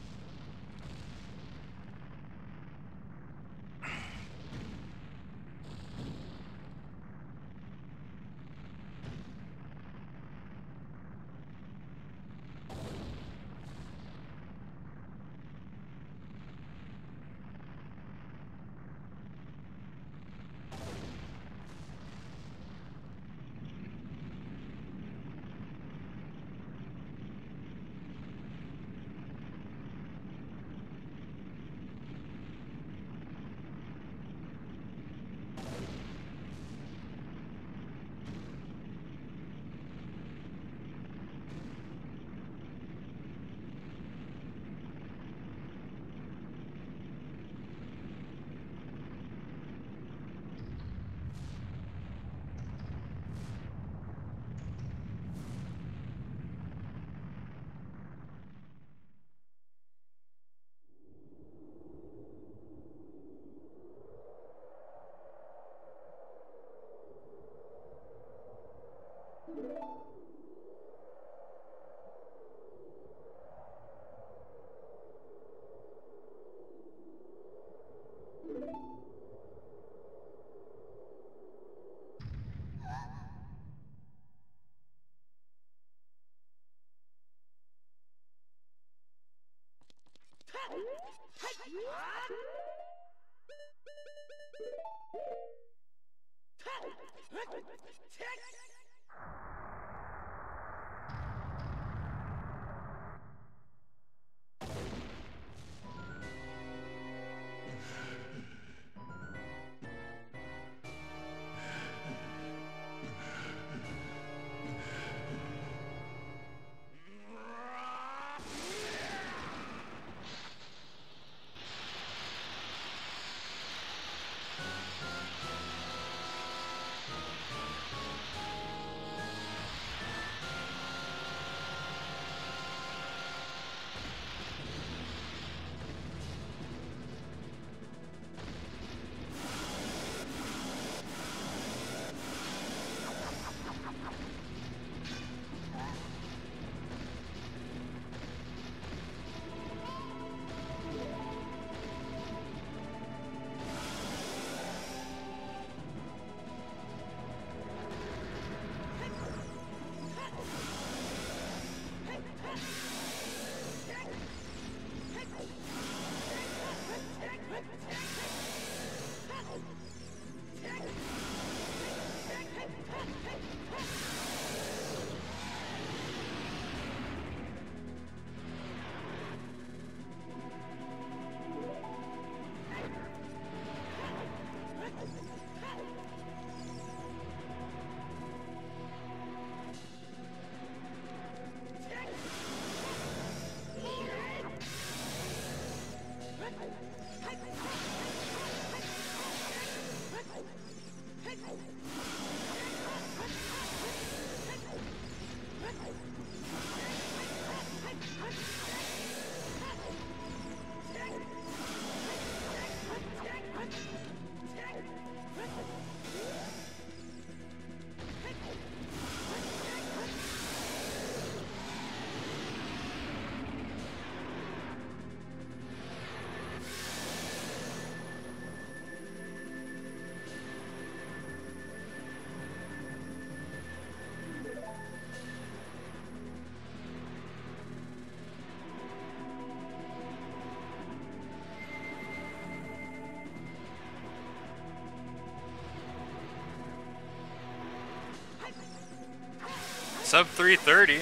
Sub three thirty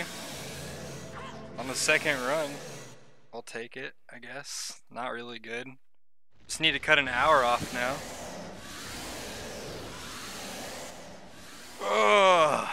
on the second run. I'll take it, I guess. Not really good. Just need to cut an hour off now. Ugh.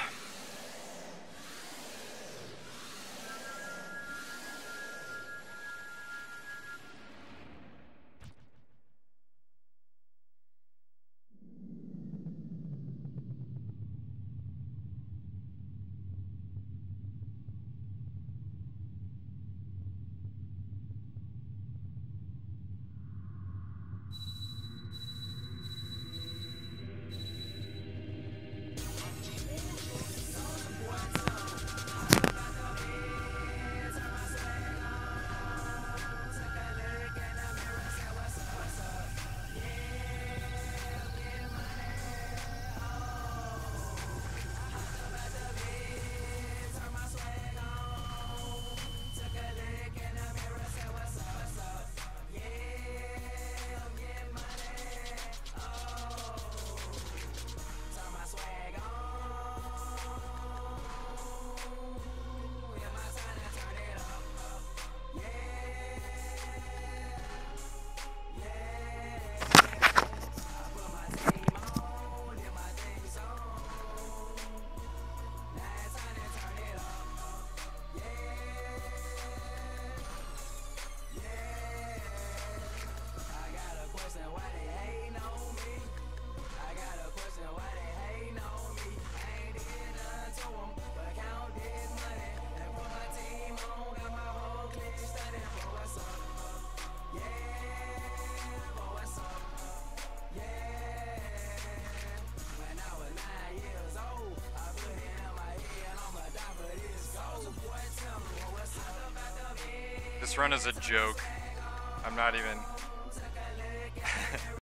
This run is a joke. I'm not even...